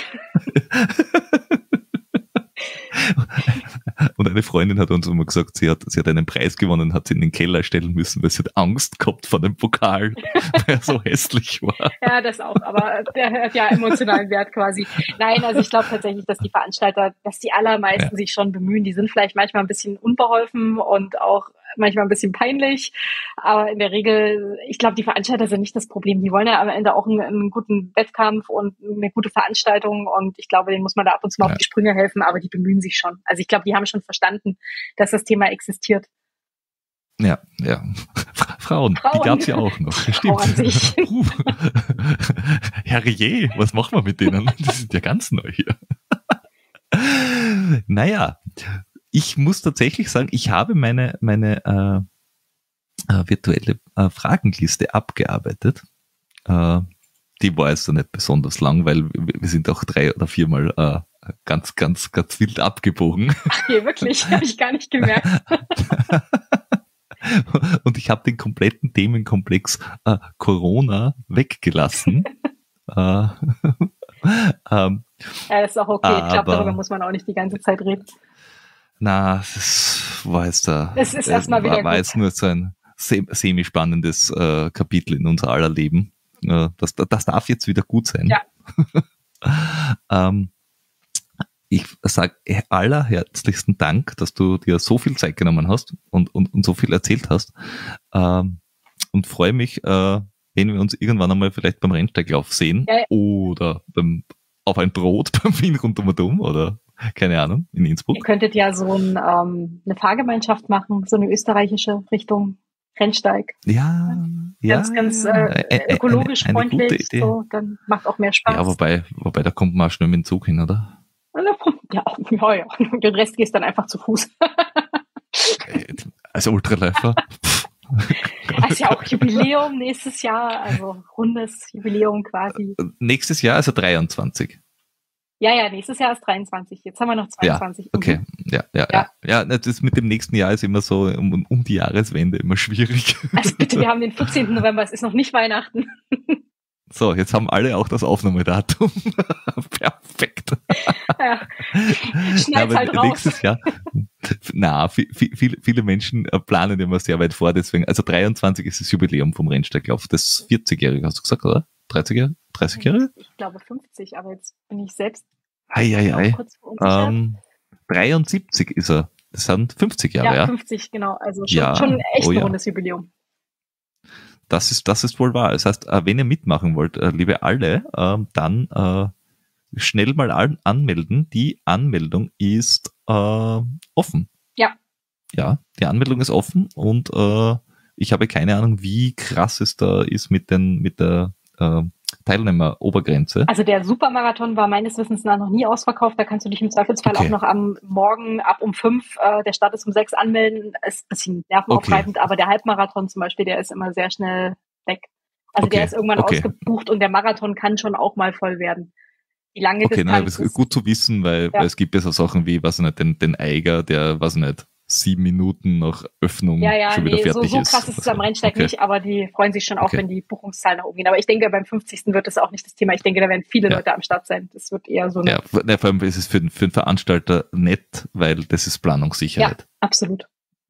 Und eine Freundin hat uns immer gesagt, sie hat, sie hat einen Preis gewonnen, hat sie in den Keller stellen müssen, weil sie hat Angst gehabt vor dem Pokal, weil er so hässlich war. Ja, das auch, aber der hat ja emotionalen Wert quasi. Nein, also ich glaube tatsächlich, dass die Veranstalter, dass die allermeisten ja. sich schon bemühen. Die sind vielleicht manchmal ein bisschen unbeholfen und auch manchmal ein bisschen peinlich, aber in der Regel, ich glaube, die Veranstalter sind nicht das Problem. Die wollen ja am Ende auch einen, einen guten Wettkampf und eine gute Veranstaltung und ich glaube, denen muss man da ab und zu mal ja. auf die Sprünge helfen, aber die bemühen sich schon. Also ich glaube, die haben schon verstanden, dass das Thema existiert. Ja, ja. Frauen, Frauen. Die gab's ja auch noch. Stimmt. Sich. Herrje, was machen wir mit denen? Die sind ja ganz neu hier. Naja, ich muss tatsächlich sagen, ich habe meine, meine äh, äh, virtuelle äh, Fragenliste abgearbeitet. Äh, die war jetzt nicht besonders lang, weil wir, wir sind auch drei oder viermal äh, ganz, ganz, ganz wild abgebogen. Ach je, wirklich? Habe ich gar nicht gemerkt. Und ich habe den kompletten Themenkomplex äh, Corona weggelassen. äh, ähm, ja, das ist auch okay. Ich glaube, darüber muss man auch nicht die ganze Zeit reden. Na, das war jetzt, da, das ist erstmal wieder war, war jetzt nur so ein semi-spannendes äh, Kapitel in unser aller Leben. Äh, das, das darf jetzt wieder gut sein. Ja. ähm, ich sage allerherzlichsten Dank, dass du dir so viel Zeit genommen hast und, und, und so viel erzählt hast. Ähm, und freue mich, äh, wenn wir uns irgendwann einmal vielleicht beim Rennsteiglauf sehen ja. oder beim, auf ein Brot beim Wien rundum und um oder keine Ahnung, in Innsbruck. Ihr könntet ja so ein, ähm, eine Fahrgemeinschaft machen, so eine österreichische Richtung Rennsteig. Ja, ja. Ganz, ganz äh, ökologisch eine, eine, eine freundlich, so, dann macht auch mehr Spaß. Ja, wobei, wobei da kommt man auch schnell mit dem Zug hin, oder? Ja, ja, ja. Den Rest gehst dann einfach zu Fuß. Als Ultraläufer. Also ja auch Jubiläum nächstes Jahr, also rundes Jubiläum quasi. Nächstes Jahr, also dreiundzwanzig. Ja, ja, nächstes Jahr ist dreiundzwanzig. Jetzt haben wir noch zweiundzwanzig. Ja, okay, ja, ja, ja. Ja, ja, das mit dem nächsten Jahr ist immer so um, um die Jahreswende immer schwierig. Also bitte, wir haben den vierzehnten November, es ist noch nicht Weihnachten. So, jetzt haben alle auch das Aufnahmedatum. Perfekt. Ja, schneid's halt raus. Nächstes Jahr, na, viel, viel, viele Menschen planen immer sehr weit vor, deswegen, also dreiundzwanzig ist das Jubiläum vom Rennsteiglauf, das vierzigjährige, hast du gesagt, oder? dreißigjährige? dreißigjährige? Ich glaube fünfzig, aber jetzt bin ich selbst ei, ei, ei. kurz verunsichert. Ähm, dreiundsiebzig ist er. Das sind fünfzig Jahre, ja. Ja, fünfzig, genau. Also schon, ja. schon echt oh, ein ja. rundes Jubiläum. Das ist, das ist wohl wahr. Das heißt, wenn ihr mitmachen wollt, liebe alle, dann äh, schnell mal an, anmelden. Die Anmeldung ist äh, offen. Ja. Ja, die Anmeldung ist offen und äh, ich habe keine Ahnung, wie krass es da ist mit, den, mit der äh, Teilnehmerobergrenze. Also der Supermarathon war meines Wissens nach noch nie ausverkauft. Da kannst du dich im Zweifelsfall okay. auch noch am Morgen ab um fünf, äh, der Start ist um sechs anmelden. Ist ein bisschen nervenaufreibend, okay. aber der Halbmarathon zum Beispiel, der ist immer sehr schnell weg. Also okay. der ist irgendwann okay. ausgebucht und der Marathon kann schon auch mal voll werden. Die lange okay, Distanz na, das ist gut zu wissen, weil, ja. weil es gibt ja so Sachen wie, weiß ich nicht, den, den Eiger, der, weiß ich nicht, sieben Minuten nach Öffnung ja, ja, schon wieder nee, fertig so, so ist. krass ist es also, am Rennsteig okay. nicht, aber die freuen sich schon auch, okay. wenn die Buchungszahlen nach oben gehen. Aber ich denke, beim fünfzigsten wird das auch nicht das Thema. Ich denke, da werden viele ja. Leute am Start sein. Das wird eher so eine... Ja, ne, vor allem ist es für, für den Veranstalter nett, weil das ist Planungssicherheit. Ja, absolut.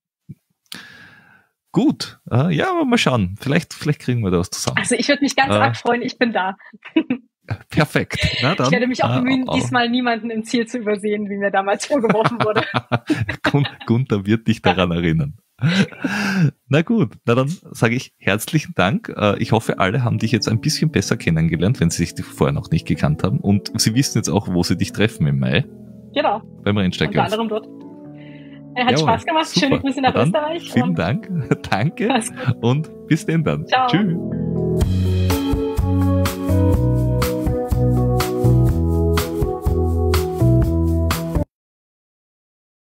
Gut, äh, ja, aber mal schauen. Vielleicht, vielleicht kriegen wir da was zusammen. Also ich würde mich ganz äh, arg freuen, ich bin da. Perfekt. Na dann, ich werde mich auch bemühen, äh, diesmal niemanden im Ziel zu übersehen, wie mir damals vorgeworfen wurde. Gunther wird dich daran erinnern. Na gut, na dann sage ich herzlichen Dank. Ich hoffe, alle haben dich jetzt ein bisschen besser kennengelernt, wenn sie dich vorher noch nicht gekannt haben. Und sie wissen jetzt auch, wo sie dich treffen im Mai. Genau. Beim Rennsteiglauf. Unter anderem dort. Hat Jawohl, Spaß gemacht. Super. Schöne Grüße nach dann Österreich. Vielen Dank. Danke. Und bis denn dann. Ciao. Tschüss.